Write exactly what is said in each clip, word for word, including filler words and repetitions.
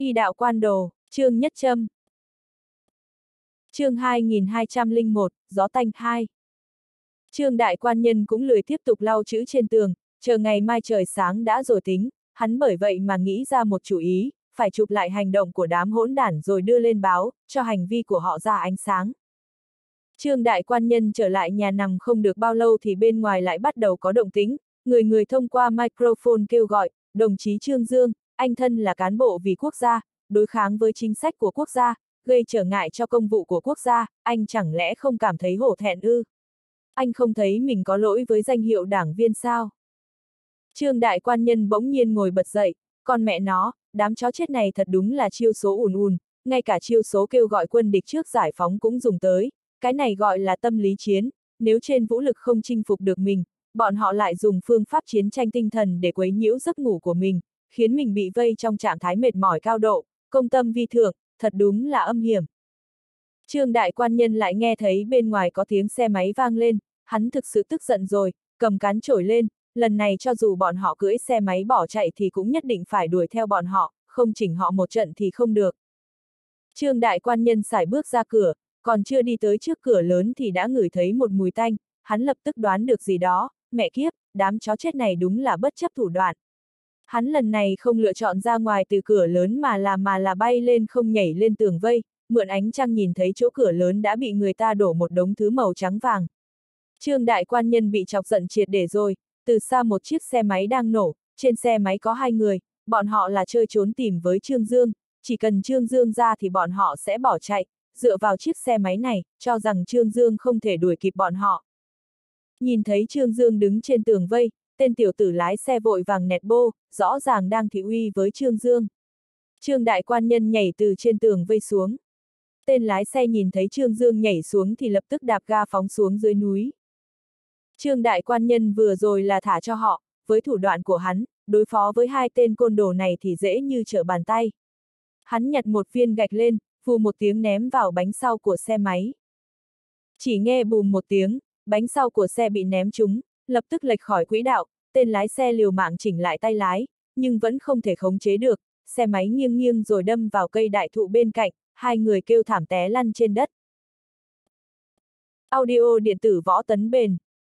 Y đạo quan đồ, chương nhất châm. Chương hai nghìn hai trăm lẻ một, gió tanh hai. Trương đại quan nhân cũng lười tiếp tục lau chữ trên tường, chờ ngày mai trời sáng đã rồi tính, hắn bởi vậy mà nghĩ ra một chủ ý, phải chụp lại hành động của đám hỗn đản rồi đưa lên báo, cho hành vi của họ ra ánh sáng. Trương đại quan nhân trở lại nhà nằm không được bao lâu thì bên ngoài lại bắt đầu có động tĩnh, người người thông qua microphone kêu gọi, đồng chí Trương Dương, anh thân là cán bộ vì quốc gia, đối kháng với chính sách của quốc gia, gây trở ngại cho công vụ của quốc gia, anh chẳng lẽ không cảm thấy hổ thẹn ư? Anh không thấy mình có lỗi với danh hiệu đảng viên sao? Trương đại quan nhân bỗng nhiên ngồi bật dậy, con mẹ nó, đám chó chết này thật đúng là chiêu số ùn ùn, ngay cả chiêu số kêu gọi quân địch trước giải phóng cũng dùng tới, cái này gọi là tâm lý chiến, nếu trên vũ lực không chinh phục được mình, bọn họ lại dùng phương pháp chiến tranh tinh thần để quấy nhiễu giấc ngủ của mình, khiến mình bị vây trong trạng thái mệt mỏi cao độ, công tâm vi thượng, thật đúng là âm hiểm. Trương đại quan nhân lại nghe thấy bên ngoài có tiếng xe máy vang lên, hắn thực sự tức giận rồi, cầm cán chổi lên, lần này cho dù bọn họ cưỡi xe máy bỏ chạy thì cũng nhất định phải đuổi theo bọn họ, không chỉnh họ một trận thì không được. Trương đại quan nhân sải bước ra cửa, còn chưa đi tới trước cửa lớn thì đã ngửi thấy một mùi tanh, hắn lập tức đoán được gì đó, mẹ kiếp, đám chó chết này đúng là bất chấp thủ đoạn. Hắn lần này không lựa chọn ra ngoài từ cửa lớn mà là mà là bay lên không nhảy lên tường vây, mượn ánh trăng nhìn thấy chỗ cửa lớn đã bị người ta đổ một đống thứ màu trắng vàng. Trương đại quan nhân bị chọc giận triệt để rồi, từ xa một chiếc xe máy đang nổ, trên xe máy có hai người, bọn họ là chơi trốn tìm với Trương Dương, chỉ cần Trương Dương ra thì bọn họ sẽ bỏ chạy, dựa vào chiếc xe máy này, cho rằng Trương Dương không thể đuổi kịp bọn họ. Nhìn thấy Trương Dương đứng trên tường vây, tên tiểu tử lái xe vội vàng nẹt bô, rõ ràng đang thị uy với Trương Dương. Trương đại quan nhân nhảy từ trên tường vây xuống. Tên lái xe nhìn thấy Trương Dương nhảy xuống thì lập tức đạp ga phóng xuống dưới núi. Trương đại quan nhân vừa rồi là thả cho họ, với thủ đoạn của hắn, đối phó với hai tên côn đồ này thì dễ như trở bàn tay. Hắn nhặt một viên gạch lên, phù một tiếng ném vào bánh sau của xe máy. Chỉ nghe bùm một tiếng, bánh sau của xe bị ném trúng, lập tức lệch khỏi quỹ đạo, tên lái xe liều mạng chỉnh lại tay lái, nhưng vẫn không thể khống chế được, xe máy nghiêng nghiêng rồi đâm vào cây đại thụ bên cạnh, hai người kêu thảm té lăn trên đất. Audio điện tử Võ Tấn Bền.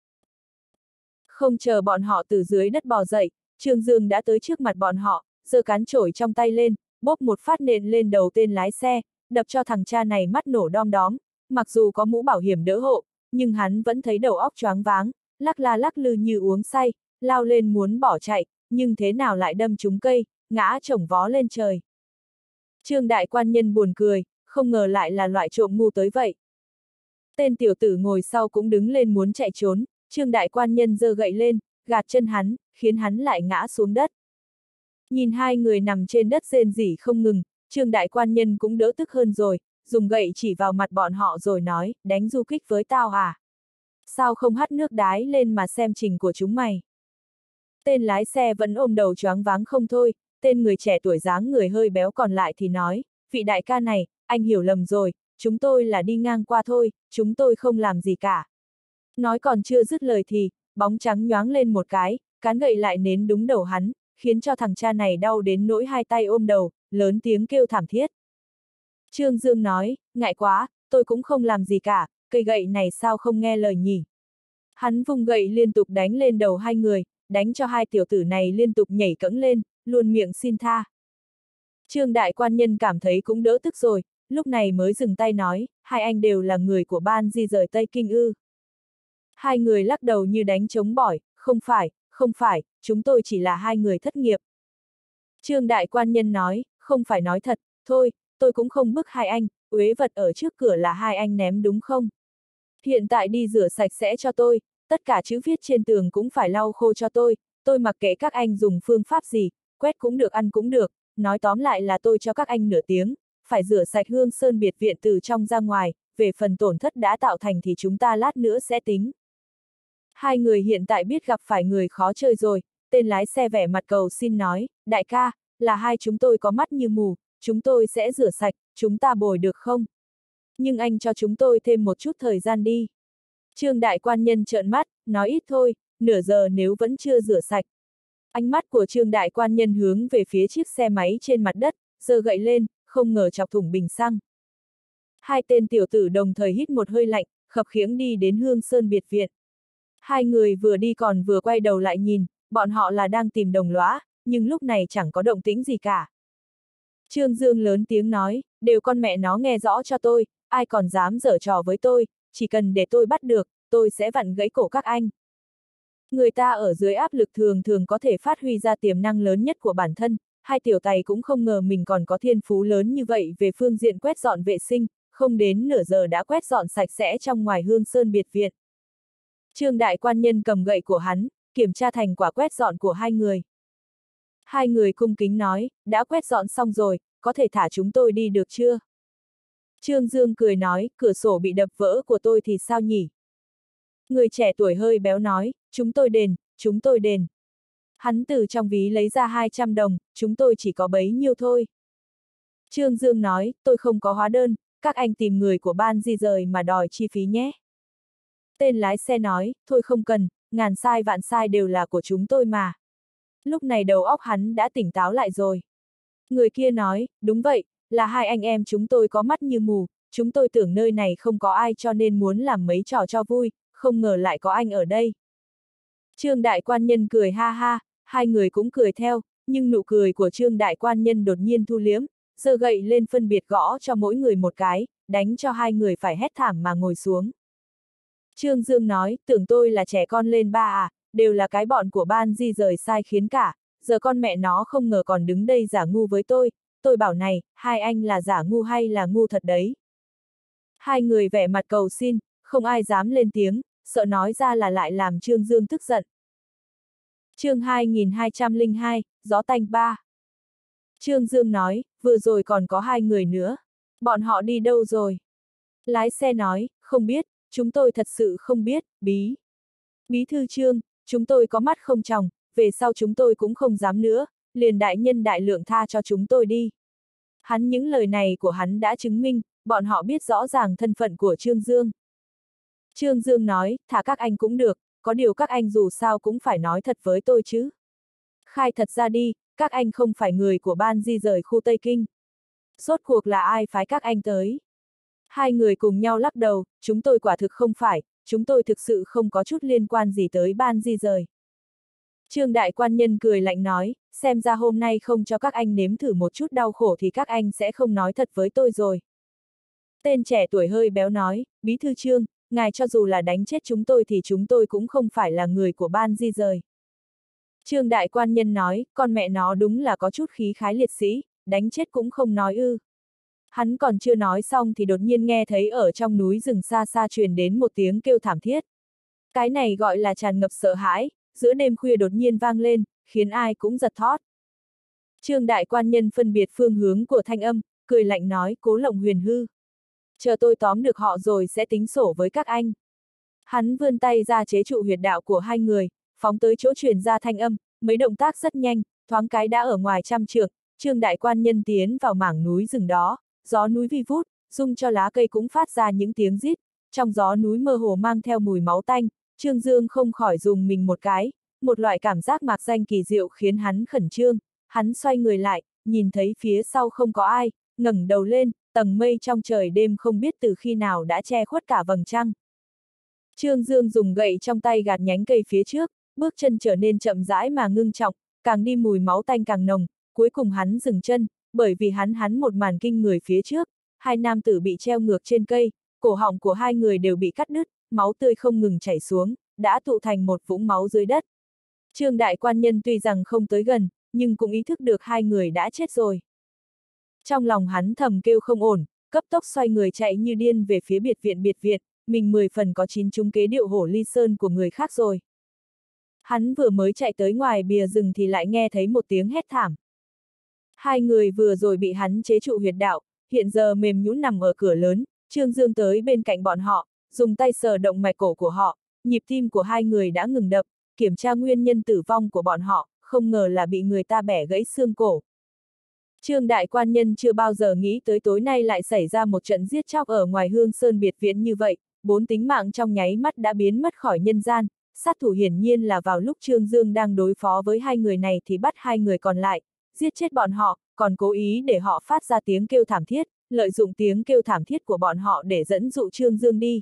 Không chờ bọn họ từ dưới đất bò dậy, Trương Dương đã tới trước mặt bọn họ, giơ cán chổi trong tay lên, bóp một phát nện lên đầu tên lái xe, đập cho thằng cha này mắt nổ đom đóm, mặc dù có mũ bảo hiểm đỡ hộ, nhưng hắn vẫn thấy đầu óc choáng váng, lắc la lắc lư như uống say, lao lên muốn bỏ chạy, nhưng thế nào lại đâm trúng cây, ngã chổng vó lên trời. Trương đại quan nhân buồn cười, không ngờ lại là loại trộm ngu tới vậy. Tên tiểu tử ngồi sau cũng đứng lên muốn chạy trốn, Trương đại quan nhân giơ gậy lên, gạt chân hắn, khiến hắn lại ngã xuống đất. Nhìn hai người nằm trên đất rên rỉ không ngừng, Trương đại quan nhân cũng đỡ tức hơn rồi, dùng gậy chỉ vào mặt bọn họ rồi nói, đánh du kích với tao à? Sao không hắt nước đái lên mà xem trình của chúng mày? Tên lái xe vẫn ôm đầu choáng váng không thôi, tên người trẻ tuổi dáng người hơi béo còn lại thì nói, vị đại ca này, anh hiểu lầm rồi, chúng tôi là đi ngang qua thôi, chúng tôi không làm gì cả. Nói còn chưa dứt lời thì, bóng trắng nhoáng lên một cái, cán gậy lại nến đúng đầu hắn, khiến cho thằng cha này đau đến nỗi hai tay ôm đầu, lớn tiếng kêu thảm thiết. Trương Dương nói, ngại quá, tôi cũng không làm gì cả, cây gậy này sao không nghe lời nhỉ? Hắn vung gậy liên tục đánh lên đầu hai người, đánh cho hai tiểu tử này liên tục nhảy cẫng lên, luôn miệng xin tha. Trương đại quan nhân cảm thấy cũng đỡ tức rồi, lúc này mới dừng tay nói, hai anh đều là người của ban di rời Tây Kinh ư. Hai người lắc đầu như đánh trống bỏi, không phải, không phải, chúng tôi chỉ là hai người thất nghiệp. Trương đại quan nhân nói, không phải nói thật, thôi, tôi cũng không bức hai anh, uế vật ở trước cửa là hai anh ném đúng không? Hiện tại đi rửa sạch sẽ cho tôi, tất cả chữ viết trên tường cũng phải lau khô cho tôi, tôi mặc kệ các anh dùng phương pháp gì, quét cũng được ăn cũng được, nói tóm lại là tôi cho các anh nửa tiếng, phải rửa sạch Hương Sơn biệt viện từ trong ra ngoài, về phần tổn thất đã tạo thành thì chúng ta lát nữa sẽ tính. Hai người hiện tại biết gặp phải người khó chơi rồi, tên lái xe vẻ mặt cầu xin nói, đại ca, là hai chúng tôi có mắt như mù, chúng tôi sẽ rửa sạch, chúng ta bồi được không? Nhưng anh cho chúng tôi thêm một chút thời gian đi. Trương đại quan nhân trợn mắt, nói ít thôi, nửa giờ nếu vẫn chưa rửa sạch. Ánh mắt của Trương đại quan nhân hướng về phía chiếc xe máy trên mặt đất, giơ gậy lên, không ngờ chọc thủng bình xăng. Hai tên tiểu tử đồng thời hít một hơi lạnh, khập khiễng đi đến Hương Sơn biệt viện. Hai người vừa đi còn vừa quay đầu lại nhìn, bọn họ là đang tìm đồng lõa, nhưng lúc này chẳng có động tĩnh gì cả. Trương Dương lớn tiếng nói, đều con mẹ nó nghe rõ cho tôi, ai còn dám giở trò với tôi, chỉ cần để tôi bắt được, tôi sẽ vặn gãy cổ các anh. Người ta ở dưới áp lực thường thường có thể phát huy ra tiềm năng lớn nhất của bản thân, hai tiểu tày cũng không ngờ mình còn có thiên phú lớn như vậy về phương diện quét dọn vệ sinh, không đến nửa giờ đã quét dọn sạch sẽ trong ngoài Hương Sơn biệt viện. Trương đại quan nhân cầm gậy của hắn, kiểm tra thành quả quét dọn của hai người. Hai người cung kính nói, đã quét dọn xong rồi, có thể thả chúng tôi đi được chưa? Trương Dương cười nói, cửa sổ bị đập vỡ của tôi thì sao nhỉ? Người trẻ tuổi hơi béo nói, chúng tôi đền, chúng tôi đền. Hắn từ trong ví lấy ra hai trăm đồng, chúng tôi chỉ có bấy nhiêu thôi. Trương Dương nói, tôi không có hóa đơn, các anh tìm người của ban di rời mà đòi chi phí nhé. Tên lái xe nói, thôi không cần, ngàn sai vạn sai đều là của chúng tôi mà. Lúc này đầu óc hắn đã tỉnh táo lại rồi. Người kia nói, đúng vậy, là hai anh em chúng tôi có mắt như mù, chúng tôi tưởng nơi này không có ai cho nên muốn làm mấy trò cho vui, không ngờ lại có anh ở đây. Trương đại quan nhân cười ha ha, hai người cũng cười theo, nhưng nụ cười của Trương đại quan nhân đột nhiên thu liếm, giơ gậy lên phân biệt gõ cho mỗi người một cái, đánh cho hai người phải hét thảm mà ngồi xuống. Trương Dương nói, tưởng tôi là trẻ con lên ba à, đều là cái bọn của ban di rời sai khiến cả, giờ con mẹ nó không ngờ còn đứng đây giả ngu với tôi, tôi bảo này, hai anh là giả ngu hay là ngu thật đấy. Hai người vẻ mặt cầu xin, không ai dám lên tiếng, sợ nói ra là lại làm Trương Dương tức giận. Chương hai nghìn hai trăm lẻ hai, gió tanh ba. Trương Dương nói, vừa rồi còn có hai người nữa, bọn họ đi đâu rồi? Lái xe nói, không biết, chúng tôi thật sự không biết, bí. Bí thư Trương, chúng tôi có mắt không tròng, về sau chúng tôi cũng không dám nữa, liền đại nhân đại lượng tha cho chúng tôi đi. Hắn những lời này của hắn đã chứng minh, bọn họ biết rõ ràng thân phận của Trương Dương. Trương Dương nói, thả các anh cũng được, có điều các anh dù sao cũng phải nói thật với tôi chứ. Khai thật ra đi, các anh không phải người của ban di rời khu Tây Kinh. Rốt cuộc là ai phái các anh tới? Hai người cùng nhau lắc đầu, chúng tôi quả thực không phải, chúng tôi thực sự không có chút liên quan gì tới ban di rời. Trương đại quan nhân cười lạnh nói, xem ra hôm nay không cho các anh nếm thử một chút đau khổ thì các anh sẽ không nói thật với tôi rồi. Tên trẻ tuổi hơi béo nói, bí thư Trương, ngài cho dù là đánh chết chúng tôi thì chúng tôi cũng không phải là người của ban di rời. Trương đại quan nhân nói, con mẹ nó đúng là có chút khí khái liệt sĩ, đánh chết cũng không nói ư. Hắn còn chưa nói xong thì đột nhiên nghe thấy ở trong núi rừng xa xa truyền đến một tiếng kêu thảm thiết. Cái này gọi là tràn ngập sợ hãi, giữa đêm khuya đột nhiên vang lên, khiến ai cũng giật thót. Trương đại quan nhân phân biệt phương hướng của thanh âm, cười lạnh nói, Cố Lộng Huyền hư. Chờ tôi tóm được họ rồi sẽ tính sổ với các anh. Hắn vươn tay ra chế trụ huyệt đạo của hai người, phóng tới chỗ truyền ra thanh âm, mấy động tác rất nhanh, thoáng cái đã ở ngoài trăm trượng. Trương đại quan nhân tiến vào mảng núi rừng đó, gió núi vi vút, rung cho lá cây cũng phát ra những tiếng rít, trong gió núi mơ hồ mang theo mùi máu tanh. Trương Dương không khỏi dùng mình một cái, một loại cảm giác mạc danh kỳ diệu khiến hắn khẩn trương, hắn xoay người lại, nhìn thấy phía sau không có ai, ngẩng đầu lên, tầng mây trong trời đêm không biết từ khi nào đã che khuất cả vầng trăng. Trương Dương dùng gậy trong tay gạt nhánh cây phía trước, bước chân trở nên chậm rãi mà ngưng trọng, càng đi mùi máu tanh càng nồng, cuối cùng hắn dừng chân, bởi vì hắn hắn một màn kinh người phía trước, hai nam tử bị treo ngược trên cây, cổ họng của hai người đều bị cắt đứt, máu tươi không ngừng chảy xuống, đã tụ thành một vũng máu dưới đất. Trương đại quan nhân tuy rằng không tới gần, nhưng cũng ý thức được hai người đã chết rồi. Trong lòng hắn thầm kêu không ổn, cấp tốc xoay người chạy như điên về phía biệt viện biệt viện, mình mười phần có chín trúng kế điệu hổ ly sơn của người khác rồi. Hắn vừa mới chạy tới ngoài bìa rừng thì lại nghe thấy một tiếng hét thảm. Hai người vừa rồi bị hắn chế trụ huyệt đạo, hiện giờ mềm nhũn nằm ở cửa lớn, Trương Dương tới bên cạnh bọn họ, dùng tay sờ động mạch cổ của họ, nhịp tim của hai người đã ngừng đập, kiểm tra nguyên nhân tử vong của bọn họ, không ngờ là bị người ta bẻ gãy xương cổ. Trương đại quan nhân chưa bao giờ nghĩ tới tối nay lại xảy ra một trận giết chóc ở ngoài Hương Sơn biệt viện như vậy, bốn tính mạng trong nháy mắt đã biến mất khỏi nhân gian, sát thủ hiển nhiên là vào lúc Trương Dương đang đối phó với hai người này thì bắt hai người còn lại, giết chết bọn họ, còn cố ý để họ phát ra tiếng kêu thảm thiết, lợi dụng tiếng kêu thảm thiết của bọn họ để dẫn dụ Trương Dương đi.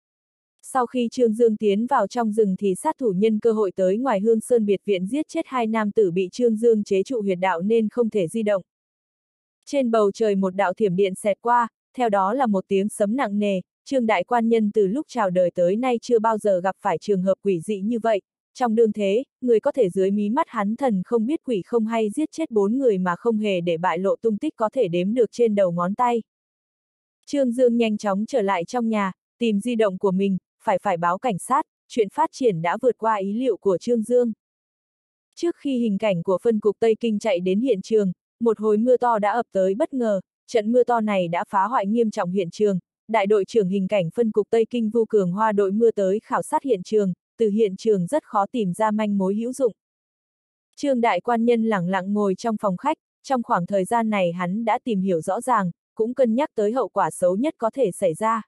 Sau khi Trương Dương tiến vào trong rừng thì sát thủ nhân cơ hội tới ngoài Hương Sơn biệt viện giết chết hai nam tử bị Trương Dương chế trụ huyệt đạo nên không thể di động. Trên bầu trời một đạo thiểm điện xẹt qua, theo đó là một tiếng sấm nặng nề. Trương đại quan nhân từ lúc chào đời tới nay chưa bao giờ gặp phải trường hợp quỷ dị như vậy. Trong đương thế, người có thể dưới mí mắt hắn thần không biết quỷ không hay giết chết bốn người mà không hề để bại lộ tung tích có thể đếm được trên đầu ngón tay. Trương Dương nhanh chóng trở lại trong nhà, tìm di động của mình, phải phải báo cảnh sát, chuyện phát triển đã vượt qua ý liệu của Trương Dương. Trước khi hình cảnh của phân cục Tây Kinh chạy đến hiện trường, một hồi mưa to đã ập tới bất ngờ, trận mưa to này đã phá hoại nghiêm trọng hiện trường. Đại đội trưởng hình cảnh phân cục Tây Kinh Vu Cường Hoa đội mưa tới khảo sát hiện trường, từ hiện trường rất khó tìm ra manh mối hữu dụng. Trương đại quan nhân lẳng lặng ngồi trong phòng khách, trong khoảng thời gian này hắn đã tìm hiểu rõ ràng, cũng cân nhắc tới hậu quả xấu nhất có thể xảy ra.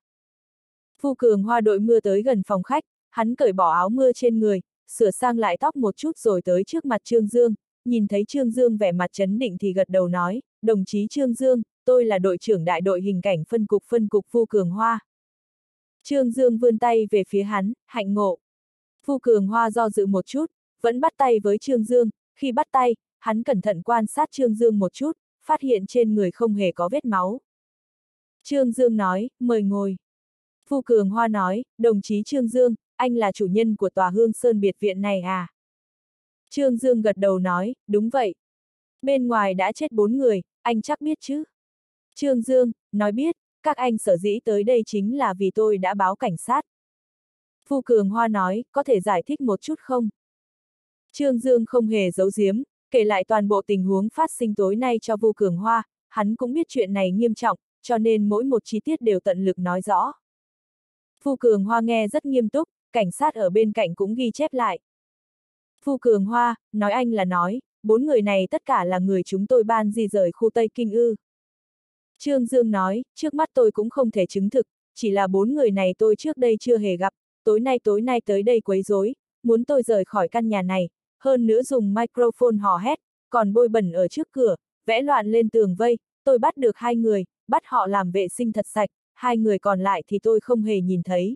Vu Cường Hoa đội mưa tới gần phòng khách, hắn cởi bỏ áo mưa trên người, sửa sang lại tóc một chút rồi tới trước mặt Trương Dương, nhìn thấy Trương Dương vẻ mặt trấn định thì gật đầu nói, đồng chí Trương Dương, tôi là đội trưởng đại đội hình cảnh phân cục phân cục Vu Cường Hoa. Trương Dương vươn tay về phía hắn, hạnh ngộ. Vu Cường Hoa do dự một chút, vẫn bắt tay với Trương Dương, khi bắt tay, hắn cẩn thận quan sát Trương Dương một chút, phát hiện trên người không hề có vết máu. Trương Dương nói, mời ngồi. Vu Cường Hoa nói, đồng chí Trương Dương, anh là chủ nhân của tòa Hương Sơn biệt viện này à? Trương Dương gật đầu nói, đúng vậy. Bên ngoài đã chết bốn người, anh chắc biết chứ? Trương Dương, nói biết, các anh sở dĩ tới đây chính là vì tôi đã báo cảnh sát. Vu Cường Hoa nói, có thể giải thích một chút không? Trương Dương không hề giấu giếm, kể lại toàn bộ tình huống phát sinh tối nay cho Vu Cường Hoa, hắn cũng biết chuyện này nghiêm trọng, cho nên mỗi một chi tiết đều tận lực nói rõ. Vu Cường Hoa nghe rất nghiêm túc, cảnh sát ở bên cạnh cũng ghi chép lại. Vu Cường Hoa, nói anh là nói, bốn người này tất cả là người chúng tôi ban di rời khu Tây Kinh ư. Trương Dương nói, trước mắt tôi cũng không thể chứng thực, chỉ là bốn người này tôi trước đây chưa hề gặp, tối nay tối nay tới đây quấy rối, muốn tôi rời khỏi căn nhà này, hơn nữa dùng microphone hò hét, còn bôi bẩn ở trước cửa, vẽ loạn lên tường vây, tôi bắt được hai người, bắt họ làm vệ sinh thật sạch, hai người còn lại thì tôi không hề nhìn thấy.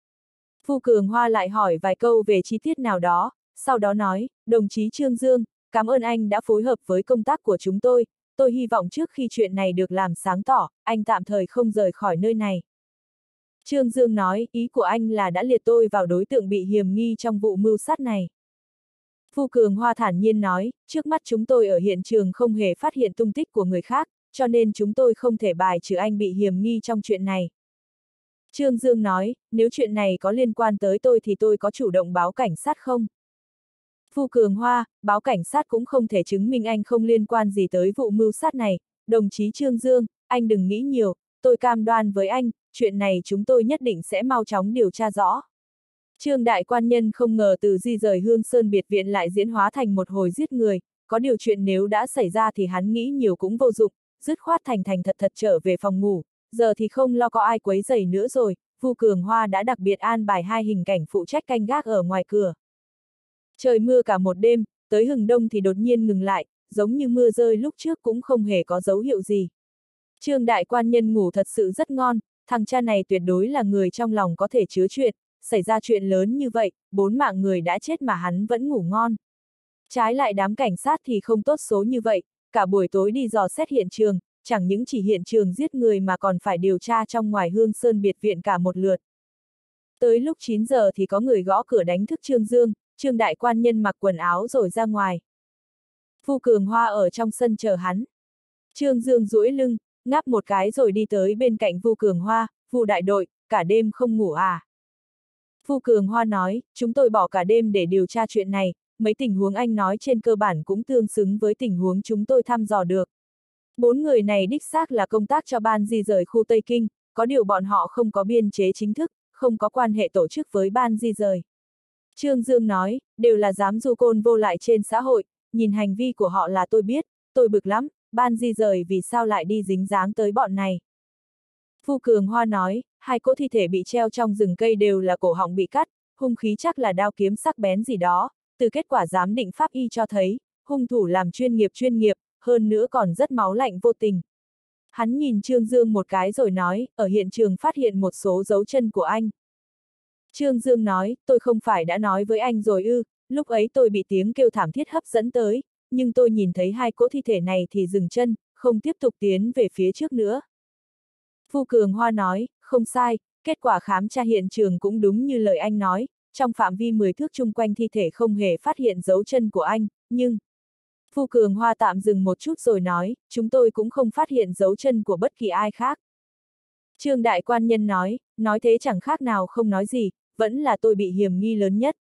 Vu Cường Hoa lại hỏi vài câu về chi tiết nào đó, sau đó nói, đồng chí Trương Dương, cảm ơn anh đã phối hợp với công tác của chúng tôi, tôi hy vọng trước khi chuyện này được làm sáng tỏ, anh tạm thời không rời khỏi nơi này. Trương Dương nói, ý của anh là đã liệt tôi vào đối tượng bị hiềm nghi trong vụ mưu sát này. Vu Cường Hoa thản nhiên nói, trước mắt chúng tôi ở hiện trường không hề phát hiện tung tích của người khác, cho nên chúng tôi không thể bài trừ anh bị hiềm nghi trong chuyện này. Trương Dương nói, nếu chuyện này có liên quan tới tôi thì tôi có chủ động báo cảnh sát không? Vu Cường Hoa, báo cảnh sát cũng không thể chứng minh anh không liên quan gì tới vụ mưu sát này, đồng chí Trương Dương, anh đừng nghĩ nhiều, tôi cam đoan với anh, chuyện này chúng tôi nhất định sẽ mau chóng điều tra rõ. Trương đại quan nhân không ngờ từ di rời Hương Sơn biệt viện lại diễn hóa thành một hồi giết người, có điều chuyện nếu đã xảy ra thì hắn nghĩ nhiều cũng vô dụng, dứt khoát thành thành thật thật trở về phòng ngủ, giờ thì không lo có ai quấy rầy nữa rồi, Vu Cường Hoa đã đặc biệt an bài hai hình cảnh phụ trách canh gác ở ngoài cửa. Trời mưa cả một đêm, tới hừng đông thì đột nhiên ngừng lại, giống như mưa rơi lúc trước cũng không hề có dấu hiệu gì. Trương đại quan nhân ngủ thật sự rất ngon, thằng cha này tuyệt đối là người trong lòng có thể chứa chuyện, xảy ra chuyện lớn như vậy, bốn mạng người đã chết mà hắn vẫn ngủ ngon. Trái lại đám cảnh sát thì không tốt số như vậy, cả buổi tối đi dò xét hiện trường, chẳng những chỉ hiện trường giết người mà còn phải điều tra trong ngoài Hương Sơn biệt viện cả một lượt. Tới lúc chín giờ thì có người gõ cửa đánh thức Trương Dương, Trương đại quan nhân mặc quần áo rồi ra ngoài. Vu Cường Hoa ở trong sân chờ hắn. Trương Dương duỗi lưng, ngáp một cái rồi đi tới bên cạnh Vu Cường Hoa, Vu đại đội, cả đêm không ngủ à? Vu Cường Hoa nói, chúng tôi bỏ cả đêm để điều tra chuyện này, mấy tình huống anh nói trên cơ bản cũng tương xứng với tình huống chúng tôi thăm dò được. Bốn người này đích xác là công tác cho ban di rời khu Tây Kinh, có điều bọn họ không có biên chế chính thức, không có quan hệ tổ chức với ban di rời. Trương Dương nói, đều là dám du côn vô lại trên xã hội, nhìn hành vi của họ là tôi biết, tôi bực lắm, ban di rời vì sao lại đi dính dáng tới bọn này. Vu Cường Hoa nói, hai cỗ thi thể bị treo trong rừng cây đều là cổ họng bị cắt, hung khí chắc là đao kiếm sắc bén gì đó, từ kết quả giám định pháp y cho thấy, hung thủ làm chuyên nghiệp chuyên nghiệp, hơn nữa còn rất máu lạnh vô tình. Hắn nhìn Trương Dương một cái rồi nói, ở hiện trường phát hiện một số dấu chân của anh. Trương Dương nói, tôi không phải đã nói với anh rồi ư, lúc ấy tôi bị tiếng kêu thảm thiết hấp dẫn tới, nhưng tôi nhìn thấy hai cỗ thi thể này thì dừng chân, không tiếp tục tiến về phía trước nữa. Phu Cường Hoa nói, không sai, kết quả khám tra hiện trường cũng đúng như lời anh nói, trong phạm vi mười thước chung quanh thi thể không hề phát hiện dấu chân của anh, nhưng... Phu Cường Hoa tạm dừng một chút rồi nói, chúng tôi cũng không phát hiện dấu chân của bất kỳ ai khác. Trương Đại Quan Nhân nói, nói thế chẳng khác nào không nói gì, vẫn là tôi bị hiểm nghi lớn nhất.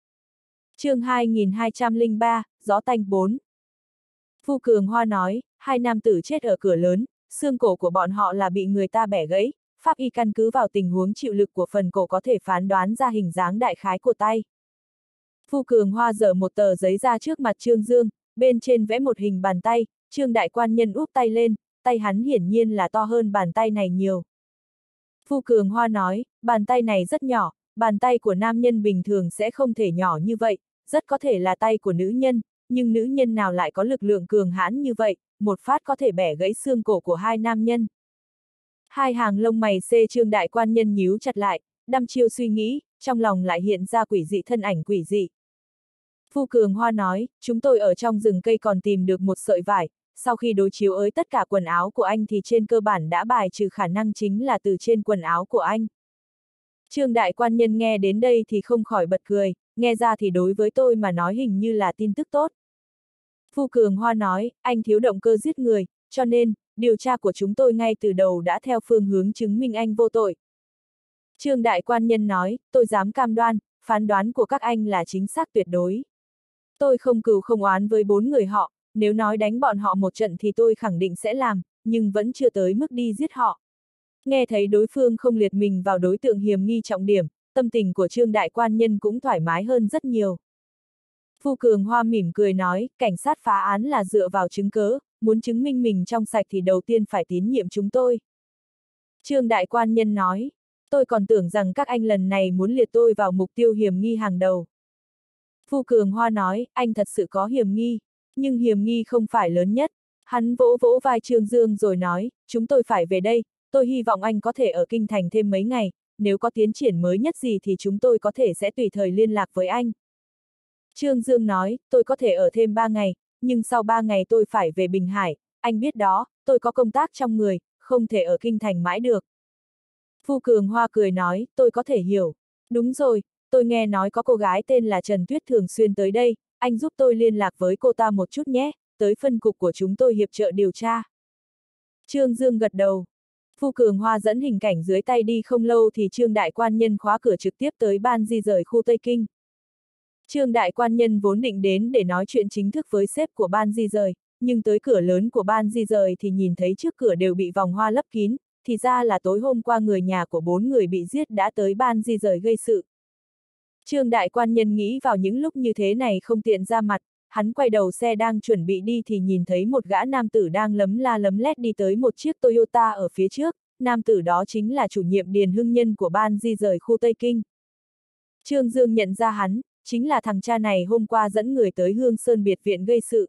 Chương hai nghìn hai trăm lẻ ba, gió tanh bốn. Phu Cường Hoa nói, hai nam tử chết ở cửa lớn, xương cổ của bọn họ là bị người ta bẻ gãy, pháp y căn cứ vào tình huống chịu lực của phần cổ có thể phán đoán ra hình dáng đại khái của tay. Phu Cường Hoa giở một tờ giấy ra trước mặt Trương Dương, bên trên vẽ một hình bàn tay, Trương Đại Quan Nhân úp tay lên, tay hắn hiển nhiên là to hơn bàn tay này nhiều. Phu Cường Hoa nói, bàn tay này rất nhỏ, bàn tay của nam nhân bình thường sẽ không thể nhỏ như vậy, rất có thể là tay của nữ nhân, nhưng nữ nhân nào lại có lực lượng cường hãn như vậy, một phát có thể bẻ gãy xương cổ của hai nam nhân. Hai hàng lông mày xê Trương Đại Quan Nhân nhíu chặt lại, đăm chiêu suy nghĩ, trong lòng lại hiện ra quỷ dị thân ảnh quỷ dị. Phu Cường Hoa nói, chúng tôi ở trong rừng cây còn tìm được một sợi vải, sau khi đối chiếu ới tất cả quần áo của anh thì trên cơ bản đã bài trừ khả năng chính là từ trên quần áo của anh. Trương Đại Quan Nhân nghe đến đây thì không khỏi bật cười, nghe ra thì đối với tôi mà nói hình như là tin tức tốt. Phu Cường Hoa nói, anh thiếu động cơ giết người, cho nên, điều tra của chúng tôi ngay từ đầu đã theo phương hướng chứng minh anh vô tội. Trương Đại Quan Nhân nói, tôi dám cam đoan, phán đoán của các anh là chính xác tuyệt đối. Tôi không cừu không oán với bốn người họ, nếu nói đánh bọn họ một trận thì tôi khẳng định sẽ làm, nhưng vẫn chưa tới mức đi giết họ. Nghe thấy đối phương không liệt mình vào đối tượng hiểm nghi trọng điểm, tâm tình của Trương Đại Quan Nhân cũng thoải mái hơn rất nhiều. Phu Cường Hoa mỉm cười nói, cảnh sát phá án là dựa vào chứng cớ, muốn chứng minh mình trong sạch thì đầu tiên phải tín nhiệm chúng tôi. Trương Đại Quan Nhân nói, tôi còn tưởng rằng các anh lần này muốn liệt tôi vào mục tiêu hiểm nghi hàng đầu. Phu Cường Hoa nói, anh thật sự có hiểm nghi, nhưng hiểm nghi không phải lớn nhất. Hắn vỗ vỗ vai Trương Dương rồi nói, chúng tôi phải về đây, tôi hy vọng anh có thể ở Kinh Thành thêm mấy ngày, nếu có tiến triển mới nhất gì thì chúng tôi có thể sẽ tùy thời liên lạc với anh. Trương Dương nói, tôi có thể ở thêm ba ngày, nhưng sau ba ngày tôi phải về Bình Hải, anh biết đó, tôi có công tác trong người, không thể ở Kinh Thành mãi được. Phu Cường Hoa cười nói, tôi có thể hiểu. Đúng rồi, tôi nghe nói có cô gái tên là Trần Tuyết thường xuyên tới đây, anh giúp tôi liên lạc với cô ta một chút nhé, tới phân cục của chúng tôi hiệp trợ điều tra. Trương Dương gật đầu. Phu Cường Hoa dẫn hình cảnh dưới tay đi không lâu thì Trương Đại Quan Nhân khóa cửa trực tiếp tới ban di rời khu Tây Kinh. Trương Đại Quan Nhân vốn định đến để nói chuyện chính thức với sếp của ban di rời, nhưng tới cửa lớn của ban di rời thì nhìn thấy trước cửa đều bị vòng hoa lấp kín, thì ra là tối hôm qua người nhà của bốn người bị giết đã tới ban di rời gây sự. Trương Đại Quan Nhân nghĩ vào những lúc như thế này không tiện ra mặt, hắn quay đầu xe đang chuẩn bị đi thì nhìn thấy một gã nam tử đang lấm la lấm lét đi tới một chiếc Toyota ở phía trước, nam tử đó chính là chủ nhiệm Điền Hưng Nhân của ban di rời khu Tây Kinh. Trương Dương nhận ra hắn, chính là thằng cha này hôm qua dẫn người tới Hương Sơn biệt viện gây sự.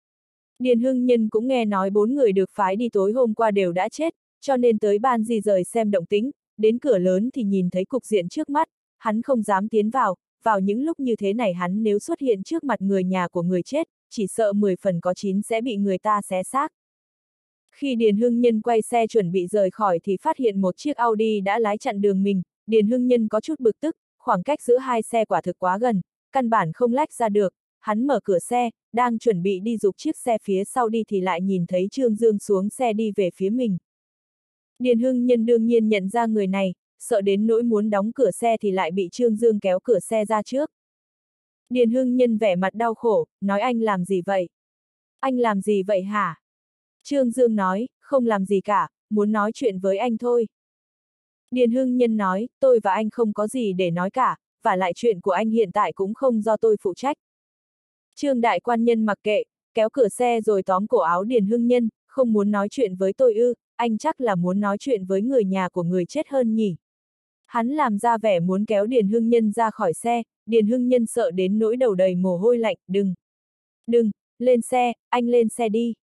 Điền Hưng Nhân cũng nghe nói bốn người được phái đi tối hôm qua đều đã chết, cho nên tới ban di rời xem động tĩnh, đến cửa lớn thì nhìn thấy cục diện trước mắt, hắn không dám tiến vào, vào những lúc như thế này hắn nếu xuất hiện trước mặt người nhà của người chết, chỉ sợ mười phần có chín sẽ bị người ta xé xác. Khi Điền Hưng Nhân quay xe chuẩn bị rời khỏi thì phát hiện một chiếc Audi đã lái chặn đường mình, Điền Hưng Nhân có chút bực tức, khoảng cách giữa hai xe quả thực quá gần, căn bản không lách ra được, hắn mở cửa xe, đang chuẩn bị đi giục chiếc xe phía sau đi thì lại nhìn thấy Trương Dương xuống xe đi về phía mình. Điền Hưng Nhân đương nhiên nhận ra người này, sợ đến nỗi muốn đóng cửa xe thì lại bị Trương Dương kéo cửa xe ra trước. Điền Hưng Nhân vẻ mặt đau khổ, nói anh làm gì vậy? Anh làm gì vậy hả? Trương Dương nói, không làm gì cả, muốn nói chuyện với anh thôi. Điền Hưng Nhân nói, tôi và anh không có gì để nói cả, và lại chuyện của anh hiện tại cũng không do tôi phụ trách. Trương Đại Quan Nhân mặc kệ, kéo cửa xe rồi tóm cổ áo Điền Hưng Nhân, không muốn nói chuyện với tôi ư, anh chắc là muốn nói chuyện với người nhà của người chết hơn nhỉ. Hắn làm ra vẻ muốn kéo Điền Hưng Nhân ra khỏi xe, Điền Hưng Nhân sợ đến nỗi đầu đầy mồ hôi lạnh, đừng, đừng, lên xe, anh lên xe đi.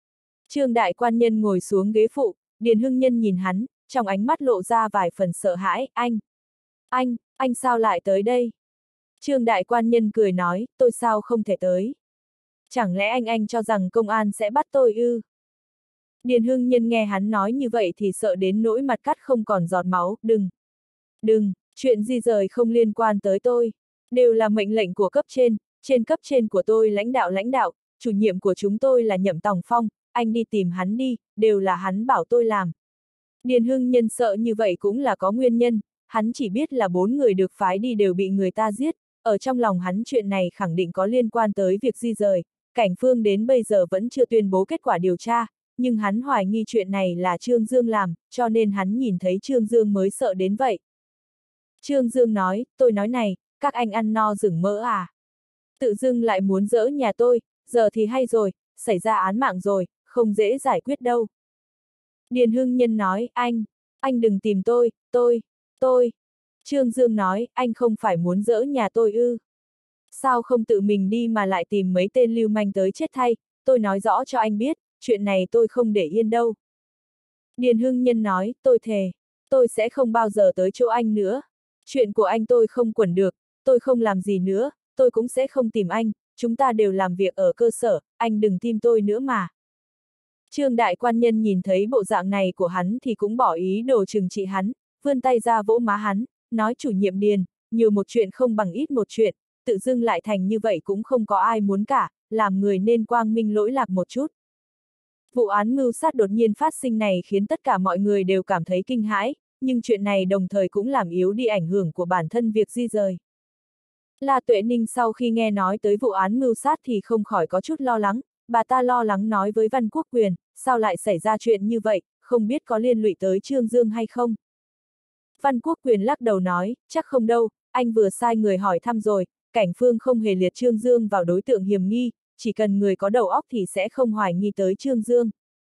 Trương đại quan nhân ngồi xuống ghế phụ, Điền Hưng Nhân nhìn hắn, trong ánh mắt lộ ra vài phần sợ hãi, anh. Anh, anh sao lại tới đây? Trương đại quan nhân cười nói, tôi sao không thể tới? Chẳng lẽ anh anh cho rằng công an sẽ bắt tôi ư? Điền Hưng Nhân nghe hắn nói như vậy thì sợ đến nỗi mặt cắt không còn giọt máu, đừng. Đừng, chuyện di rời không liên quan tới tôi. Đều là mệnh lệnh của cấp trên, trên cấp trên của tôi lãnh đạo lãnh đạo, chủ nhiệm của chúng tôi là Nhậm Tòng Phong, anh đi tìm hắn đi, đều là hắn bảo tôi làm. Điền Hưng Nhân sợ như vậy cũng là có nguyên nhân, hắn chỉ biết là bốn người được phái đi đều bị người ta giết, ở trong lòng hắn chuyện này khẳng định có liên quan tới việc di rời, Cảnh Phương đến bây giờ vẫn chưa tuyên bố kết quả điều tra, nhưng hắn hoài nghi chuyện này là Trương Dương làm, cho nên hắn nhìn thấy Trương Dương mới sợ đến vậy. Trương Dương nói, tôi nói này, các anh ăn no rừng mỡ à? Tự dưng lại muốn dỡ nhà tôi, giờ thì hay rồi, xảy ra án mạng rồi, không dễ giải quyết đâu. Điền Hưng Nhân nói, anh, anh đừng tìm tôi, tôi, tôi. Trương Dương nói, anh không phải muốn dỡ nhà tôi ư? Sao không tự mình đi mà lại tìm mấy tên lưu manh tới chết thay, tôi nói rõ cho anh biết, chuyện này tôi không để yên đâu. Điền Hưng Nhân nói, tôi thề, tôi sẽ không bao giờ tới chỗ anh nữa. Chuyện của anh tôi không quản được, tôi không làm gì nữa, tôi cũng sẽ không tìm anh, chúng ta đều làm việc ở cơ sở, anh đừng tìm tôi nữa mà. Trương đại quan nhân nhìn thấy bộ dạng này của hắn thì cũng bỏ ý đồ trừng trị hắn, vươn tay ra vỗ má hắn, nói chủ nhiệm Điền, nhiều một chuyện không bằng ít một chuyện, tự dưng lại thành như vậy cũng không có ai muốn cả, làm người nên quang minh lỗi lạc một chút. Vụ án mưu sát đột nhiên phát sinh này khiến tất cả mọi người đều cảm thấy kinh hãi, nhưng chuyện này đồng thời cũng làm yếu đi ảnh hưởng của bản thân việc di rời. La Tuệ Ninh sau khi nghe nói tới vụ án mưu sát thì không khỏi có chút lo lắng, bà ta lo lắng nói với Văn Quốc Quyền, sao lại xảy ra chuyện như vậy, không biết có liên lụy tới Trương Dương hay không. Văn Quốc Quyền lắc đầu nói, chắc không đâu, anh vừa sai người hỏi thăm rồi, Cảnh Phương không hề liệt Trương Dương vào đối tượng hiểm nghi, chỉ cần người có đầu óc thì sẽ không hoài nghi tới Trương Dương.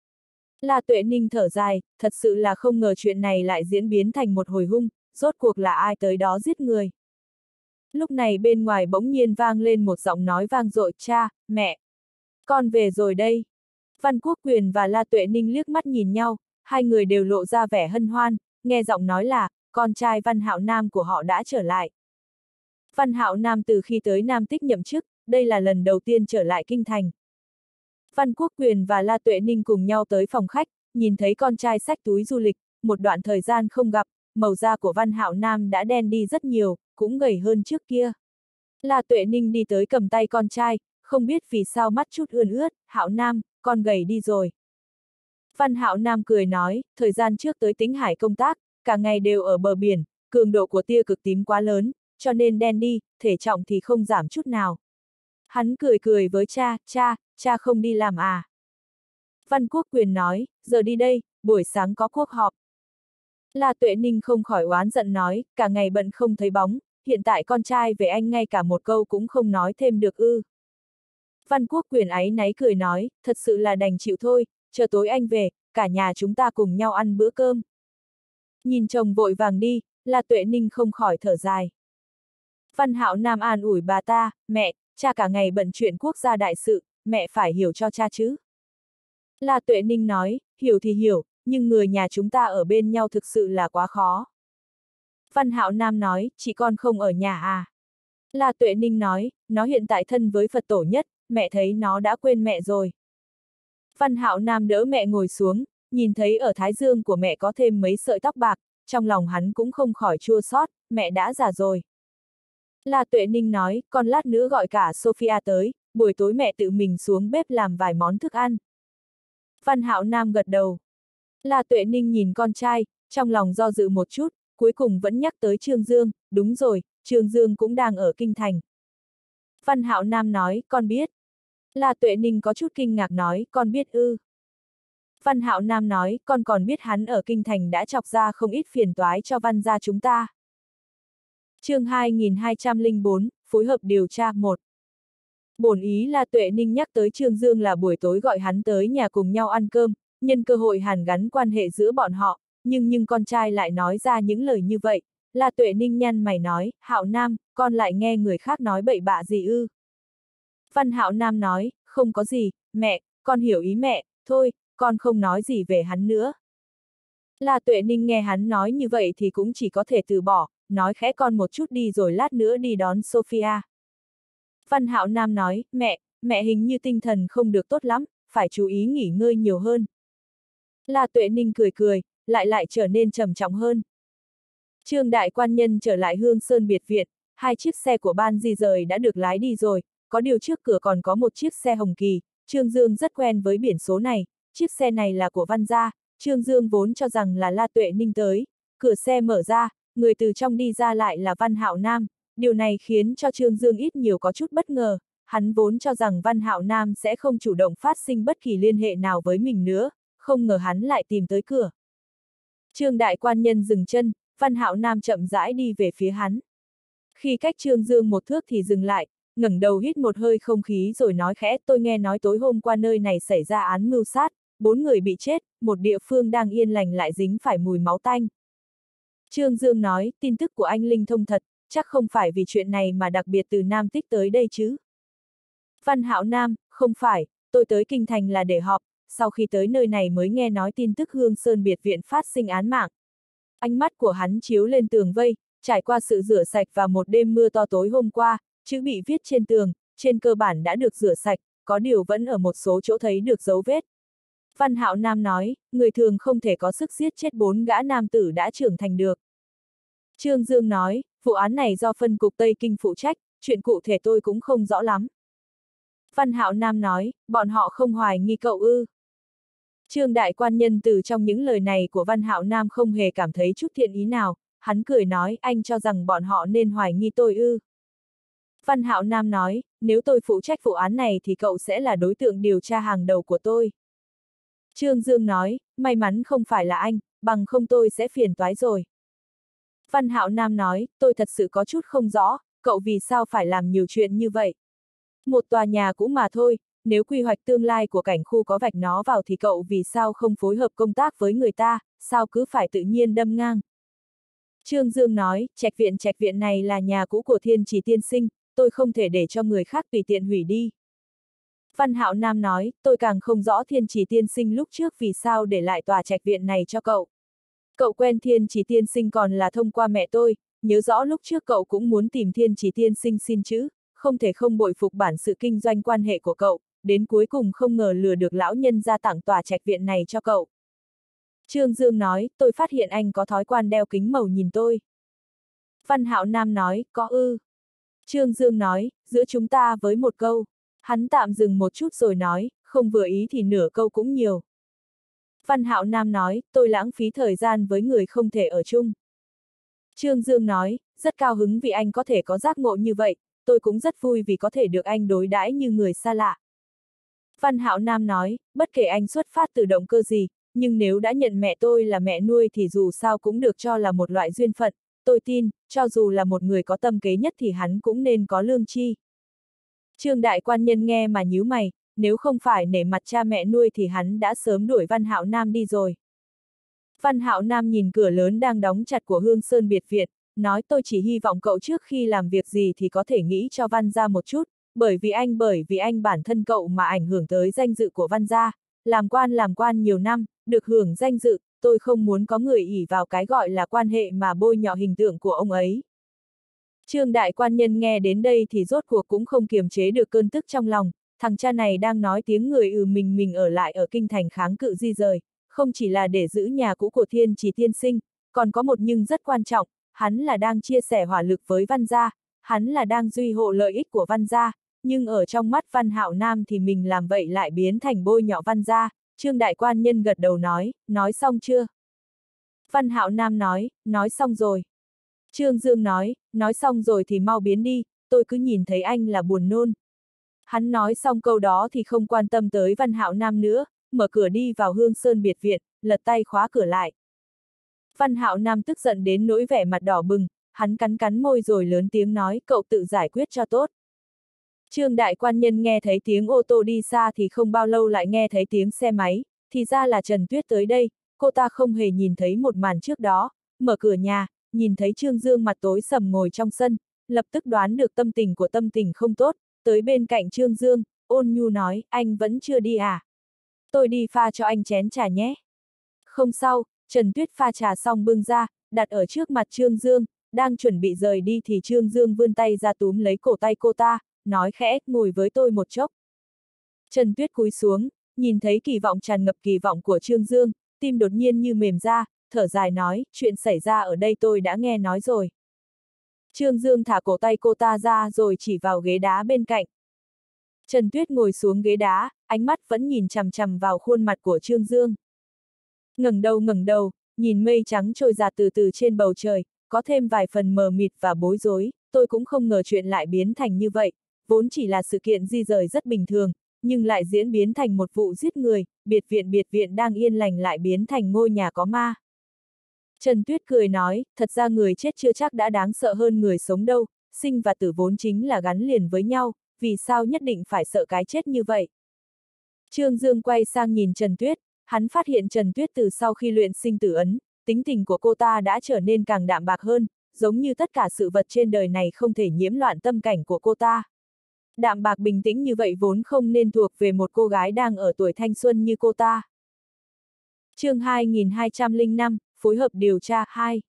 La Tuệ Ninh thở dài, thật sự là không ngờ chuyện này lại diễn biến thành một hồi hung, rốt cuộc là ai tới đó giết người. Lúc này bên ngoài bỗng nhiên vang lên một giọng nói vang dội, cha, mẹ, con về rồi đây. Văn Quốc Quyền và La Tuệ Ninh liếc mắt nhìn nhau, hai người đều lộ ra vẻ hân hoan, nghe giọng nói là, con trai Văn Hạo Nam của họ đã trở lại. Văn Hạo Nam từ khi tới Nam Tích nhậm chức, đây là lần đầu tiên trở lại kinh thành. Văn Quốc Quyền và La Tuệ Ninh cùng nhau tới phòng khách, nhìn thấy con trai xách túi du lịch, một đoạn thời gian không gặp, màu da của Văn Hạo Nam đã đen đi rất nhiều, cũng gầy hơn trước kia. La Tuệ Ninh đi tới cầm tay con trai, không biết vì sao mắt chút ươn ướt, Hạo Nam, con gầy đi rồi. Văn Hạo Nam cười nói, thời gian trước tới Tĩnh Hải công tác, cả ngày đều ở bờ biển, cường độ của tia cực tím quá lớn, cho nên đen đi, thể trọng thì không giảm chút nào. Hắn cười cười với cha, cha, cha không đi làm à? Văn Quốc Quyền nói, giờ đi đây, buổi sáng có cuộc họp. La Tuệ Ninh không khỏi oán giận nói, cả ngày bận không thấy bóng, hiện tại con trai về anh ngay cả một câu cũng không nói thêm được ư. Văn Quốc Quyền áy náy cười nói, thật sự là đành chịu thôi, chờ tối anh về, cả nhà chúng ta cùng nhau ăn bữa cơm. Nhìn chồng vội vàng đi, La Tuệ Ninh không khỏi thở dài. Văn Hạo Nam an ủi bà ta, mẹ, cha cả ngày bận chuyện quốc gia đại sự, mẹ phải hiểu cho cha chứ. La Tuệ Ninh nói, hiểu thì hiểu, nhưng người nhà chúng ta ở bên nhau thực sự là quá khó. Văn Hạo Nam nói, chị con không ở nhà à? La Tuệ Ninh nói, nó hiện tại thân với Phật tổ nhất, mẹ thấy nó đã quên mẹ rồi. Văn Hạo Nam đỡ mẹ ngồi xuống, nhìn thấy ở thái dương của mẹ có thêm mấy sợi tóc bạc, trong lòng hắn cũng không khỏi chua xót, mẹ đã già rồi. La Tuệ Ninh nói, con lát nữa gọi cả Sophia tới, buổi tối mẹ tự mình xuống bếp làm vài món thức ăn. Văn Hạo Nam gật đầu. La Tuệ Ninh nhìn con trai, trong lòng do dự một chút, cuối cùng vẫn nhắc tới Trương Dương, đúng rồi, Trương Dương cũng đang ở kinh thành. Văn Hạo Nam nói, con biết. La Tuệ Ninh có chút kinh ngạc nói, con biết ư. Văn Hạo Nam nói, con còn biết hắn ở kinh thành đã chọc ra không ít phiền toái cho Văn gia chúng ta. Chương hai nghìn hai trăm lẻ bốn, phối hợp điều tra một. Bổn ý La Tuệ Ninh nhắc tới Trương Dương là buổi tối gọi hắn tới nhà cùng nhau ăn cơm, nhân cơ hội hàn gắn quan hệ giữa bọn họ, nhưng nhưng con trai lại nói ra những lời như vậy. La Tuệ Ninh nhăn mày nói, Hạo Nam, con lại nghe người khác nói bậy bạ gì ư? Văn Hạo Nam nói, không có gì, mẹ, con hiểu ý mẹ, thôi, con không nói gì về hắn nữa. La Tuệ Ninh nghe hắn nói như vậy thì cũng chỉ có thể từ bỏ, nói khẽ con một chút đi rồi lát nữa đi đón Sophia. Văn Hạo Nam nói, mẹ, mẹ hình như tinh thần không được tốt lắm, phải chú ý nghỉ ngơi nhiều hơn. La Tuệ Ninh cười cười, lại lại trở nên trầm trọng hơn. Trương đại quan nhân trở lại Hương Sơn biệt viện, hai chiếc xe của ban di rời đã được lái đi rồi, có điều trước cửa còn có một chiếc xe hồng kỳ, Trương Dương rất quen với biển số này, chiếc xe này là của Văn gia, Trương Dương vốn cho rằng là La Tuệ Ninh tới, cửa xe mở ra, người từ trong đi ra lại là Văn Hạo Nam, điều này khiến cho Trương Dương ít nhiều có chút bất ngờ, hắn vốn cho rằng Văn Hạo Nam sẽ không chủ động phát sinh bất kỳ liên hệ nào với mình nữa, không ngờ hắn lại tìm tới cửa. Trương đại quan nhân dừng chân, Văn Hạo Nam chậm rãi đi về phía hắn. Khi cách Trương Dương một thước thì dừng lại, ngẩng đầu hít một hơi không khí rồi nói khẽ, tôi nghe nói tối hôm qua nơi này xảy ra án mưu sát, bốn người bị chết, một địa phương đang yên lành lại dính phải mùi máu tanh. Trương Dương nói, tin tức của anh linh thông thật, chắc không phải vì chuyện này mà đặc biệt từ Nam Tích tới đây chứ. Văn Hạo Nam, không phải, tôi tới Kinh Thành là để họp, sau khi tới nơi này mới nghe nói tin tức Hương Sơn biệt viện phát sinh án mạng. Ánh mắt của hắn chiếu lên tường vây, trải qua sự rửa sạch và một đêm mưa to tối hôm qua, chữ bị viết trên tường, trên cơ bản đã được rửa sạch, có điều vẫn ở một số chỗ thấy được dấu vết. Văn Hạo Nam nói, người thường không thể có sức giết chết bốn gã nam tử đã trưởng thành được. Trương Dương nói, vụ án này do phân cục Tây Kinh phụ trách, chuyện cụ thể tôi cũng không rõ lắm. Văn Hạo Nam nói, bọn họ không hoài nghi cậu ư. Trương đại quan nhân từ trong những lời này của Văn Hạo Nam không hề cảm thấy chút thiện ý nào, hắn cười nói, anh cho rằng bọn họ nên hoài nghi tôi ư. Văn Hạo Nam nói, nếu tôi phụ trách vụ án này thì cậu sẽ là đối tượng điều tra hàng đầu của tôi. Trương Dương nói, may mắn không phải là anh, bằng không tôi sẽ phiền toái rồi. Văn Hạo Nam nói, tôi thật sự có chút không rõ, cậu vì sao phải làm nhiều chuyện như vậy. Một tòa nhà cũ mà thôi, nếu quy hoạch tương lai của cảnh khu có vạch nó vào thì cậu vì sao không phối hợp công tác với người ta, sao cứ phải tự nhiên đâm ngang. Trương Dương nói, trạch viện trạch viện này là nhà cũ của Thiên Chỉ tiên sinh, tôi không thể để cho người khác tùy tiện hủy đi. Văn Hạo Nam nói, tôi càng không rõ Thiên Chỉ tiên sinh lúc trước vì sao để lại tòa trạch viện này cho cậu. Cậu quen Thiên Chỉ tiên sinh còn là thông qua mẹ tôi, nhớ rõ lúc trước cậu cũng muốn tìm Thiên Chỉ tiên sinh xin chữ, không thể không bội phục bản sự kinh doanh quan hệ của cậu, đến cuối cùng không ngờ lừa được lão nhân ra tặng tòa trạch viện này cho cậu. Trương Dương nói, tôi phát hiện anh có thói quen đeo kính màu nhìn tôi. Văn Hạo Nam nói, có ư. Trương Dương nói, giữa chúng ta với một câu. Hắn tạm dừng một chút rồi nói, không vừa ý thì nửa câu cũng nhiều. Văn Hạo Nam nói, tôi lãng phí thời gian với người không thể ở chung. Trương Dương nói, rất cao hứng vì anh có thể có giác ngộ như vậy, tôi cũng rất vui vì có thể được anh đối đãi như người xa lạ. Văn Hạo Nam nói, bất kể anh xuất phát từ động cơ gì, nhưng nếu đã nhận mẹ tôi là mẹ nuôi thì dù sao cũng được cho là một loại duyên phận, tôi tin, cho dù là một người có tâm kế nhất thì hắn cũng nên có lương tri. Trương đại quan nhân nghe mà nhíu mày, nếu không phải nể mặt cha mẹ nuôi thì hắn đã sớm đuổi Văn Hạo Nam đi rồi. Văn Hạo Nam nhìn cửa lớn đang đóng chặt của Hương Sơn biệt viện, nói tôi chỉ hy vọng cậu trước khi làm việc gì thì có thể nghĩ cho Văn gia một chút, bởi vì anh bởi vì anh bản thân cậu mà ảnh hưởng tới danh dự của Văn gia, làm quan làm quan nhiều năm, được hưởng danh dự, tôi không muốn có người ỷ vào cái gọi là quan hệ mà bôi nhọ hình tượng của ông ấy. Trương đại quan nhân nghe đến đây thì rốt cuộc cũng không kiềm chế được cơn tức trong lòng, thằng cha này đang nói tiếng người ừ mình mình ở lại ở kinh thành kháng cự di rời, không chỉ là để giữ nhà cũ của Thiên Chỉ tiên sinh, còn có một nhưng rất quan trọng, hắn là đang chia sẻ hỏa lực với Văn gia, hắn là đang duy hộ lợi ích của Văn gia, nhưng ở trong mắt Văn Hạo Nam thì mình làm vậy lại biến thành bôi nhọ Văn gia. Trương đại quan nhân gật đầu nói, nói xong chưa? Văn Hạo Nam nói, nói xong rồi. Trương Dương nói, nói xong rồi thì mau biến đi, tôi cứ nhìn thấy anh là buồn nôn. Hắn nói xong câu đó thì không quan tâm tới Văn Hạo Nam nữa, mở cửa đi vào Hương Sơn biệt viện, lật tay khóa cửa lại. Văn Hạo Nam tức giận đến nỗi vẻ mặt đỏ bừng, hắn cắn cắn môi rồi lớn tiếng nói, cậu tự giải quyết cho tốt. Trương đại quan nhân nghe thấy tiếng ô tô đi xa thì không bao lâu lại nghe thấy tiếng xe máy, thì ra là Trần Tuyết tới đây, cô ta không hề nhìn thấy một màn trước đó, mở cửa nhà, nhìn thấy Trương Dương mặt tối sầm ngồi trong sân, lập tức đoán được tâm tình của tâm tình không tốt, tới bên cạnh Trương Dương, ôn nhu nói, anh vẫn chưa đi à? tôi đi pha cho anh chén trà nhé. Không sao, Trần Tuyết pha trà xong bưng ra, đặt ở trước mặt Trương Dương, đang chuẩn bị rời đi thì Trương Dương vươn tay ra túm lấy cổ tay cô ta, nói khẽ, ngồi với tôi một chốc. Trần Tuyết cúi xuống, nhìn thấy kỳ vọng tràn ngập kỳ vọng của Trương Dương, tim đột nhiên như mềm ra, thở dài nói, chuyện xảy ra ở đây tôi đã nghe nói rồi. Trương Dương thả cổ tay cô ta ra rồi chỉ vào ghế đá bên cạnh. Trần Tuyết ngồi xuống ghế đá, ánh mắt vẫn nhìn chằm chằm vào khuôn mặt của Trương Dương. Ngẩng đầu ngẩng đầu, nhìn mây trắng trôi giạt từ từ trên bầu trời, có thêm vài phần mờ mịt và bối rối, tôi cũng không ngờ chuyện lại biến thành như vậy, vốn chỉ là sự kiện di rời rất bình thường, nhưng lại diễn biến thành một vụ giết người, biệt viện biệt viện đang yên lành lại biến thành ngôi nhà có ma. Trần Tuyết cười nói, thật ra người chết chưa chắc đã đáng sợ hơn người sống đâu, sinh và tử vốn chính là gắn liền với nhau, vì sao nhất định phải sợ cái chết như vậy? Trương Dương quay sang nhìn Trần Tuyết, hắn phát hiện Trần Tuyết từ sau khi luyện sinh tử ấn, tính tình của cô ta đã trở nên càng đạm bạc hơn, giống như tất cả sự vật trên đời này không thể nhiễm loạn tâm cảnh của cô ta. Đạm bạc bình tĩnh như vậy vốn không nên thuộc về một cô gái đang ở tuổi thanh xuân như cô ta. Chương hai nghìn hai trăm lẻ năm, phối hợp điều tra hai.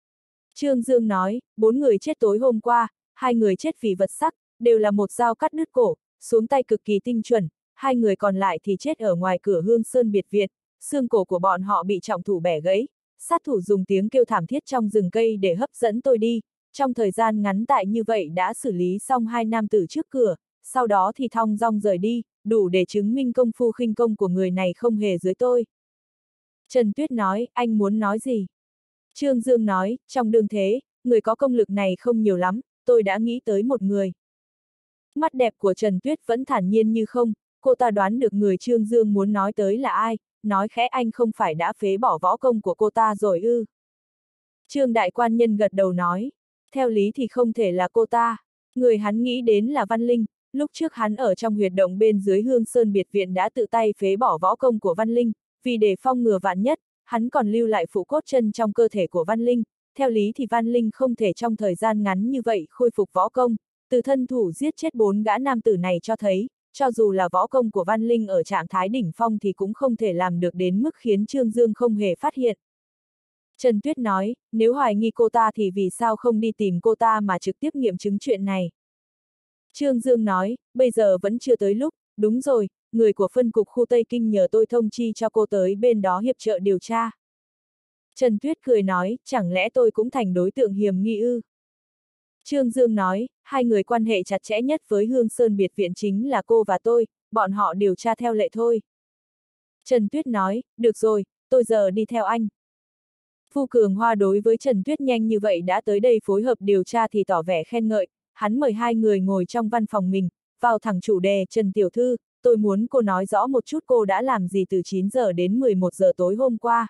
Trương Dương nói, bốn người chết tối hôm qua, hai người chết vì vật sắc, đều là một dao cắt đứt cổ, xuống tay cực kỳ tinh chuẩn, hai người còn lại thì chết ở ngoài cửa Hương Sơn biệt viện, xương cổ của bọn họ bị trọng thủ bẻ gãy, sát thủ dùng tiếng kêu thảm thiết trong rừng cây để hấp dẫn tôi đi, trong thời gian ngắn tại như vậy đã xử lý xong hai nam tử trước cửa, sau đó thì thong dong rời đi, đủ để chứng minh công phu khinh công của người này không hề dưới tôi. Trần Tuyết nói, anh muốn nói gì? Trương Dương nói, trong đương thế, người có công lực này không nhiều lắm, tôi đã nghĩ tới một người. Mắt đẹp của Trần Tuyết vẫn thản nhiên như không, cô ta đoán được người Trương Dương muốn nói tới là ai, nói khẽ, anh không phải đã phế bỏ võ công của cô ta rồi ư? Trương Đại Quan Nhân gật đầu nói, theo lý thì không thể là cô ta, người hắn nghĩ đến là Văn Linh, lúc trước hắn ở trong huyệt động bên dưới Hương Sơn biệt viện đã tự tay phế bỏ võ công của Văn Linh, vì để phong ngừa vạn nhất, hắn còn lưu lại phụ cốt chân trong cơ thể của Văn Linh, theo lý thì Văn Linh không thể trong thời gian ngắn như vậy khôi phục võ công, từ thân thủ giết chết bốn gã nam tử này cho thấy, cho dù là võ công của Văn Linh ở trạng thái đỉnh phong thì cũng không thể làm được đến mức khiến Trương Dương không hề phát hiện. Trần Tuyết nói, nếu hoài nghi cô ta thì vì sao không đi tìm cô ta mà trực tiếp nghiệm chứng chuyện này? Trương Dương nói, bây giờ vẫn chưa tới lúc, đúng rồi, người của phân cục khu Tây Kinh nhờ tôi thông chi cho cô tới bên đó hiệp trợ điều tra. Trần Tuyết cười nói, chẳng lẽ tôi cũng thành đối tượng hiểm nghi ư? Trương Dương nói, hai người quan hệ chặt chẽ nhất với Hương Sơn biệt viện chính là cô và tôi, bọn họ điều tra theo lệ thôi. Trần Tuyết nói, được rồi, tôi giờ đi theo anh. Phu Cường Hoa đối với Trần Tuyết nhanh như vậy đã tới đây phối hợp điều tra thì tỏ vẻ khen ngợi, hắn mời hai người ngồi trong văn phòng mình, vào thẳng chủ đề, Trần Tiểu Thư, tôi muốn cô nói rõ một chút cô đã làm gì từ chín giờ đến mười một giờ tối hôm qua.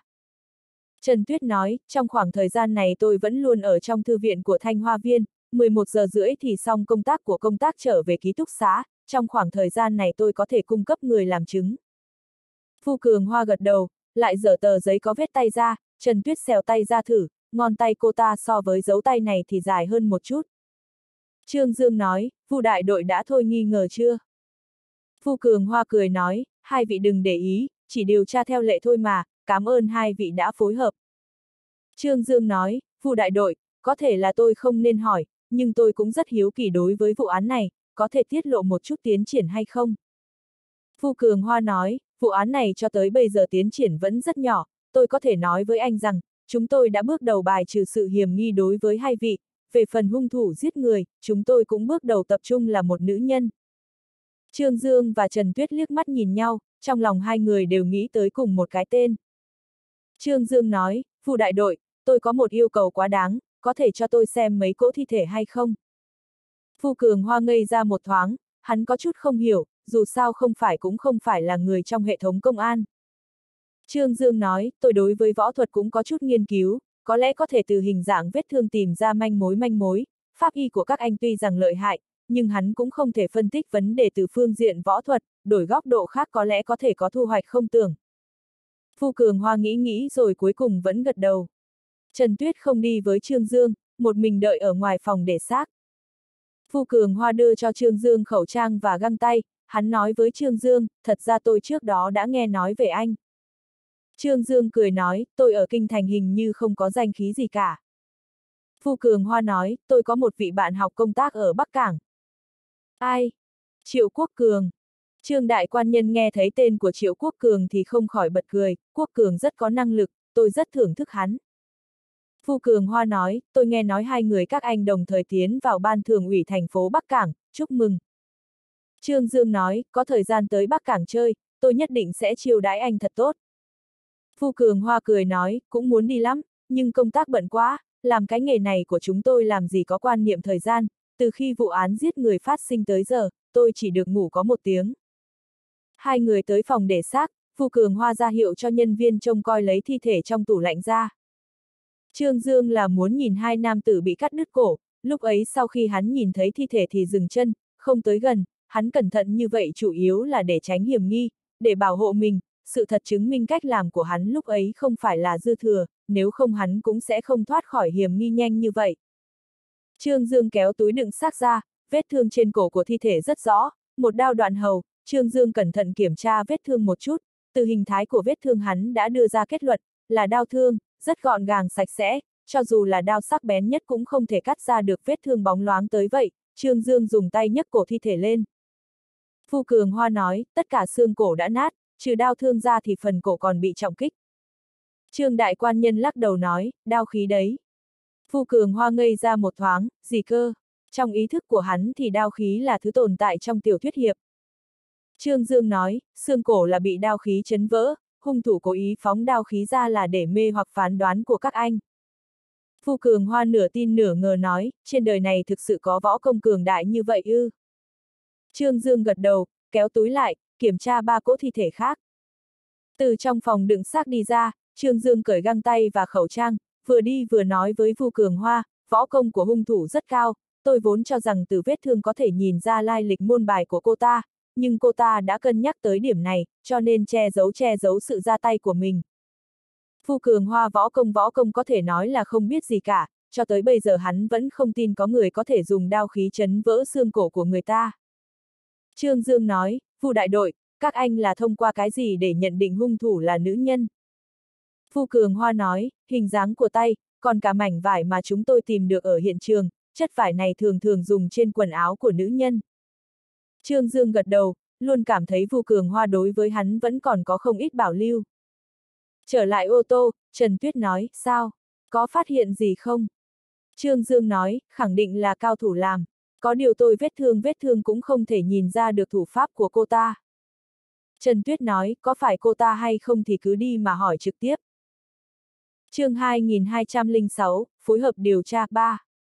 Trần Tuyết nói, trong khoảng thời gian này tôi vẫn luôn ở trong thư viện của Thanh Hoa Viên, mười một giờ rưỡi thì xong công tác của công tác trở về ký túc xá, trong khoảng thời gian này tôi có thể cung cấp người làm chứng. Phu Cường Hoa gật đầu, lại dở tờ giấy có vết tay ra, Trần Tuyết xèo tay ra thử, ngón tay cô ta so với dấu tay này thì dài hơn một chút. Trương Dương nói, Phu đại đội đã thôi nghi ngờ chưa? Phu Cường Hoa cười nói, hai vị đừng để ý, chỉ điều tra theo lệ thôi mà, cảm ơn hai vị đã phối hợp. Trương Dương nói, Phu đại đội, có thể là tôi không nên hỏi, nhưng tôi cũng rất hiếu kỳ đối với vụ án này, có thể tiết lộ một chút tiến triển hay không? Phu Cường Hoa nói, vụ án này cho tới bây giờ tiến triển vẫn rất nhỏ, tôi có thể nói với anh rằng, chúng tôi đã bước đầu bài trừ sự hiểm nghi đối với hai vị, về phần hung thủ giết người, chúng tôi cũng bước đầu tập trung là một nữ nhân. Trương Dương và Trần Tuyết liếc mắt nhìn nhau, trong lòng hai người đều nghĩ tới cùng một cái tên. Trương Dương nói, Phu đại đội, tôi có một yêu cầu quá đáng, có thể cho tôi xem mấy cỗ thi thể hay không? Phu Cường Hoa ngây ra một thoáng, hắn có chút không hiểu, dù sao không phải cũng không phải là người trong hệ thống công an. Trương Dương nói, tôi đối với võ thuật cũng có chút nghiên cứu, có lẽ có thể từ hình dạng vết thương tìm ra manh mối manh mối, pháp y của các anh tuy rằng lợi hại, nhưng hắn cũng không thể phân tích vấn đề từ phương diện võ thuật, đổi góc độ khác có lẽ có thể có thu hoạch không tưởng. Phu Cường Hoa nghĩ nghĩ rồi cuối cùng vẫn gật đầu. Trần Tuyết không đi với Trương Dương, một mình đợi ở ngoài phòng để xác. Phu Cường Hoa đưa cho Trương Dương khẩu trang và găng tay, hắn nói với Trương Dương, thật ra tôi trước đó đã nghe nói về anh. Trương Dương cười nói, tôi ở Kinh Thành hình như không có danh khí gì cả. Phu Cường Hoa nói, tôi có một vị bạn học công tác ở Bắc Cảng. Ai? Triệu Quốc Cường. Trương đại quan nhân nghe thấy tên của Triệu Quốc Cường thì không khỏi bật cười, Quốc Cường rất có năng lực, tôi rất thưởng thức hắn. Phu Cường Hoa nói, tôi nghe nói hai người các anh đồng thời tiến vào ban thường ủy thành phố Bắc Cảng, chúc mừng. Trương Dương nói, có thời gian tới Bắc Cảng chơi, tôi nhất định sẽ chiêu đãi anh thật tốt. Phu Cường Hoa cười nói, cũng muốn đi lắm, nhưng công tác bận quá, làm cái nghề này của chúng tôi làm gì có quan niệm thời gian, từ khi vụ án giết người phát sinh tới giờ, tôi chỉ được ngủ có một tiếng. Hai người tới phòng để xác, Phu Cường Hoa ra hiệu cho nhân viên trông coi lấy thi thể trong tủ lạnh ra. Trương Dương là muốn nhìn hai nam tử bị cắt đứt cổ, lúc ấy sau khi hắn nhìn thấy thi thể thì dừng chân, không tới gần, hắn cẩn thận như vậy chủ yếu là để tránh hiểm nghi, để bảo hộ mình, sự thật chứng minh cách làm của hắn lúc ấy không phải là dư thừa, nếu không hắn cũng sẽ không thoát khỏi hiểm nghi nhanh như vậy. Trương Dương kéo túi đựng xác ra, vết thương trên cổ của thi thể rất rõ, một đao đoạn hầu, Trương Dương cẩn thận kiểm tra vết thương một chút, từ hình thái của vết thương hắn đã đưa ra kết luận, là đao thương, rất gọn gàng sạch sẽ, cho dù là đao sắc bén nhất cũng không thể cắt ra được vết thương bóng loáng tới vậy, Trương Dương dùng tay nhấc cổ thi thể lên. Phu Cường Hoa nói, tất cả xương cổ đã nát, trừ đao thương ra thì phần cổ còn bị trọng kích. Trương đại quan nhân lắc đầu nói, đao khí đấy. Phu Cường Hoa ngây ra một thoáng, gì cơ? Trong ý thức của hắn thì đao khí là thứ tồn tại trong tiểu thuyết hiệp. Trương Dương nói, xương cổ là bị đao khí chấn vỡ, hung thủ cố ý phóng đao khí ra là để mê hoặc phán đoán của các anh. Phu Cường Hoa nửa tin nửa ngờ nói, trên đời này thực sự có võ công cường đại như vậy ư? Trương Dương gật đầu, kéo túi lại, kiểm tra ba cỗ thi thể khác. Từ trong phòng đựng xác đi ra, Trương Dương cởi găng tay và khẩu trang, vừa đi vừa nói với Phu Cường Hoa, võ công của hung thủ rất cao, tôi vốn cho rằng từ vết thương có thể nhìn ra lai lịch môn bài của cô ta, nhưng cô ta đã cân nhắc tới điểm này, cho nên che giấu che giấu sự ra tay của mình. Phu Cường Hoa võ công võ công có thể nói là không biết gì cả, cho tới bây giờ hắn vẫn không tin có người có thể dùng đao khí chấn vỡ xương cổ của người ta. Trương Dương nói, Phu đại đội, các anh là thông qua cái gì để nhận định hung thủ là nữ nhân? Phu Cường Hoa nói, hình dáng của tay, còn cả mảnh vải mà chúng tôi tìm được ở hiện trường, chất vải này thường thường dùng trên quần áo của nữ nhân. Trương Dương gật đầu, luôn cảm thấy Phu Cường Hoa đối với hắn vẫn còn có không ít bảo lưu. Trở lại ô tô, Trần Tuyết nói, sao? Có phát hiện gì không? Trương Dương nói, khẳng định là cao thủ làm. Có điều tôi vết thương vết thương cũng không thể nhìn ra được thủ pháp của cô ta. Trần Tuyết nói, có phải cô ta hay không thì cứ đi mà hỏi trực tiếp. Chương hai nghìn hai trăm lẻ sáu, phối hợp điều tra ba.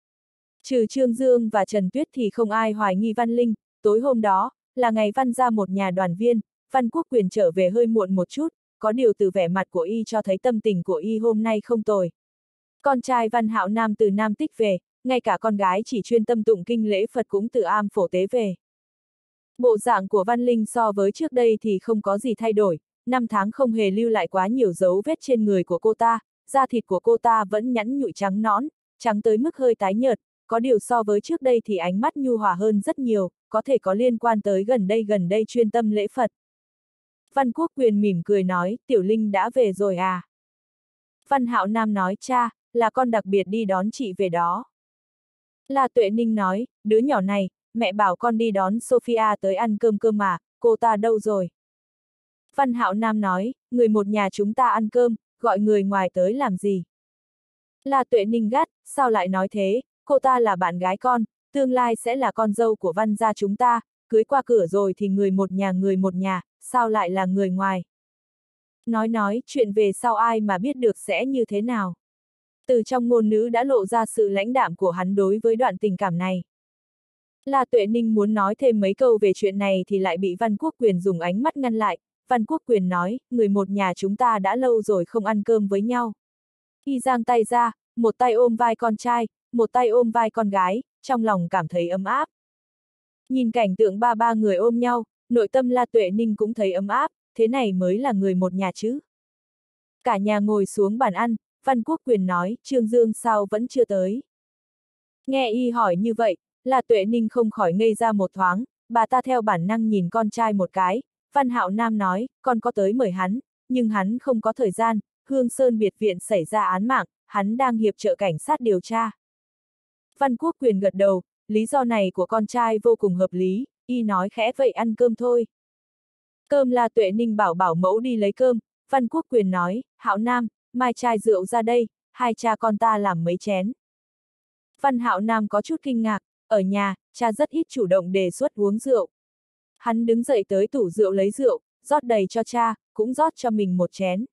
Trừ Trương Dương và Trần Tuyết thì không ai hoài nghi Văn Linh, tối hôm đó, là ngày Văn ra một nhà đoàn viên, Văn Quốc Quyền trở về hơi muộn một chút, có điều từ vẻ mặt của y cho thấy tâm tình của y hôm nay không tồi. Con trai Văn Hạo Nam từ Nam Tích về, ngay cả con gái chỉ chuyên tâm tụng kinh lễ Phật cũng từ Am Phổ Tế về. Bộ dạng của Văn Linh so với trước đây thì không có gì thay đổi, năm tháng không hề lưu lại quá nhiều dấu vết trên người của cô ta, da thịt của cô ta vẫn nhẵn nhụi trắng nõn, trắng tới mức hơi tái nhợt, có điều so với trước đây thì ánh mắt nhu hòa hơn rất nhiều, có thể có liên quan tới gần đây gần đây chuyên tâm lễ Phật. Văn Quốc Quyền mỉm cười nói, Tiểu Linh đã về rồi à? Văn Hạo Nam nói, cha, là con đặc biệt đi đón chị về đó. La Tuệ Ninh nói, đứa nhỏ này, mẹ bảo con đi đón Sophia tới ăn cơm cơ mà, cô ta đâu rồi? Văn Hạo Nam nói, người một nhà chúng ta ăn cơm, gọi người ngoài tới làm gì? La Tuệ Ninh gắt, sao lại nói thế, cô ta là bạn gái con, tương lai sẽ là con dâu của Văn gia chúng ta, cưới qua cửa rồi thì người một nhà người một nhà, sao lại là người ngoài? Nói nói, chuyện về sau ai mà biết được sẽ như thế nào? Từ trong ngôn ngữ đã lộ ra sự lãnh đạm của hắn đối với đoạn tình cảm này. La Tuệ Ninh muốn nói thêm mấy câu về chuyện này thì lại bị Văn Quốc Quyền dùng ánh mắt ngăn lại. Văn Quốc Quyền nói, người một nhà chúng ta đã lâu rồi không ăn cơm với nhau. Y giang tay ra, một tay ôm vai con trai, một tay ôm vai con gái, trong lòng cảm thấy ấm áp. Nhìn cảnh tượng ba ba người ôm nhau, nội tâm La Tuệ Ninh cũng thấy ấm áp, thế này mới là người một nhà chứ. Cả nhà ngồi xuống bàn ăn, Văn Quốc Quyền nói, Trương Dương sao vẫn chưa tới. Nghe y hỏi như vậy, La Tuệ Ninh không khỏi ngây ra một thoáng, bà ta theo bản năng nhìn con trai một cái. Văn Hạo Nam nói, con có tới mời hắn, nhưng hắn không có thời gian, Hương Sơn biệt viện xảy ra án mạng, hắn đang hiệp trợ cảnh sát điều tra. Văn Quốc Quyền gật đầu, lý do này của con trai vô cùng hợp lý, y nói khẽ vậy ăn cơm thôi. Cơm La Tuệ Ninh bảo bảo mẫu đi lấy cơm, Văn Quốc Quyền nói, Hạo Nam, mai chai rượu ra đây, hai cha con ta làm mấy chén. Văn Hạo Nam có chút kinh ngạc, ở nhà, cha rất ít chủ động đề xuất uống rượu. Hắn đứng dậy tới tủ rượu lấy rượu, rót đầy cho cha, cũng rót cho mình một chén.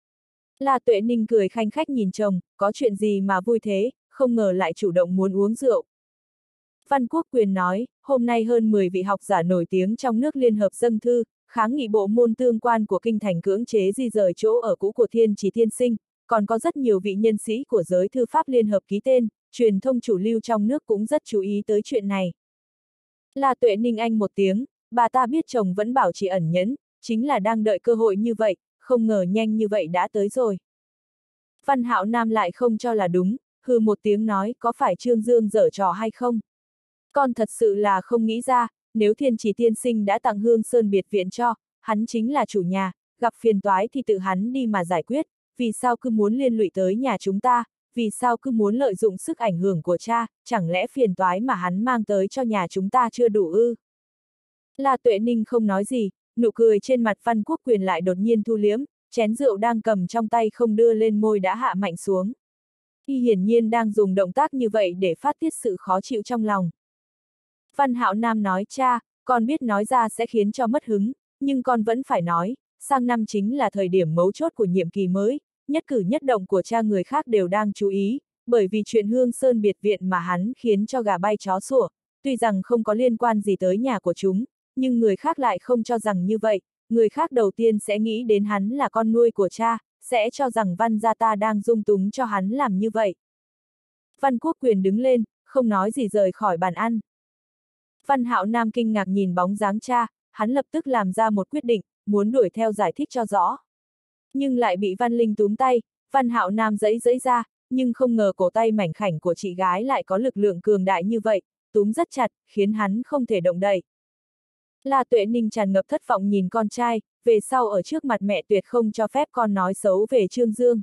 La Tuệ Ninh cười khanh khách nhìn chồng, có chuyện gì mà vui thế, không ngờ lại chủ động muốn uống rượu. Văn Quốc Quyền nói, hôm nay hơn mười vị học giả nổi tiếng trong nước liên hợp dâng thư, kháng nghị bộ môn tương quan của kinh thành cưỡng chế di rời chỗ ở cũ của Thiên Chỉ Tiên Sinh, còn có rất nhiều vị nhân sĩ của giới thư pháp liên hợp ký tên, truyền thông chủ lưu trong nước cũng rất chú ý tới chuyện này. La Tuệ Ninh anh một tiếng, bà ta biết chồng vẫn bảo trì ẩn nhẫn, chính là đang đợi cơ hội như vậy, không ngờ nhanh như vậy đã tới rồi. Văn Hạo Nam lại không cho là đúng, hừ một tiếng nói, có phải Trương Dương giở trò hay không? Con thật sự là không nghĩ ra, nếu Thiên Chỉ Tiên Sinh đã tặng Hương Sơn biệt viện cho, hắn chính là chủ nhà, gặp phiền toái thì tự hắn đi mà giải quyết, vì sao cứ muốn liên lụy tới nhà chúng ta, vì sao cứ muốn lợi dụng sức ảnh hưởng của cha, chẳng lẽ phiền toái mà hắn mang tới cho nhà chúng ta chưa đủ ư? La Tuệ Ninh không nói gì, nụ cười trên mặt Văn Quốc Quyền lại đột nhiên thu liếm, chén rượu đang cầm trong tay không đưa lên môi đã hạ mạnh xuống. Y hiển nhiên đang dùng động tác như vậy để phát tiết sự khó chịu trong lòng. Văn Hạo Nam nói, cha, con biết nói ra sẽ khiến cho mất hứng, nhưng con vẫn phải nói, sang năm chính là thời điểm mấu chốt của nhiệm kỳ mới, nhất cử nhất động của cha người khác đều đang chú ý, bởi vì chuyện Hương Sơn biệt viện mà hắn khiến cho gà bay chó sủa, tuy rằng không có liên quan gì tới nhà của chúng, nhưng người khác lại không cho rằng như vậy, người khác đầu tiên sẽ nghĩ đến hắn là con nuôi của cha, sẽ cho rằng Văn gia ta đang dung túng cho hắn làm như vậy. Văn Quốc Quyền đứng lên, không nói gì rời khỏi bàn ăn. Văn Hạo Nam kinh ngạc nhìn bóng dáng cha, hắn lập tức làm ra một quyết định, muốn đuổi theo giải thích cho rõ. Nhưng lại bị Văn Linh túm tay, Văn Hạo Nam giãy giãy ra, nhưng không ngờ cổ tay mảnh khảnh của chị gái lại có lực lượng cường đại như vậy, túm rất chặt, khiến hắn không thể động đậy. La Tuệ Ninh tràn ngập thất vọng nhìn con trai, về sau ở trước mặt mẹ tuyệt không cho phép con nói xấu về Trương Dương.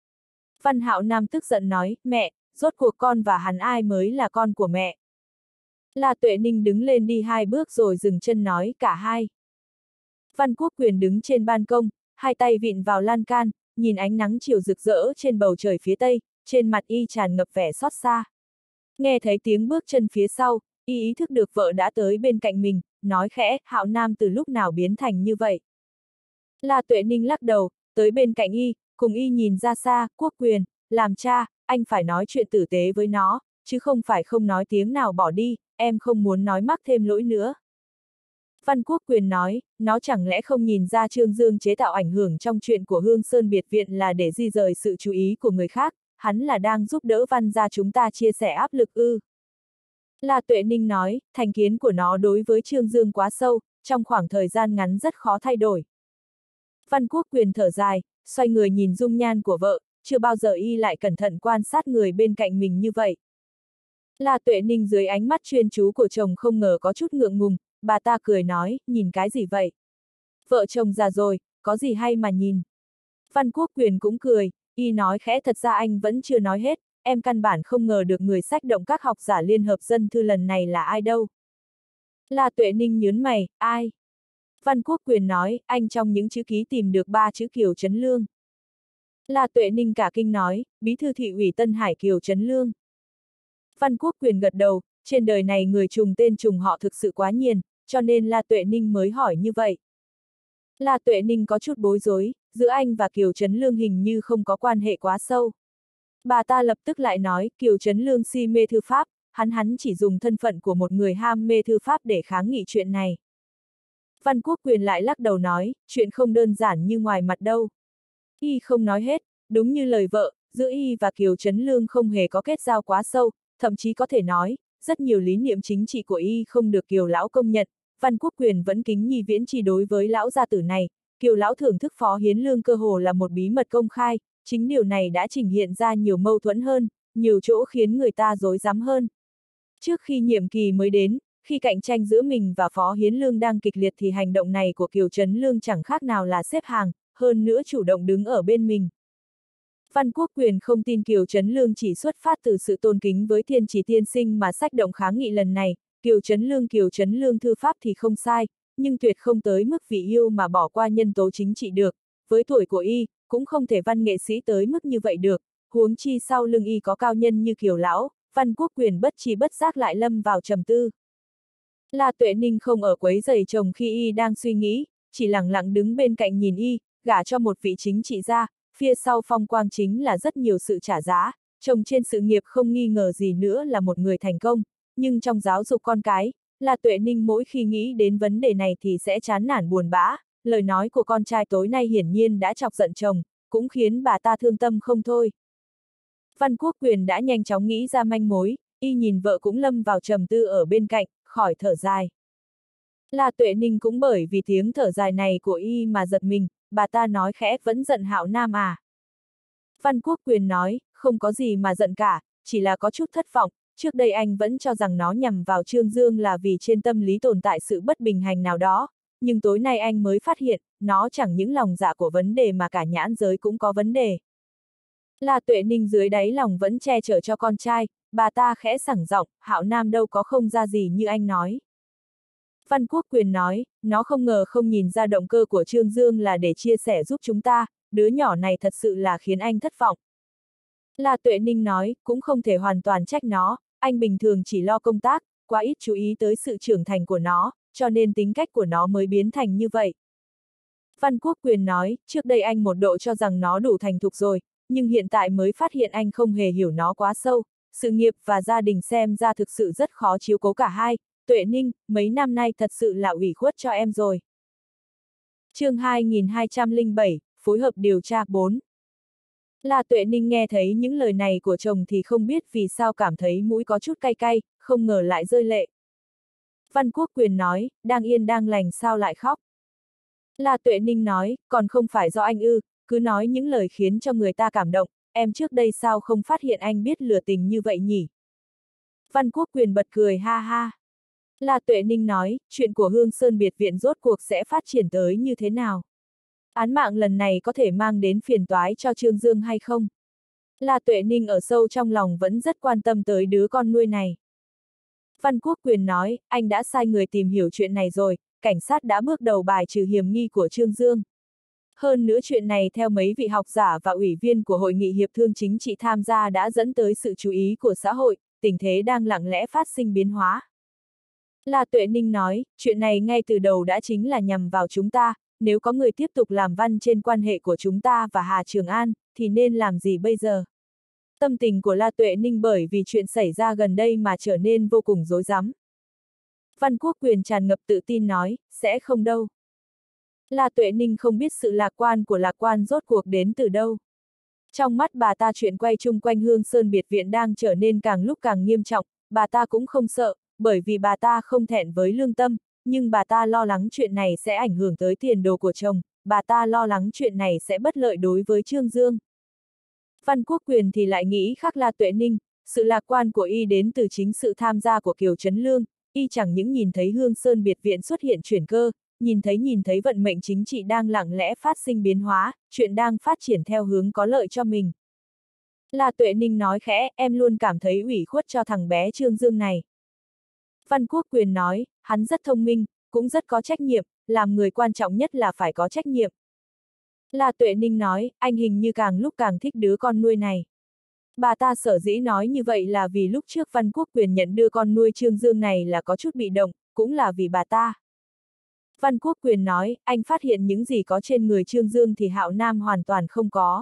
Văn Hạo Nam tức giận nói, mẹ, rốt cuộc con và hắn ai mới là con của mẹ. La Tuệ Ninh đứng lên đi hai bước rồi dừng chân nói, cả hai. Văn Quốc Quyền đứng trên ban công, hai tay vịn vào lan can, nhìn ánh nắng chiều rực rỡ trên bầu trời phía tây, trên mặt y tràn ngập vẻ xót xa. Nghe thấy tiếng bước chân phía sau, y ý thức được vợ đã tới bên cạnh mình, nói khẽ, Hạo Nam từ lúc nào biến thành như vậy. La Tuệ Ninh lắc đầu, tới bên cạnh y, cùng y nhìn ra xa, Quốc Quyền, làm cha, anh phải nói chuyện tử tế với nó, chứ không phải không nói tiếng nào bỏ đi, em không muốn nói mắc thêm lỗi nữa. Văn Quốc Quyền nói, nó chẳng lẽ không nhìn ra Trương Dương chế tạo ảnh hưởng trong chuyện của Hương Sơn biệt viện là để di rời sự chú ý của người khác, hắn là đang giúp đỡ Văn gia chúng ta chia sẻ áp lực ư. La Tuệ Ninh nói, thành kiến của nó đối với Trương Dương quá sâu, trong khoảng thời gian ngắn rất khó thay đổi. Văn Quốc Quyền thở dài, xoay người nhìn dung nhan của vợ, chưa bao giờ y lại cẩn thận quan sát người bên cạnh mình như vậy. La Tuệ Ninh dưới ánh mắt chuyên chú của chồng không ngờ có chút ngượng ngùng, bà ta cười nói, nhìn cái gì vậy? Vợ chồng già rồi, có gì hay mà nhìn? Văn Quốc Quyền cũng cười, y nói khẽ, thật ra anh vẫn chưa nói hết, em căn bản không ngờ được người xách động các học giả liên hợp dân thư lần này là ai đâu. La Tuệ Ninh nhớn mày, ai? Văn Quốc Quyền nói, anh trong những chữ ký tìm được ba chữ Kiều Trấn Lương. La Tuệ Ninh cả kinh nói, bí thư thị ủy Tân Hải Kiều Trấn Lương. Văn Quốc Quyền gật đầu, trên đời này người trùng tên trùng họ thực sự quá nhiều, cho nên La Tuệ Ninh mới hỏi như vậy. La Tuệ Ninh có chút bối rối, giữa anh và Kiều Trấn Lương hình như không có quan hệ quá sâu. Bà ta lập tức lại nói, Kiều Trấn Lương si mê thư pháp, hắn hắn chỉ dùng thân phận của một người ham mê thư pháp để kháng nghị chuyện này. Văn Quốc Quyền lại lắc đầu nói, chuyện không đơn giản như ngoài mặt đâu. Y không nói hết, đúng như lời vợ, giữa Y và Kiều Trấn Lương không hề có kết giao quá sâu, thậm chí có thể nói, rất nhiều lý niệm chính trị của Y không được Kiều lão công nhận. Văn Quốc Quyền vẫn kính nhi viễn chi đối với lão gia tử này, Kiều lão thưởng thức Phó Hiến Lương cơ hồ là một bí mật công khai, chính điều này đã trình hiện ra nhiều mâu thuẫn hơn, nhiều chỗ khiến người ta rối rắm hơn. Trước khi nhiệm kỳ mới đến, Khi cạnh tranh giữa mình và Phó Hiến Lương đang kịch liệt thì hành động này của Kiều Trấn Lương chẳng khác nào là xếp hàng, hơn nữa chủ động đứng ở bên mình. Văn Quốc Quyền không tin Kiều Trấn Lương chỉ xuất phát từ sự tôn kính với Thiên Chỉ tiên sinh mà sách động kháng nghị lần này. Kiều Trấn Lương Kiều Trấn Lương thư pháp thì không sai, nhưng tuyệt không tới mức vì yêu mà bỏ qua nhân tố chính trị được. Với tuổi của y, cũng không thể văn nghệ sĩ tới mức như vậy được, huống chi sau lưng y có cao nhân như Kiều lão. Văn Quốc Quyền bất tri bất giác lại lâm vào trầm tư. La Tuệ Ninh không ở quấy rầy chồng khi y đang suy nghĩ, chỉ lặng lặng đứng bên cạnh nhìn y, gả cho một vị chính trị gia, phía sau phong quang chính là rất nhiều sự trả giá, chồng trên sự nghiệp không nghi ngờ gì nữa là một người thành công, nhưng trong giáo dục con cái, La Tuệ Ninh mỗi khi nghĩ đến vấn đề này thì sẽ chán nản buồn bã, lời nói của con trai tối nay hiển nhiên đã chọc giận chồng, cũng khiến bà ta thương tâm không thôi. Văn Quốc Quyền đã nhanh chóng nghĩ ra manh mối, y nhìn vợ cũng lâm vào trầm tư ở bên cạnh, khỏi thở dài. La Tuệ Ninh cũng bởi vì tiếng thở dài này của y mà giật mình, bà ta nói khẽ vẫn giận Hạo Nam à. Văn Quốc Quyền nói, không có gì mà giận cả, chỉ là có chút thất vọng, trước đây anh vẫn cho rằng nó nhằm vào Trương Dương là vì trên tâm lý tồn tại sự bất bình hành nào đó, nhưng tối nay anh mới phát hiện, nó chẳng những lòng dạ của vấn đề mà cả nhãn giới cũng có vấn đề. La Tuệ Ninh dưới đáy lòng vẫn che chở cho con trai, bà ta khẽ sẳng giọng, Hạo Nam đâu có không ra gì như anh nói. Văn Quốc Quyền nói, nó không ngờ không nhìn ra động cơ của Trương Dương là để chia sẻ giúp chúng ta, đứa nhỏ này thật sự là khiến anh thất vọng. La Tuệ Ninh nói, cũng không thể hoàn toàn trách nó, anh bình thường chỉ lo công tác, quá ít chú ý tới sự trưởng thành của nó, cho nên tính cách của nó mới biến thành như vậy. Văn Quốc Quyền nói, trước đây anh một độ cho rằng nó đủ thành thục rồi, nhưng hiện tại mới phát hiện anh không hề hiểu nó quá sâu, sự nghiệp và gia đình xem ra thực sự rất khó chiếu cố cả hai. Tuệ Ninh, mấy năm nay thật sự là ủy khuất cho em rồi. Chương hai nghìn hai trăm lẻ bảy, phối hợp điều tra bốn. La Tuệ Ninh nghe thấy những lời này của chồng thì không biết vì sao cảm thấy mũi có chút cay cay, không ngờ lại rơi lệ. Văn Quốc Quyền nói, đang yên đang lành sao lại khóc. La Tuệ Ninh nói, còn không phải do anh ư, cứ nói những lời khiến cho người ta cảm động, em trước đây sao không phát hiện anh biết lừa tình như vậy nhỉ? Văn Quốc Quyền bật cười ha ha. La Tuệ Ninh nói, chuyện của Hương Sơn biệt viện rốt cuộc sẽ phát triển tới như thế nào? Án mạng lần này có thể mang đến phiền toái cho Trương Dương hay không? La Tuệ Ninh ở sâu trong lòng vẫn rất quan tâm tới đứa con nuôi này. Văn Quốc Quyền nói, anh đã sai người tìm hiểu chuyện này rồi, cảnh sát đã bước đầu bài trừ hiểm nghi của Trương Dương. Hơn nữa chuyện này theo mấy vị học giả và ủy viên của Hội nghị Hiệp thương Chính trị tham gia đã dẫn tới sự chú ý của xã hội, tình thế đang lặng lẽ phát sinh biến hóa. La Tuệ Ninh nói, chuyện này ngay từ đầu đã chính là nhằm vào chúng ta, nếu có người tiếp tục làm văn trên quan hệ của chúng ta và Hà Trường An, thì nên làm gì bây giờ? Tâm tình của La Tuệ Ninh bởi vì chuyện xảy ra gần đây mà trở nên vô cùng rối rắm. Văn Quốc Quyền tràn ngập tự tin nói, sẽ không đâu. La Tuệ Ninh không biết sự lạc quan của Lạc Quan rốt cuộc đến từ đâu. Trong mắt bà ta chuyện quay chung quanh Hương Sơn biệt viện đang trở nên càng lúc càng nghiêm trọng, bà ta cũng không sợ, bởi vì bà ta không thẹn với lương tâm, nhưng bà ta lo lắng chuyện này sẽ ảnh hưởng tới tiền đồ của chồng, bà ta lo lắng chuyện này sẽ bất lợi đối với Trương Dương. Văn Quốc Quyền thì lại nghĩ khác La Tuệ Ninh, sự lạc quan của y đến từ chính sự tham gia của Kiều Trấn Lương, y chẳng những nhìn thấy Hương Sơn biệt viện xuất hiện chuyển cơ, nhìn thấy nhìn thấy vận mệnh chính trị đang lặng lẽ phát sinh biến hóa, chuyện đang phát triển theo hướng có lợi cho mình. La Tuệ Ninh nói khẽ, em luôn cảm thấy ủy khuất cho thằng bé Trương Dương này. Văn Quốc Quyền nói, hắn rất thông minh, cũng rất có trách nhiệm, làm người quan trọng nhất là phải có trách nhiệm. La Tuệ Ninh nói, anh hình như càng lúc càng thích đứa con nuôi này. Bà ta sở dĩ nói như vậy là vì lúc trước Văn Quốc Quyền nhận đưa con nuôi Trương Dương này là có chút bị động, cũng là vì bà ta. Văn Quốc Quyền nói, anh phát hiện những gì có trên người Trương Dương thì Hạo Nam hoàn toàn không có.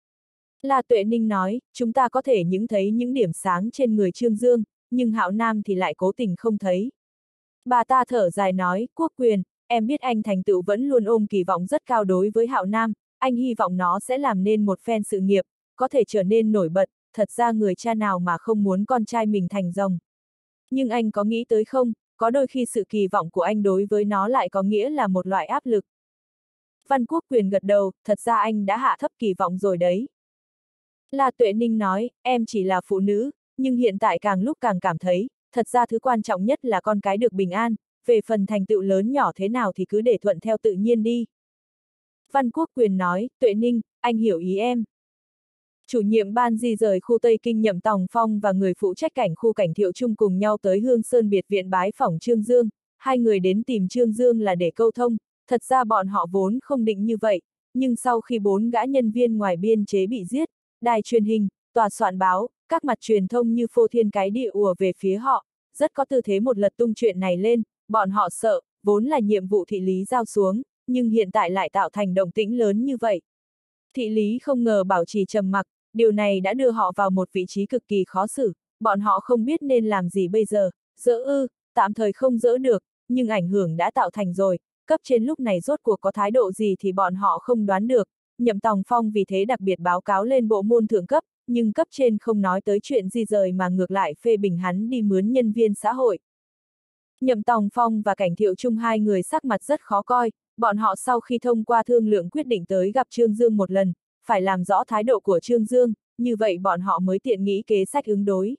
La Tuệ Ninh nói, chúng ta có thể những thấy những điểm sáng trên người Trương Dương, nhưng Hạo Nam thì lại cố tình không thấy. Bà ta thở dài nói, Quốc Quyền, em biết anh thành tựu vẫn luôn ôm kỳ vọng rất cao đối với Hạo Nam, anh hy vọng nó sẽ làm nên một phen sự nghiệp, có thể trở nên nổi bật, thật ra người cha nào mà không muốn con trai mình thành rồng. Nhưng anh có nghĩ tới không, có đôi khi sự kỳ vọng của anh đối với nó lại có nghĩa là một loại áp lực. Văn Quốc Quyền gật đầu, thật ra anh đã hạ thấp kỳ vọng rồi đấy. La Tuệ Ninh nói, em chỉ là phụ nữ, nhưng hiện tại càng lúc càng cảm thấy, thật ra thứ quan trọng nhất là con cái được bình an, về phần thành tựu lớn nhỏ thế nào thì cứ để thuận theo tự nhiên đi. Văn Quốc Quyền nói, Tuệ Ninh, anh hiểu ý em. Chủ nhiệm ban di rời khu Tây Kinh Nhậm Tòng Phong và người phụ trách cảnh khu Cảnh Thiệu Trung cùng nhau tới Hương Sơn biệt viện bái phỏng Trương Dương, hai người đến tìm Trương Dương là để câu thông, thật ra bọn họ vốn không định như vậy, nhưng sau khi bốn gã nhân viên ngoài biên chế bị giết, đài truyền hình, tòa soạn báo, các mặt truyền thông như phô thiên cái địa ùa về phía họ, rất có tư thế một lật tung chuyện này lên, bọn họ sợ, vốn là nhiệm vụ thị lý giao xuống, nhưng hiện tại lại tạo thành động tĩnh lớn như vậy. Thị lý không ngờ bảo trì trầm mặc, điều này đã đưa họ vào một vị trí cực kỳ khó xử, bọn họ không biết nên làm gì bây giờ, dỡ ư, tạm thời không dỡ được, nhưng ảnh hưởng đã tạo thành rồi, cấp trên lúc này rốt cuộc có thái độ gì thì bọn họ không đoán được, Nhậm Tòng Phong vì thế đặc biệt báo cáo lên bộ môn thượng cấp, nhưng cấp trên không nói tới chuyện di rời mà ngược lại phê bình hắn đi mướn nhân viên xã hội. Nhậm Tòng Phong và Cảnh Thiệu Trung hai người sắc mặt rất khó coi, bọn họ sau khi thông qua thương lượng quyết định tới gặp Trương Dương một lần, phải làm rõ thái độ của Trương Dương, như vậy bọn họ mới tiện nghĩ kế sách ứng đối.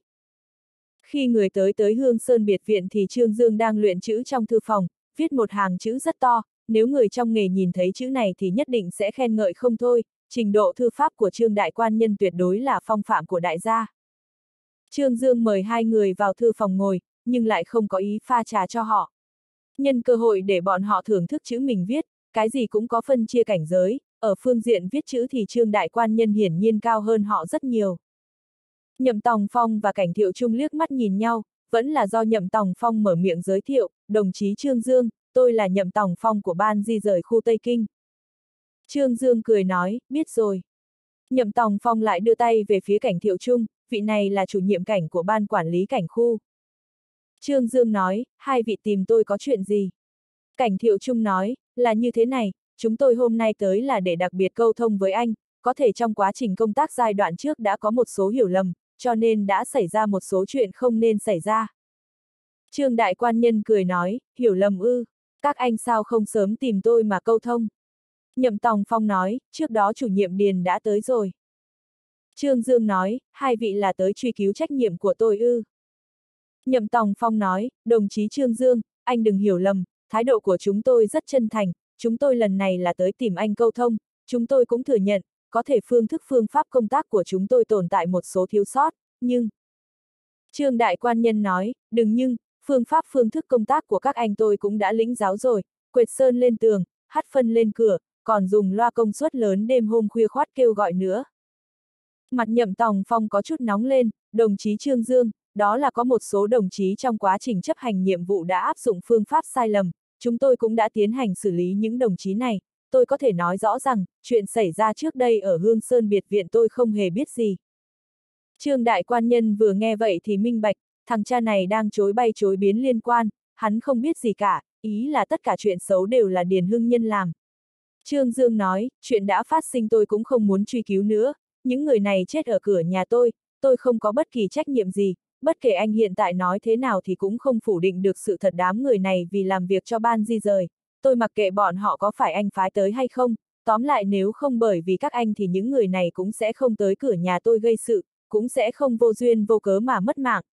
Khi người tới tới Hương Sơn biệt viện thì Trương Dương đang luyện chữ trong thư phòng, viết một hàng chữ rất to, nếu người trong nghề nhìn thấy chữ này thì nhất định sẽ khen ngợi không thôi, trình độ thư pháp của Trương đại quan nhân tuyệt đối là phong phạm của đại gia. Trương Dương mời hai người vào thư phòng ngồi, nhưng lại không có ý pha trà cho họ. Nhân cơ hội để bọn họ thưởng thức chữ mình viết, cái gì cũng có phân chia cảnh giới, ở phương diện viết chữ thì Trương đại quan nhân hiển nhiên cao hơn họ rất nhiều. Nhậm Tòng Phong và Cảnh Thiệu Trung liếc mắt nhìn nhau, vẫn là do Nhậm Tòng Phong mở miệng giới thiệu, đồng chí Trương Dương, tôi là Nhậm Tòng Phong của ban di rời khu Tây Kinh. Trương Dương cười nói, biết rồi. Nhậm Tòng Phong lại đưa tay về phía Cảnh Thiệu Trung, vị này là chủ nhiệm cảnh của ban quản lý cảnh khu. Trương Dương nói, hai vị tìm tôi có chuyện gì? Cảnh Thiệu Trung nói, là như thế này, chúng tôi hôm nay tới là để đặc biệt câu thông với anh, có thể trong quá trình công tác giai đoạn trước đã có một số hiểu lầm, cho nên đã xảy ra một số chuyện không nên xảy ra. Trương đại quan nhân cười nói, hiểu lầm ư, các anh sao không sớm tìm tôi mà câu thông? Nhậm Tòng Phong nói, trước đó chủ nhiệm Điền đã tới rồi. Trương Dương nói, hai vị là tới truy cứu trách nhiệm của tôi ư. Nhậm Tòng Phong nói, đồng chí Trương Dương, anh đừng hiểu lầm, thái độ của chúng tôi rất chân thành, chúng tôi lần này là tới tìm anh câu thông, chúng tôi cũng thừa nhận, có thể phương thức phương pháp công tác của chúng tôi tồn tại một số thiếu sót, nhưng... Trương đại quan nhân nói, đừng nhưng, phương pháp phương thức công tác của các anh tôi cũng đã lĩnh giáo rồi, quệt sơn lên tường, hắt phân lên cửa, còn dùng loa công suất lớn đêm hôm khuya khoát kêu gọi nữa. Mặt Nhậm Tòng Phong có chút nóng lên, đồng chí Trương Dương, đó là có một số đồng chí trong quá trình chấp hành nhiệm vụ đã áp dụng phương pháp sai lầm, chúng tôi cũng đã tiến hành xử lý những đồng chí này, tôi có thể nói rõ rằng, chuyện xảy ra trước đây ở Hương Sơn biệt viện tôi không hề biết gì. Trương đại quan nhân vừa nghe vậy thì minh bạch, thằng cha này đang chối bay chối biến liên quan, hắn không biết gì cả, ý là tất cả chuyện xấu đều là Điền Hưng Nhân làm. Trương Dương nói, chuyện đã phát sinh tôi cũng không muốn truy cứu nữa, những người này chết ở cửa nhà tôi, tôi không có bất kỳ trách nhiệm gì, bất kể anh hiện tại nói thế nào thì cũng không phủ định được sự thật đám người này vì làm việc cho ban di rời, tôi mặc kệ bọn họ có phải anh phái tới hay không, tóm lại nếu không bởi vì các anh thì những người này cũng sẽ không tới cửa nhà tôi gây sự, cũng sẽ không vô duyên vô cớ mà mất mạng.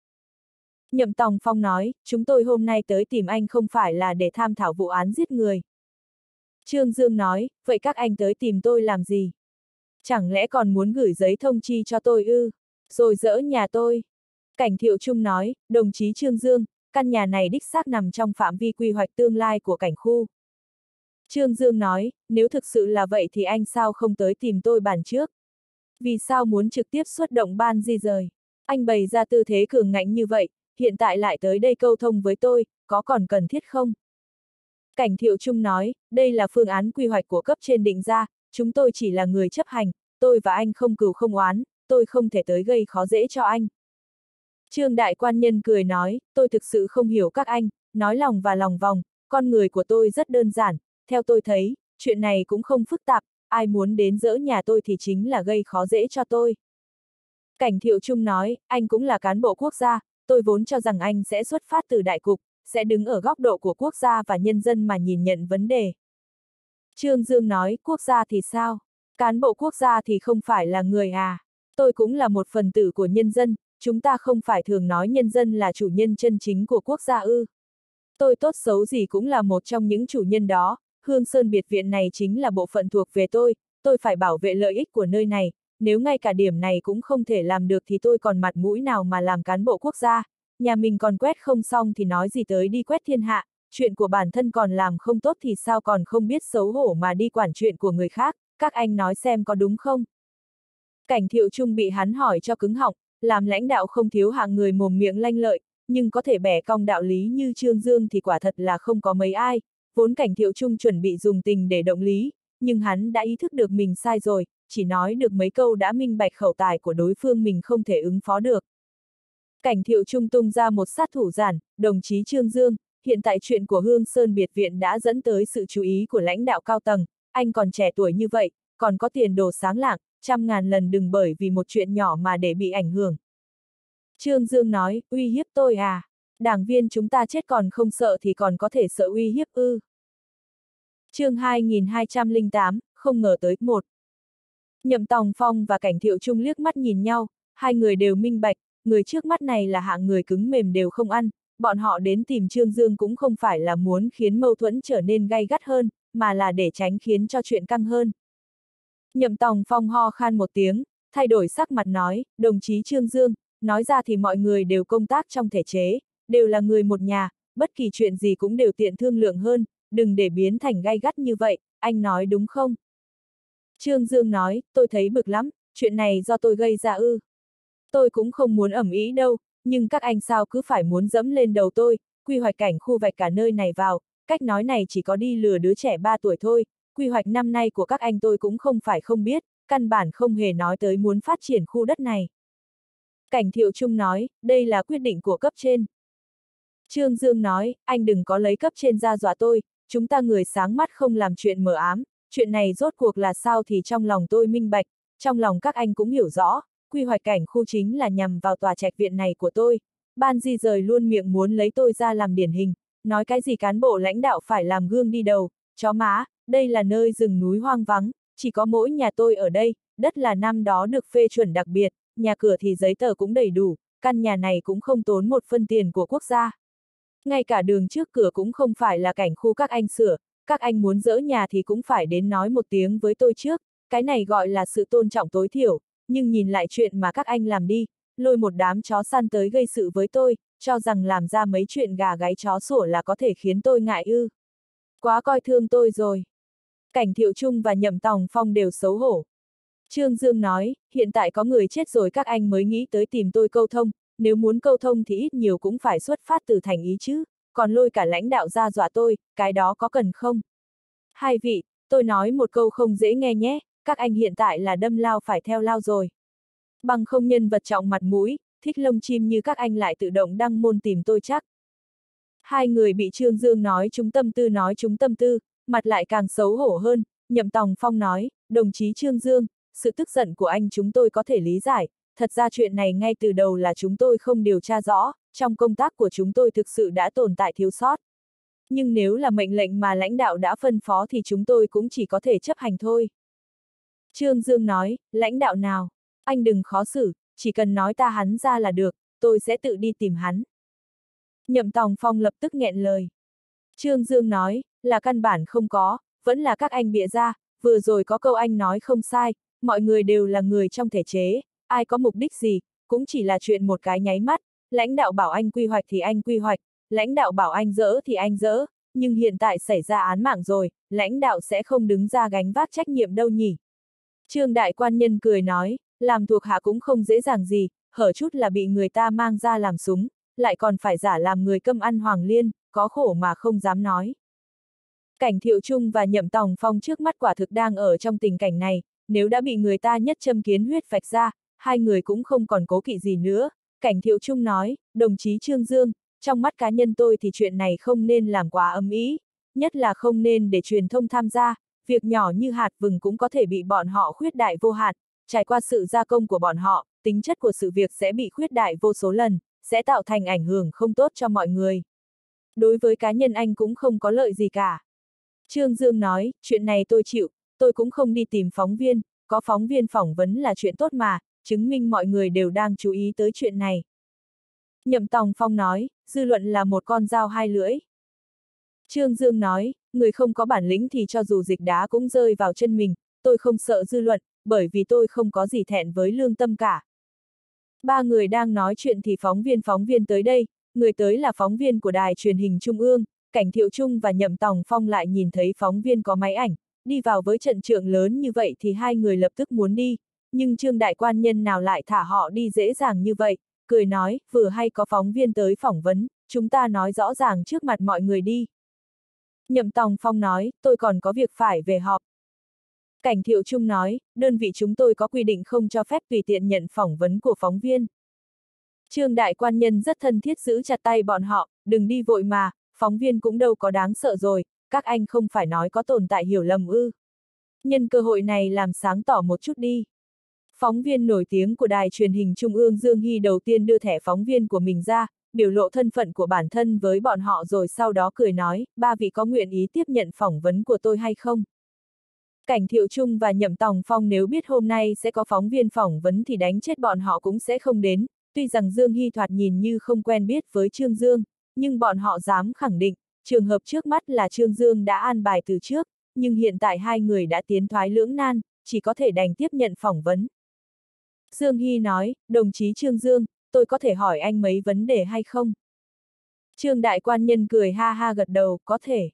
Nhậm Tòng Phong nói, chúng tôi hôm nay tới tìm anh không phải là để tham thảo vụ án giết người. Trương Dương nói, vậy các anh tới tìm tôi làm gì? Chẳng lẽ còn muốn gửi giấy thông chi cho tôi ư? Rồi dỡ nhà tôi? Cảnh Thiệu Trung nói, đồng chí Trương Dương, căn nhà này đích xác nằm trong phạm vi quy hoạch tương lai của cảnh khu. Trương Dương nói, nếu thực sự là vậy thì anh sao không tới tìm tôi bàn trước? Vì sao muốn trực tiếp xuất động ban di rời? Anh bày ra tư thế cường ngạnh như vậy, hiện tại lại tới đây câu thông với tôi, có còn cần thiết không? Cảnh Thiệu Trung nói, đây là phương án quy hoạch của cấp trên định ra, chúng tôi chỉ là người chấp hành, tôi và anh không cừu không oán, tôi không thể tới gây khó dễ cho anh. Trương đại quan nhân cười nói, tôi thực sự không hiểu các anh, nói lòng và lòng vòng, con người của tôi rất đơn giản, theo tôi thấy, chuyện này cũng không phức tạp, ai muốn đến dỡ nhà tôi thì chính là gây khó dễ cho tôi. Cảnh Thiệu Trung nói, anh cũng là cán bộ quốc gia, tôi vốn cho rằng anh sẽ xuất phát từ đại cục, sẽ đứng ở góc độ của quốc gia và nhân dân mà nhìn nhận vấn đề. Trương Dương nói, quốc gia thì sao? Cán bộ quốc gia thì không phải là người à? Tôi cũng là một phần tử của nhân dân, chúng ta không phải thường nói nhân dân là chủ nhân chân chính của quốc gia ư. Tôi tốt xấu gì cũng là một trong những chủ nhân đó, Hương Sơn biệt viện này chính là bộ phận thuộc về tôi, tôi phải bảo vệ lợi ích của nơi này, nếu ngay cả điểm này cũng không thể làm được thì tôi còn mặt mũi nào mà làm cán bộ quốc gia, nhà mình còn quét không xong thì nói gì tới đi quét thiên hạ, chuyện của bản thân còn làm không tốt thì sao còn không biết xấu hổ mà đi quản chuyện của người khác, các anh nói xem có đúng không? Cảnh Thiệu Trung bị hắn hỏi cho cứng họng, làm lãnh đạo không thiếu hạng người mồm miệng lanh lợi, nhưng có thể bẻ cong đạo lý như Trương Dương thì quả thật là không có mấy ai, vốn Cảnh Thiệu Trung chuẩn bị dùng tình để động lý, nhưng hắn đã ý thức được mình sai rồi, chỉ nói được mấy câu đã minh bạch khẩu tài của đối phương mình không thể ứng phó được. Cảnh Thiệu Trung tung ra một sát thủ giản, đồng chí Trương Dương, hiện tại chuyện của Hương Sơn biệt viện đã dẫn tới sự chú ý của lãnh đạo cao tầng, anh còn trẻ tuổi như vậy, còn có tiền đồ sáng lạng, trăm ngàn lần đừng bởi vì một chuyện nhỏ mà để bị ảnh hưởng. Trương Dương nói, uy hiếp tôi à? Đảng viên chúng ta chết còn không sợ thì còn có thể sợ uy hiếp ư? Chương hai nghìn hai trăm lẻ tám, không ngờ tới một. Nhậm Tòng Phong và Cảnh Thiệu Trung liếc mắt nhìn nhau, hai người đều minh bạch, người trước mắt này là hạng người cứng mềm đều không ăn, bọn họ đến tìm Trương Dương cũng không phải là muốn khiến mâu thuẫn trở nên gay gắt hơn, mà là để tránh khiến cho chuyện căng hơn. Nhậm Tòng Phong ho khan một tiếng, thay đổi sắc mặt nói, đồng chí Trương Dương, nói ra thì mọi người đều công tác trong thể chế, đều là người một nhà, bất kỳ chuyện gì cũng đều tiện thương lượng hơn, đừng để biến thành gay gắt như vậy, anh nói đúng không? Trương Dương nói, tôi thấy bực lắm, chuyện này do tôi gây ra ư. Tôi cũng không muốn ẩm ý đâu, nhưng các anh sao cứ phải muốn dẫm lên đầu tôi, quy hoạch cảnh khu vạch cả nơi này vào, cách nói này chỉ có đi lừa đứa trẻ ba tuổi thôi, quy hoạch năm nay của các anh tôi cũng không phải không biết, căn bản không hề nói tới muốn phát triển khu đất này. Cảnh Thiệu Trung nói, đây là quyết định của cấp trên. Trương Dương nói, anh đừng có lấy cấp trên ra dọa tôi, chúng ta người sáng mắt không làm chuyện mờ ám, chuyện này rốt cuộc là sao thì trong lòng tôi minh bạch, trong lòng các anh cũng hiểu rõ, quy hoạch cảnh khu chính là nhằm vào tòa trạch viện này của tôi, ban di rời luôn miệng muốn lấy tôi ra làm điển hình, nói cái gì cán bộ lãnh đạo phải làm gương đi đầu, chó má, đây là nơi rừng núi hoang vắng, chỉ có mỗi nhà tôi ở đây, đất là năm đó được phê chuẩn đặc biệt, nhà cửa thì giấy tờ cũng đầy đủ, căn nhà này cũng không tốn một phân tiền của quốc gia. Ngay cả đường trước cửa cũng không phải là cảnh khu các anh sửa, các anh muốn dỡ nhà thì cũng phải đến nói một tiếng với tôi trước, cái này gọi là sự tôn trọng tối thiểu, nhưng nhìn lại chuyện mà các anh làm đi, lôi một đám chó săn tới gây sự với tôi, cho rằng làm ra mấy chuyện gà gáy chó sủa là có thể khiến tôi ngại ư. Quá coi thương tôi rồi. Cảnh Thiệu Trung và Nhậm Tòng Phong đều xấu hổ. Trương Dương nói, hiện tại có người chết rồi các anh mới nghĩ tới tìm tôi câu thông, nếu muốn câu thông thì ít nhiều cũng phải xuất phát từ thành ý chứ, còn lôi cả lãnh đạo ra dọa tôi, cái đó có cần không? Hai vị, tôi nói một câu không dễ nghe nhé, các anh hiện tại là đâm lao phải theo lao rồi. Bằng không nhân vật trọng mặt mũi, thích lông chim như các anh lại tự động đăng môn tìm tôi chắc. Hai người bị Trương Dương nói chúng tâm tư nói chúng tâm tư, mặt lại càng xấu hổ hơn, Nhậm Tòng Phong nói, đồng chí Trương Dương, sự tức giận của anh chúng tôi có thể lý giải, thật ra chuyện này ngay từ đầu là chúng tôi không điều tra rõ, trong công tác của chúng tôi thực sự đã tồn tại thiếu sót. Nhưng nếu là mệnh lệnh mà lãnh đạo đã phân phó thì chúng tôi cũng chỉ có thể chấp hành thôi. Trương Dương nói, lãnh đạo nào? Anh đừng khó xử, chỉ cần nói ta hắn ra là được, tôi sẽ tự đi tìm hắn. Nhậm Tòng Phong lập tức nghẹn lời. Trương Dương nói, là căn bản không có, vẫn là các anh bịa ra, vừa rồi có câu anh nói không sai, mọi người đều là người trong thể chế, ai có mục đích gì, cũng chỉ là chuyện một cái nháy mắt, lãnh đạo bảo anh quy hoạch thì anh quy hoạch, lãnh đạo bảo anh dỡ thì anh dỡ, nhưng hiện tại xảy ra án mạng rồi, lãnh đạo sẽ không đứng ra gánh vác trách nhiệm đâu nhỉ. Trương Đại Quan Nhân cười nói, làm thuộc hạ cũng không dễ dàng gì, hở chút là bị người ta mang ra làm súng, lại còn phải giả làm người câm ăn hoàng liên, có khổ mà không dám nói. Cảnh Thiệu Trung và Nhậm Tòng Phong trước mắt quả thực đang ở trong tình cảnh này, nếu đã bị người ta nhất châm kiến huyết vạch ra, hai người cũng không còn cố kỵ gì nữa. Cảnh Thiệu Trung nói, đồng chí Trương Dương, trong mắt cá nhân tôi thì chuyện này không nên làm quá ầm ĩ, nhất là không nên để truyền thông tham gia, việc nhỏ như hạt vừng cũng có thể bị bọn họ khuyết đại vô hạn, trải qua sự gia công của bọn họ, tính chất của sự việc sẽ bị khuyết đại vô số lần, sẽ tạo thành ảnh hưởng không tốt cho mọi người. Đối với cá nhân anh cũng không có lợi gì cả. Trương Dương nói, chuyện này tôi chịu, tôi cũng không đi tìm phóng viên, có phóng viên phỏng vấn là chuyện tốt mà, chứng minh mọi người đều đang chú ý tới chuyện này. Nhậm Tòng Phong nói, dư luận là một con dao hai lưỡi. Trương Dương nói, người không có bản lĩnh thì cho dù dịch đá cũng rơi vào chân mình, tôi không sợ dư luận, bởi vì tôi không có gì thẹn với lương tâm cả. Ba người đang nói chuyện thì phóng viên phóng viên tới đây, người tới là phóng viên của đài truyền hình Trung ương, Cảnh Thiệu Trung và Nhậm Tòng Phong lại nhìn thấy phóng viên có máy ảnh, đi vào với trận trượng lớn như vậy thì hai người lập tức muốn đi, nhưng Trương đại quan nhân nào lại thả họ đi dễ dàng như vậy, cười nói, vừa hay có phóng viên tới phỏng vấn, chúng ta nói rõ ràng trước mặt mọi người đi. Nhậm Tòng Phong nói, tôi còn có việc phải về họp. Cảnh Thiệu Trung nói, đơn vị chúng tôi có quy định không cho phép tùy tiện nhận phỏng vấn của phóng viên. Trương đại quan nhân rất thân thiết giữ chặt tay bọn họ, đừng đi vội mà, phóng viên cũng đâu có đáng sợ rồi, các anh không phải nói có tồn tại hiểu lầm ư. Nhân cơ hội này làm sáng tỏ một chút đi. Phóng viên nổi tiếng của đài truyền hình Trung ương Dương Hy đầu tiên đưa thẻ phóng viên của mình ra, biểu lộ thân phận của bản thân với bọn họ rồi sau đó cười nói, ba vị có nguyện ý tiếp nhận phỏng vấn của tôi hay không? Cảnh Thiệu Trung và Nhậm Tòng Phong nếu biết hôm nay sẽ có phóng viên phỏng vấn thì đánh chết bọn họ cũng sẽ không đến, tuy rằng Dương Hy thoạt nhìn như không quen biết với Trương Dương, nhưng bọn họ dám khẳng định, trường hợp trước mắt là Trương Dương đã an bài từ trước, nhưng hiện tại hai người đã tiến thoái lưỡng nan, chỉ có thể đành tiếp nhận phỏng vấn. Dương Hy nói, đồng chí Trương Dương, tôi có thể hỏi anh mấy vấn đề hay không? Trương đại quan nhân cười ha ha gật đầu, có thể.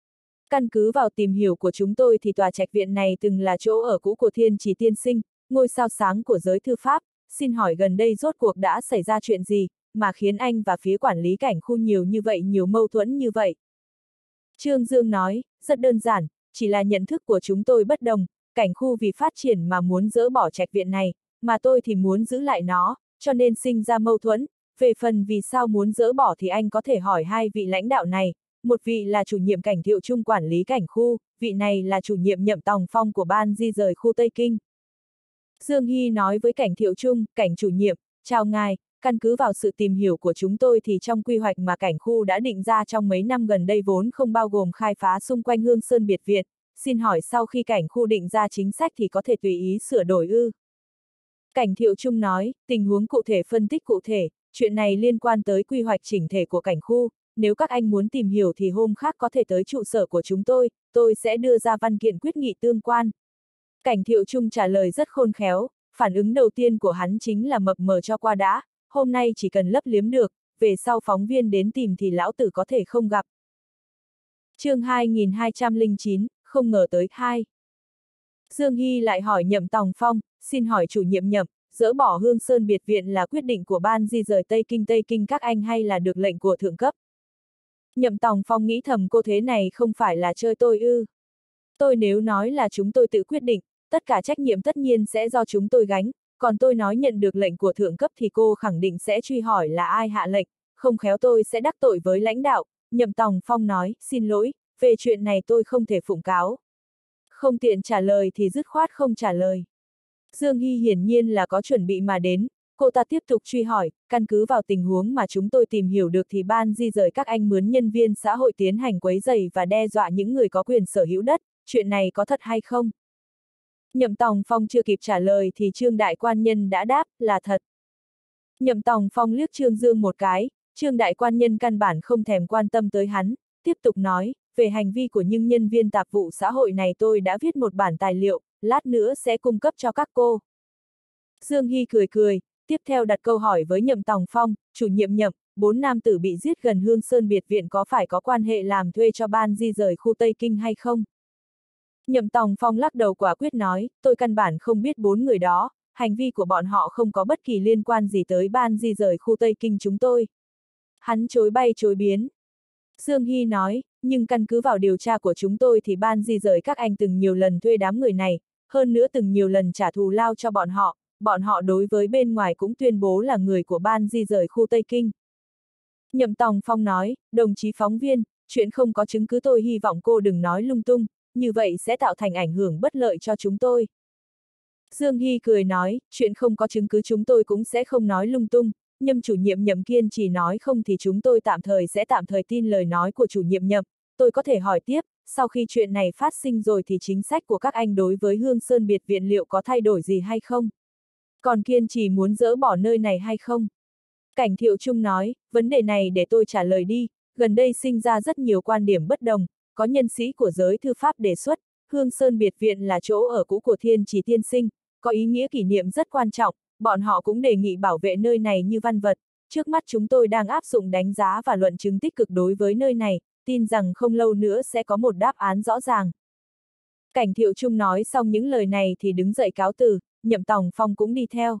Căn cứ vào tìm hiểu của chúng tôi thì tòa trạch viện này từng là chỗ ở cũ của Thiên Chỉ tiên sinh, ngôi sao sáng của giới thư pháp, xin hỏi gần đây rốt cuộc đã xảy ra chuyện gì, mà khiến anh và phía quản lý cảnh khu nhiều như vậy nhiều mâu thuẫn như vậy? Trương Dương nói, rất đơn giản, chỉ là nhận thức của chúng tôi bất đồng, cảnh khu vì phát triển mà muốn dỡ bỏ trạch viện này, mà tôi thì muốn giữ lại nó, cho nên sinh ra mâu thuẫn. Về phần vì sao muốn dỡ bỏ thì anh có thể hỏi hai vị lãnh đạo này, một vị là chủ nhiệm Cảnh Thiệu Trung quản lý cảnh khu, vị này là chủ nhiệm Nhậm Tòng Phong của ban di rời khu Tây Kinh. Dương Hy nói với Cảnh Thiệu Trung, Cảnh chủ nhiệm, chào ngài, căn cứ vào sự tìm hiểu của chúng tôi thì trong quy hoạch mà cảnh khu đã định ra trong mấy năm gần đây vốn không bao gồm khai phá xung quanh Hương Sơn biệt viện, xin hỏi sau khi cảnh khu định ra chính sách thì có thể tùy ý sửa đổi ư? Cảnh Thiệu Trung nói, tình huống cụ thể phân tích cụ thể, chuyện này liên quan tới quy hoạch chỉnh thể của cảnh khu, nếu các anh muốn tìm hiểu thì hôm khác có thể tới trụ sở của chúng tôi, tôi sẽ đưa ra văn kiện quyết nghị tương quan. Cảnh Thiệu Trung trả lời rất khôn khéo, phản ứng đầu tiên của hắn chính là mập mờ cho qua đã, hôm nay chỉ cần lấp liếm được, về sau phóng viên đến tìm thì lão tử có thể không gặp. Chương hai nghìn hai trăm lẻ chín, không ngờ tới hai. Dương Hy lại hỏi Nhậm Tòng Phong, xin hỏi chủ nhiệm Nhậm, dỡ bỏ Hương Sơn biệt viện là quyết định của ban di rời Tây Kinh Tây Kinh các anh hay là được lệnh của thượng cấp? Nhậm Tòng Phong nghĩ thầm cô thế này không phải là chơi tôi ư. Tôi nếu nói là chúng tôi tự quyết định, tất cả trách nhiệm tất nhiên sẽ do chúng tôi gánh, còn tôi nói nhận được lệnh của thượng cấp thì cô khẳng định sẽ truy hỏi là ai hạ lệnh, không khéo tôi sẽ đắc tội với lãnh đạo. Nhậm Tòng Phong nói, xin lỗi, về chuyện này tôi không thể phụng cáo. Không tiện trả lời thì dứt khoát không trả lời. Dương Hy hiển nhiên là có chuẩn bị mà đến, cô ta tiếp tục truy hỏi, căn cứ vào tình huống mà chúng tôi tìm hiểu được thì ban di rời các anh mướn nhân viên xã hội tiến hành quấy rầy và đe dọa những người có quyền sở hữu đất, chuyện này có thật hay không? Nhậm Tòng Phong chưa kịp trả lời thì Trương đại quan nhân đã đáp, là thật. Nhậm Tòng Phong liếc Trương Dương một cái, Trương đại quan nhân căn bản không thèm quan tâm tới hắn, tiếp tục nói, về hành vi của những nhân viên tạp vụ xã hội này tôi đã viết một bản tài liệu, lát nữa sẽ cung cấp cho các cô. Dương Hy cười cười, tiếp theo đặt câu hỏi với Nhậm Tòng Phong, chủ nhiệm Nhậm, bốn nam tử bị giết gần Hương Sơn biệt viện có phải có quan hệ làm thuê cho ban di rời khu Tây Kinh hay không? Nhậm Tòng Phong lắc đầu quả quyết nói, tôi căn bản không biết bốn người đó, hành vi của bọn họ không có bất kỳ liên quan gì tới ban di rời khu Tây Kinh chúng tôi. Hắn chối bay chối biến. Dương Hy nói, nhưng căn cứ vào điều tra của chúng tôi thì ban di rời các anh từng nhiều lần thuê đám người này, hơn nữa từng nhiều lần trả thù lao cho bọn họ, bọn họ đối với bên ngoài cũng tuyên bố là người của ban di rời khu Tây Kinh. Nhậm Tòng Phong nói, đồng chí phóng viên, chuyện không có chứng cứ tôi hy vọng cô đừng nói lung tung, như vậy sẽ tạo thành ảnh hưởng bất lợi cho chúng tôi. Dương Hy cười nói, chuyện không có chứng cứ chúng tôi cũng sẽ không nói lung tung, Nhậm chủ nhiệm Nhậm kiên chỉ nói không thì chúng tôi tạm thời sẽ tạm thời tin lời nói của chủ nhiệm Nhậm, tôi có thể hỏi tiếp, sau khi chuyện này phát sinh rồi thì chính sách của các anh đối với Hương Sơn biệt viện liệu có thay đổi gì hay không? Còn kiên trì muốn dỡ bỏ nơi này hay không? Cảnh Thiệu Trung nói, vấn đề này để tôi trả lời đi, gần đây sinh ra rất nhiều quan điểm bất đồng, có nhân sĩ của giới thư pháp đề xuất, Hương Sơn Biệt Viện là chỗ ở cũ của Thiên Chỉ Tiên Sinh, có ý nghĩa kỷ niệm rất quan trọng, bọn họ cũng đề nghị bảo vệ nơi này như văn vật, trước mắt chúng tôi đang áp dụng đánh giá và luận chứng tích cực đối với nơi này, tin rằng không lâu nữa sẽ có một đáp án rõ ràng. Cảnh Thiệu Trung nói xong những lời này thì đứng dậy cáo từ, Nhậm Tòng Phong cũng đi theo.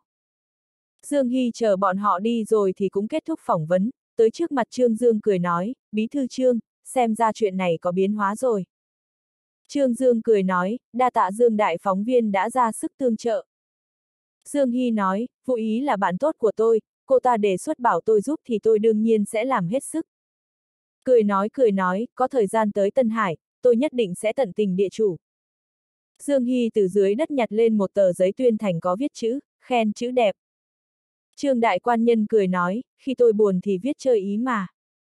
Dương Hy chờ bọn họ đi rồi thì cũng kết thúc phỏng vấn, tới trước mặt Trương Dương cười nói, Bí thư Trương, xem ra chuyện này có biến hóa rồi. Trương Dương cười nói, đa tạ Dương đại phóng viên đã ra sức tương trợ. Dương Hy nói, Vũ Ý là bạn tốt của tôi, cô ta đề xuất bảo tôi giúp thì tôi đương nhiên sẽ làm hết sức. Cười nói cười nói, có thời gian tới Tân Hải, tôi nhất định sẽ tận tình địa chủ. Dương Hy từ dưới đất nhặt lên một tờ giấy tuyên thành có viết chữ, khen chữ đẹp. Trương đại quan nhân cười nói, khi tôi buồn thì viết chơi ý mà.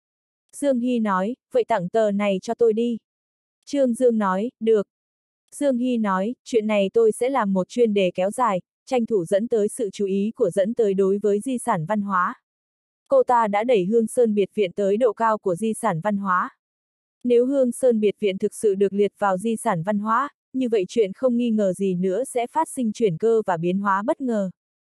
Dương Hy nói, vậy tặng tờ này cho tôi đi. Trương Dương nói, được. Dương Hy nói, chuyện này tôi sẽ làm một chuyên đề kéo dài, tranh thủ dẫn tới sự chú ý của dẫn tới đối với di sản văn hóa. Cô ta đã đẩy Hương Sơn Biệt Viện tới độ cao của di sản văn hóa. Nếu Hương Sơn Biệt Viện thực sự được liệt vào di sản văn hóa, như vậy chuyện không nghi ngờ gì nữa sẽ phát sinh chuyển cơ và biến hóa bất ngờ.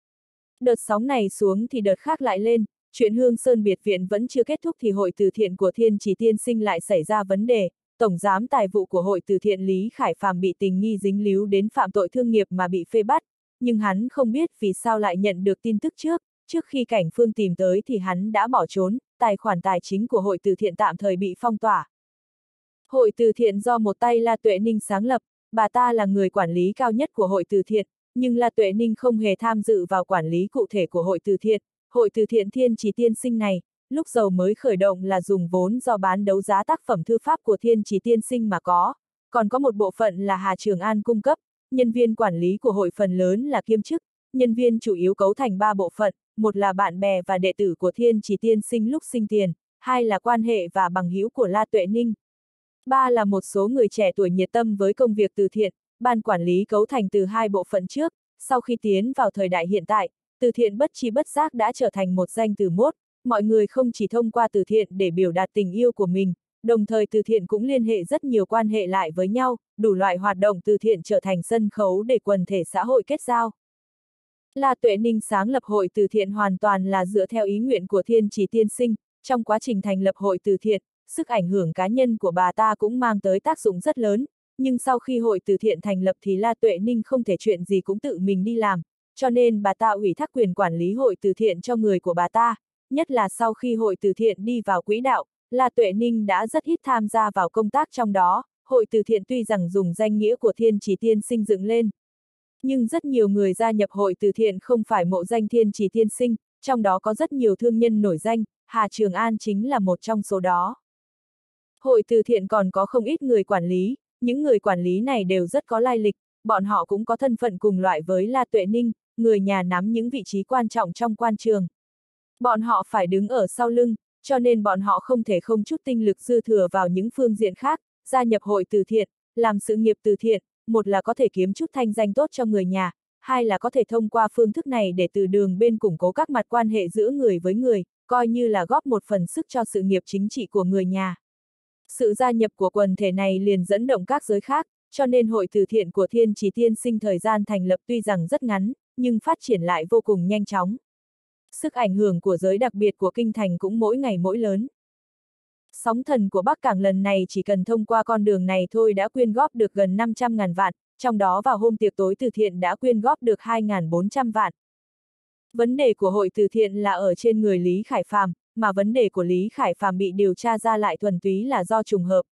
Đợt sóng này xuống thì đợt khác lại lên, chuyện Hương Sơn Biệt Viện vẫn chưa kết thúc thì hội từ thiện của Thiên Chỉ Tiên Sinh lại xảy ra vấn đề, tổng giám tài vụ của hội từ thiện Lý Khải Phàm bị tình nghi dính líu đến phạm tội thương nghiệp mà bị phê bắt, nhưng hắn không biết vì sao lại nhận được tin tức trước, trước khi cảnh phương tìm tới thì hắn đã bỏ trốn, tài khoản tài chính của hội từ thiện tạm thời bị phong tỏa. Hội từ thiện do một tay La Tuệ Ninh sáng lập, bà ta là người quản lý cao nhất của hội từ thiện, nhưng La Tuệ Ninh không hề tham dự vào quản lý cụ thể của hội từ thiện. Hội từ thiện Thiên Chỉ Tiên Sinh này, lúc đầu mới khởi động là dùng vốn do bán đấu giá tác phẩm thư pháp của Thiên Chỉ Tiên Sinh mà có, còn có một bộ phận là Hà Trường An cung cấp, nhân viên quản lý của hội phần lớn là kiêm chức, nhân viên chủ yếu cấu thành ba bộ phận, một là bạn bè và đệ tử của Thiên Chỉ Tiên Sinh lúc sinh tiền, hai là quan hệ và bằng hữu của La Tuệ Ninh. Ba là một số người trẻ tuổi nhiệt tâm với công việc từ thiện, ban quản lý cấu thành từ hai bộ phận trước, sau khi tiến vào thời đại hiện tại, từ thiện bất tri bất giác đã trở thành một danh từ mốt, mọi người không chỉ thông qua từ thiện để biểu đạt tình yêu của mình, đồng thời từ thiện cũng liên hệ rất nhiều quan hệ lại với nhau, đủ loại hoạt động từ thiện trở thành sân khấu để quần thể xã hội kết giao. La Tuệ Ninh sáng lập hội từ thiện hoàn toàn là dựa theo ý nguyện của Thiên Chỉ Tiên Sinh, trong quá trình thành lập hội từ thiện, sức ảnh hưởng cá nhân của bà ta cũng mang tới tác dụng rất lớn, nhưng sau khi hội từ thiện thành lập thì La Tuệ Ninh không thể chuyện gì cũng tự mình đi làm, cho nên bà ta ủy thác quyền quản lý hội từ thiện cho người của bà ta, nhất là sau khi hội từ thiện đi vào quỹ đạo, La Tuệ Ninh đã rất ít tham gia vào công tác trong đó, hội từ thiện tuy rằng dùng danh nghĩa của Thiên Chỉ Tiên Sinh dựng lên, nhưng rất nhiều người gia nhập hội từ thiện không phải mộ danh Thiên Chỉ Tiên Sinh, trong đó có rất nhiều thương nhân nổi danh, Hà Trường An chính là một trong số đó. Hội từ thiện còn có không ít người quản lý, những người quản lý này đều rất có lai lịch, bọn họ cũng có thân phận cùng loại với La Tuệ Ninh, người nhà nắm những vị trí quan trọng trong quan trường. Bọn họ phải đứng ở sau lưng, cho nên bọn họ không thể không chút tinh lực dư thừa vào những phương diện khác, gia nhập hội từ thiện, làm sự nghiệp từ thiện, một là có thể kiếm chút thanh danh tốt cho người nhà, hai là có thể thông qua phương thức này để từ đường bên củng cố các mặt quan hệ giữa người với người, coi như là góp một phần sức cho sự nghiệp chính trị của người nhà. Sự gia nhập của quần thể này liền dẫn động các giới khác, cho nên hội từ thiện của Thiên Chỉ Tiên Sinh thời gian thành lập tuy rằng rất ngắn, nhưng phát triển lại vô cùng nhanh chóng. Sức ảnh hưởng của giới đặc biệt của kinh thành cũng mỗi ngày mỗi lớn. Sóng thần của Bắc Cảng lần này chỉ cần thông qua con đường này thôi đã quyên góp được gần năm trăm ngàn vạn, trong đó vào hôm tiệc tối từ thiện đã quyên góp được hai nghìn bốn trăm vạn. Vấn đề của hội từ thiện là ở trên người Lý Khải Phàm, mà vấn đề của Lý Khải Phàm bị điều tra ra lại thuần túy là do trùng hợp.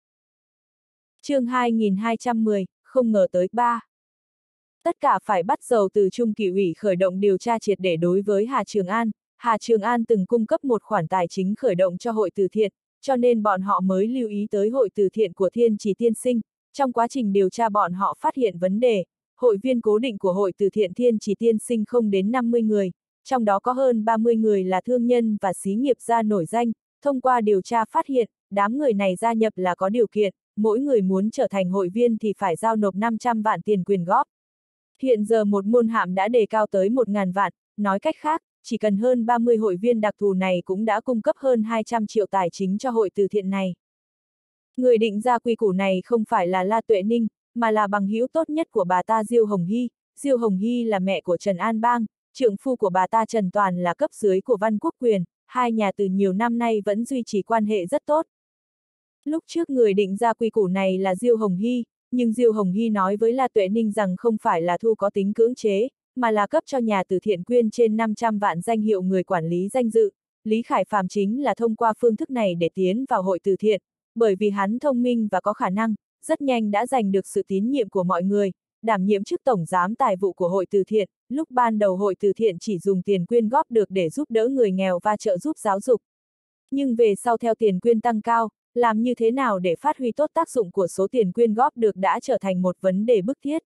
Chương hai nghìn hai trăm mười, không ngờ tới ba. Tất cả phải bắt đầu từ Trung Kỷ ủy khởi động điều tra triệt để đối với Hà Trường An. Hà Trường An từng cung cấp một khoản tài chính khởi động cho hội từ thiện, cho nên bọn họ mới lưu ý tới hội từ thiện của Thiên Chỉ Tiên Sinh. Trong quá trình điều tra bọn họ phát hiện vấn đề, hội viên cố định của hội từ thiện Thiên Chỉ Tiên Sinh không đến năm mươi người, trong đó có hơn ba mươi người là thương nhân và xí nghiệp gia nổi danh. Thông qua điều tra phát hiện, đám người này gia nhập là có điều kiện, mỗi người muốn trở thành hội viên thì phải giao nộp năm trăm vạn tiền quyên góp. Hiện giờ một môn hạm đã đề cao tới một ngàn vạn, nói cách khác, chỉ cần hơn ba mươi hội viên đặc thù này cũng đã cung cấp hơn hai trăm triệu tài chính cho hội từ thiện này. Người định ra quy củ này không phải là La Tuệ Ninh, mà là bằng hữu tốt nhất của bà ta Diêu Hồng Hy. Diêu Hồng Hy là mẹ của Trần An Bang, trượng phu của bà ta Trần Toàn là cấp dưới của Văn Quốc Quyền, hai nhà từ nhiều năm nay vẫn duy trì quan hệ rất tốt. Lúc trước người định ra quy củ này là Diêu Hồng Hy, nhưng Diêu Hồng Hy nói với La Tuệ Ninh rằng không phải là thu có tính cưỡng chế, mà là cấp cho nhà từ thiện quyên trên năm trăm vạn danh hiệu người quản lý danh dự. Lý Khải Phàm chính là thông qua phương thức này để tiến vào hội từ thiện, bởi vì hắn thông minh và có khả năng, rất nhanh đã giành được sự tín nhiệm của mọi người, đảm nhiệm chức tổng giám tài vụ của hội từ thiện. Lúc ban đầu hội từ thiện chỉ dùng tiền quyên góp được để giúp đỡ người nghèo và trợ giúp giáo dục. Nhưng về sau theo tiền quyên tăng cao, làm như thế nào để phát huy tốt tác dụng của số tiền quyên góp được đã trở thành một vấn đề bức thiết.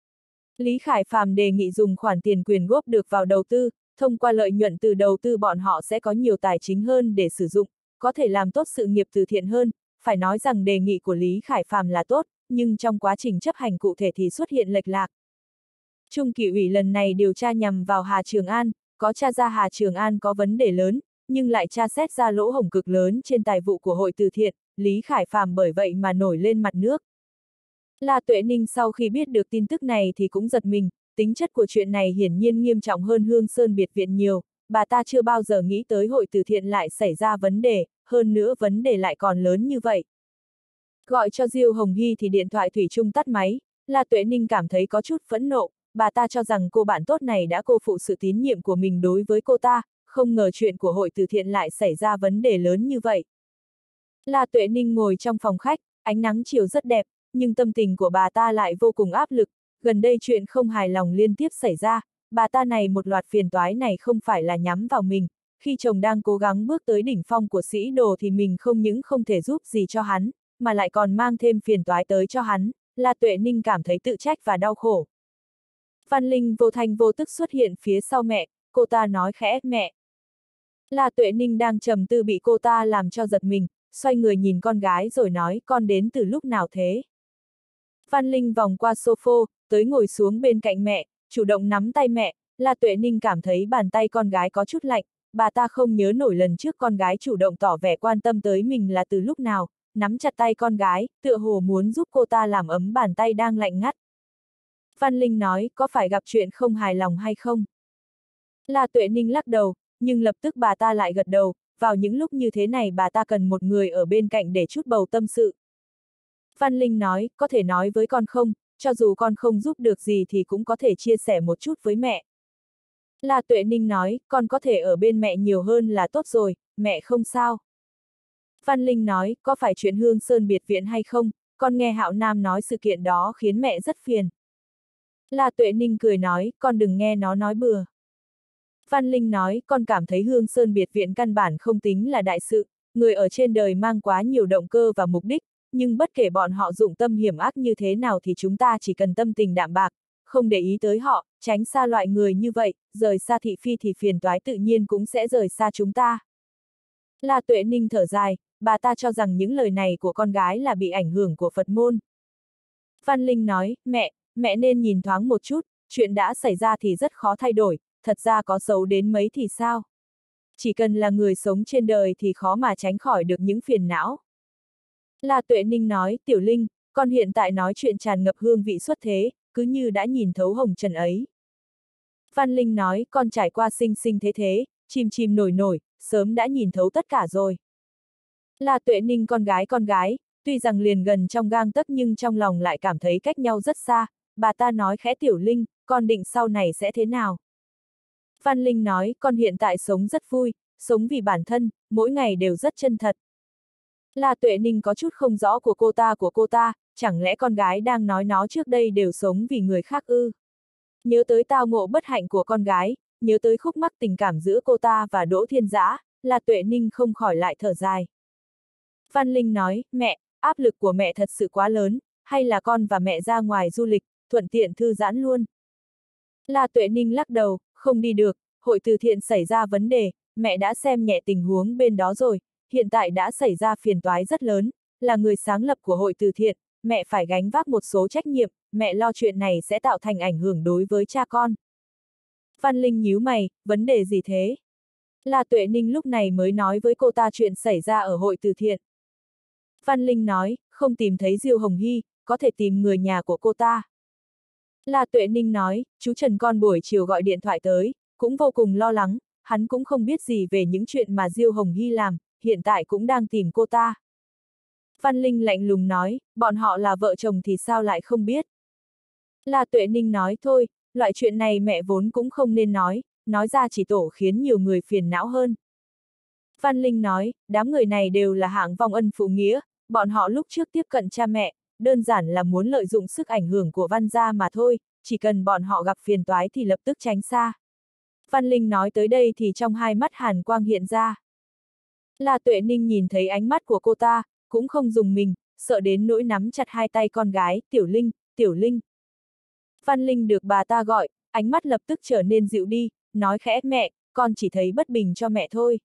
Lý Khải Phàm đề nghị dùng khoản tiền quyên góp được vào đầu tư, thông qua lợi nhuận từ đầu tư bọn họ sẽ có nhiều tài chính hơn để sử dụng, có thể làm tốt sự nghiệp từ thiện hơn. Phải nói rằng đề nghị của Lý Khải Phàm là tốt, nhưng trong quá trình chấp hành cụ thể thì xuất hiện lệch lạc. Trung Kỷ ủy lần này điều tra nhằm vào Hà Trường An, có tra ra Hà Trường An có vấn đề lớn, nhưng lại tra xét ra lỗ hổng cực lớn trên tài vụ của hội từ thiện, Lý Khải Phàm bởi vậy mà nổi lên mặt nước. La Tuệ Ninh sau khi biết được tin tức này thì cũng giật mình, tính chất của chuyện này hiển nhiên nghiêm trọng hơn Hương Sơn biệt viện nhiều, bà ta chưa bao giờ nghĩ tới hội từ thiện lại xảy ra vấn đề, hơn nữa vấn đề lại còn lớn như vậy. Gọi cho Diêu Hồng Hy thì điện thoại thủy chung tắt máy, La Tuệ Ninh cảm thấy có chút phẫn nộ, bà ta cho rằng cô bạn tốt này đã cô phụ sự tín nhiệm của mình đối với cô ta, không ngờ chuyện của hội từ thiện lại xảy ra vấn đề lớn như vậy. La Tuệ Ninh ngồi trong phòng khách, ánh nắng chiều rất đẹp, nhưng tâm tình của bà ta lại vô cùng áp lực, gần đây chuyện không hài lòng liên tiếp xảy ra, bà ta này một loạt phiền toái này không phải là nhắm vào mình, khi chồng đang cố gắng bước tới đỉnh phong của sĩ đồ thì mình không những không thể giúp gì cho hắn, mà lại còn mang thêm phiền toái tới cho hắn, La Tuệ Ninh cảm thấy tự trách và đau khổ. Văn Linh vô thanh vô tức xuất hiện phía sau mẹ, cô ta nói khẽ, mẹ. La Tuệ Ninh đang trầm tư bị cô ta làm cho giật mình, xoay người nhìn con gái rồi nói, con đến từ lúc nào thế? Văn Linh vòng qua sofa, tới ngồi xuống bên cạnh mẹ, chủ động nắm tay mẹ, La Tuệ Ninh cảm thấy bàn tay con gái có chút lạnh, bà ta không nhớ nổi lần trước con gái chủ động tỏ vẻ quan tâm tới mình là từ lúc nào, nắm chặt tay con gái, tựa hồ muốn giúp cô ta làm ấm bàn tay đang lạnh ngắt. Văn Linh nói, có phải gặp chuyện không hài lòng hay không? La Tuệ Ninh lắc đầu, nhưng lập tức bà ta lại gật đầu, vào những lúc như thế này bà ta cần một người ở bên cạnh để chút bầu tâm sự. Văn Linh nói, có thể nói với con không, cho dù con không giúp được gì thì cũng có thể chia sẻ một chút với mẹ. La Tuệ Ninh nói, con có thể ở bên mẹ nhiều hơn là tốt rồi, mẹ không sao. Văn Linh nói, có phải chuyện Hương Sơn biệt viện hay không, con nghe Hạo Nam nói sự kiện đó khiến mẹ rất phiền. La Tuệ Ninh cười nói, con đừng nghe nó nói bừa. Văn Linh nói, con cảm thấy Hương Sơn biệt viện căn bản không tính là đại sự, người ở trên đời mang quá nhiều động cơ và mục đích, nhưng bất kể bọn họ dụng tâm hiểm ác như thế nào thì chúng ta chỉ cần tâm tình đạm bạc, không để ý tới họ, tránh xa loại người như vậy, rời xa thị phi thì phiền toái tự nhiên cũng sẽ rời xa chúng ta. La Tuệ Ninh thở dài, bà ta cho rằng những lời này của con gái là bị ảnh hưởng của Phật môn. Văn Linh nói, mẹ, mẹ nên nhìn thoáng một chút, chuyện đã xảy ra thì rất khó thay đổi, thật ra có xấu đến mấy thì sao? Chỉ cần là người sống trên đời thì khó mà tránh khỏi được những phiền não. La Tuệ Ninh nói, Tiểu Linh, con hiện tại nói chuyện tràn ngập hương vị xuất thế, cứ như đã nhìn thấu hồng trần ấy. Văn Linh nói, con trải qua sinh sinh thế thế, chìm chìm nổi nổi, sớm đã nhìn thấu tất cả rồi. La Tuệ Ninh con gái con gái, tuy rằng liền gần trong gang tấc nhưng trong lòng lại cảm thấy cách nhau rất xa, bà ta nói khẽ, Tiểu Linh, con định sau này sẽ thế nào? Văn Linh nói, con hiện tại sống rất vui, sống vì bản thân, mỗi ngày đều rất chân thật. La Tuệ Ninh có chút không rõ của cô ta của cô ta, chẳng lẽ con gái đang nói nó trước đây đều sống vì người khác ư? Nhớ tới tao ngộ bất hạnh của con gái, nhớ tới khúc mắc tình cảm giữa cô ta và Đỗ Thiên Dã, La Tuệ Ninh không khỏi lại thở dài. Văn Linh nói, mẹ, áp lực của mẹ thật sự quá lớn, hay là con và mẹ ra ngoài du lịch, thuận tiện thư giãn luôn. La Tuệ Ninh lắc đầu, không đi được, hội từ thiện xảy ra vấn đề, mẹ đã xem nhẹ tình huống bên đó rồi, hiện tại đã xảy ra phiền toái rất lớn, là người sáng lập của hội từ thiện, mẹ phải gánh vác một số trách nhiệm, mẹ lo chuyện này sẽ tạo thành ảnh hưởng đối với cha con. Văn Linh nhíu mày, vấn đề gì thế? La Tuệ Ninh lúc này mới nói với cô ta chuyện xảy ra ở hội từ thiện. Văn Linh nói, không tìm thấy Diêu Hồng Hy, có thể tìm người nhà của cô ta. La Tuệ Ninh nói, chú Trần con buổi chiều gọi điện thoại tới, cũng vô cùng lo lắng, hắn cũng không biết gì về những chuyện mà Diêu Hồng Hy làm, hiện tại cũng đang tìm cô ta. Văn Linh lạnh lùng nói, bọn họ là vợ chồng thì sao lại không biết. La Tuệ Ninh nói, thôi, loại chuyện này mẹ vốn cũng không nên nói, nói ra chỉ tổ khiến nhiều người phiền não hơn. Văn Linh nói, đám người này đều là hạng vong ân phụ nghĩa, bọn họ lúc trước tiếp cận cha mẹ, đơn giản là muốn lợi dụng sức ảnh hưởng của Văn gia mà thôi, chỉ cần bọn họ gặp phiền toái thì lập tức tránh xa. Văn Linh nói tới đây thì trong hai mắt hàn quang hiện ra. La Tuệ Ninh nhìn thấy ánh mắt của cô ta, cũng không dùng mình, sợ đến nỗi nắm chặt hai tay con gái, Tiểu Linh, Tiểu Linh. Văn Linh được bà ta gọi, ánh mắt lập tức trở nên dịu đi, nói khẽ, mẹ, con chỉ thấy bất bình cho mẹ thôi.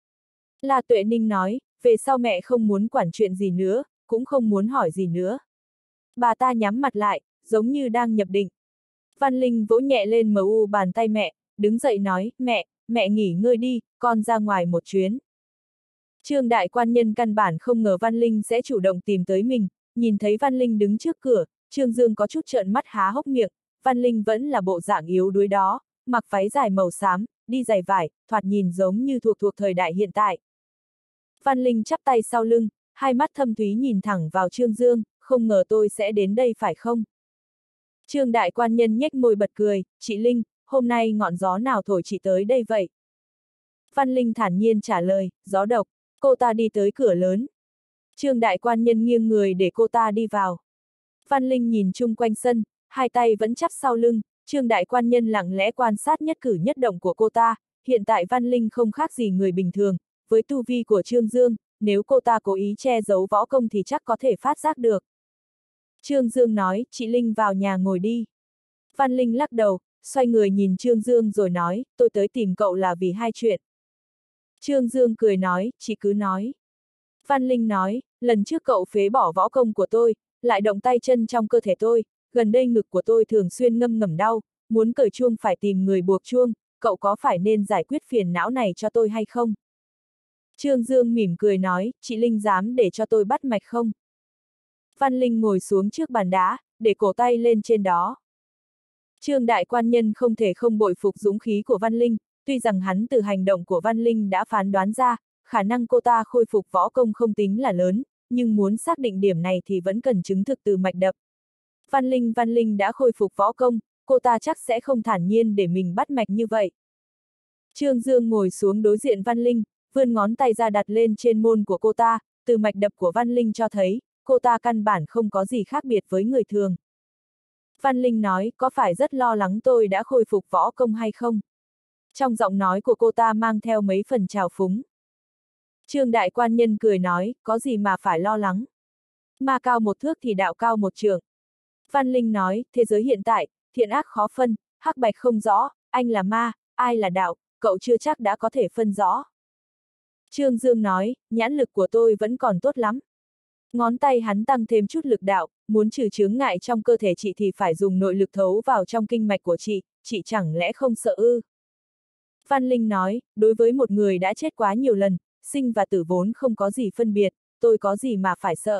La Tuệ Ninh nói, về sau mẹ không muốn quản chuyện gì nữa, cũng không muốn hỏi gì nữa. Bà ta nhắm mặt lại, giống như đang nhập định. Văn Linh vỗ nhẹ lên mờ u bàn tay mẹ, đứng dậy nói, mẹ, mẹ nghỉ ngơi đi, con ra ngoài một chuyến. Trương đại quan nhân căn bản không ngờ Văn Linh sẽ chủ động tìm tới mình, nhìn thấy Văn Linh đứng trước cửa, Trương Dương có chút trợn mắt há hốc miệng, Văn Linh vẫn là bộ dạng yếu đuối đó, mặc váy dài màu xám, đi giày vải, thoạt nhìn giống như thuộc thuộc thời đại hiện tại. Văn Linh chắp tay sau lưng, hai mắt thâm thúy nhìn thẳng vào Trương Dương, không ngờ tôi sẽ đến đây phải không? Trương đại quan nhân nhếch môi bật cười, chị Linh, hôm nay ngọn gió nào thổi chị tới đây vậy? Văn Linh thản nhiên trả lời, gió độc. Cô ta đi tới cửa lớn. Trương đại quan nhân nghiêng người để cô ta đi vào. Văn Linh nhìn chung quanh sân, hai tay vẫn chắp sau lưng, Trương đại quan nhân lặng lẽ quan sát nhất cử nhất động của cô ta, hiện tại Văn Linh không khác gì người bình thường, với tu vi của Trương Dương, nếu cô ta cố ý che giấu võ công thì chắc có thể phát giác được. Trương Dương nói, chị Linh vào nhà ngồi đi. Văn Linh lắc đầu, xoay người nhìn Trương Dương rồi nói, tôi tới tìm cậu là vì hai chuyện. Trương Dương cười nói, chị cứ nói. Văn Linh nói, lần trước cậu phế bỏ võ công của tôi, lại động tay chân trong cơ thể tôi, gần đây ngực của tôi thường xuyên ngâm ngầm đau, muốn cởi chuông phải tìm người buộc chuông, cậu có phải nên giải quyết phiền não này cho tôi hay không? Trương Dương mỉm cười nói, chị Linh dám để cho tôi bắt mạch không? Văn Linh ngồi xuống trước bàn đá, để cổ tay lên trên đó. Trương đại quan nhân không thể không bội phục dũng khí của Văn Linh, tuy rằng hắn từ hành động của Văn Linh đã phán đoán ra, khả năng cô ta khôi phục võ công không tính là lớn, nhưng muốn xác định điểm này thì vẫn cần chứng thực từ mạch đập. Văn Linh Văn Linh đã khôi phục võ công, cô ta chắc sẽ không thản nhiên để mình bắt mạch như vậy. Trương Dương ngồi xuống đối diện Văn Linh, vươn ngón tay ra đặt lên trên môn của cô ta, từ mạch đập của Văn Linh cho thấy, cô ta căn bản không có gì khác biệt với người thường. Văn Linh nói, có phải rất lo lắng tôi đã khôi phục võ công hay không? Trong giọng nói của cô ta mang theo mấy phần trào phúng. Trương đại quan nhân cười nói, có gì mà phải lo lắng. Ma cao một thước thì đạo cao một trượng. Văn Linh nói, thế giới hiện tại, thiện ác khó phân, hắc bạch không rõ, anh là ma, ai là đạo, cậu chưa chắc đã có thể phân rõ. Trương Dương nói, nhãn lực của tôi vẫn còn tốt lắm. Ngón tay hắn tăng thêm chút lực đạo, muốn trừ chướng ngại trong cơ thể chị thì phải dùng nội lực thấu vào trong kinh mạch của chị, chị chẳng lẽ không sợ ư? Văn Linh nói, đối với một người đã chết quá nhiều lần, sinh và tử vốn không có gì phân biệt, tôi có gì mà phải sợ.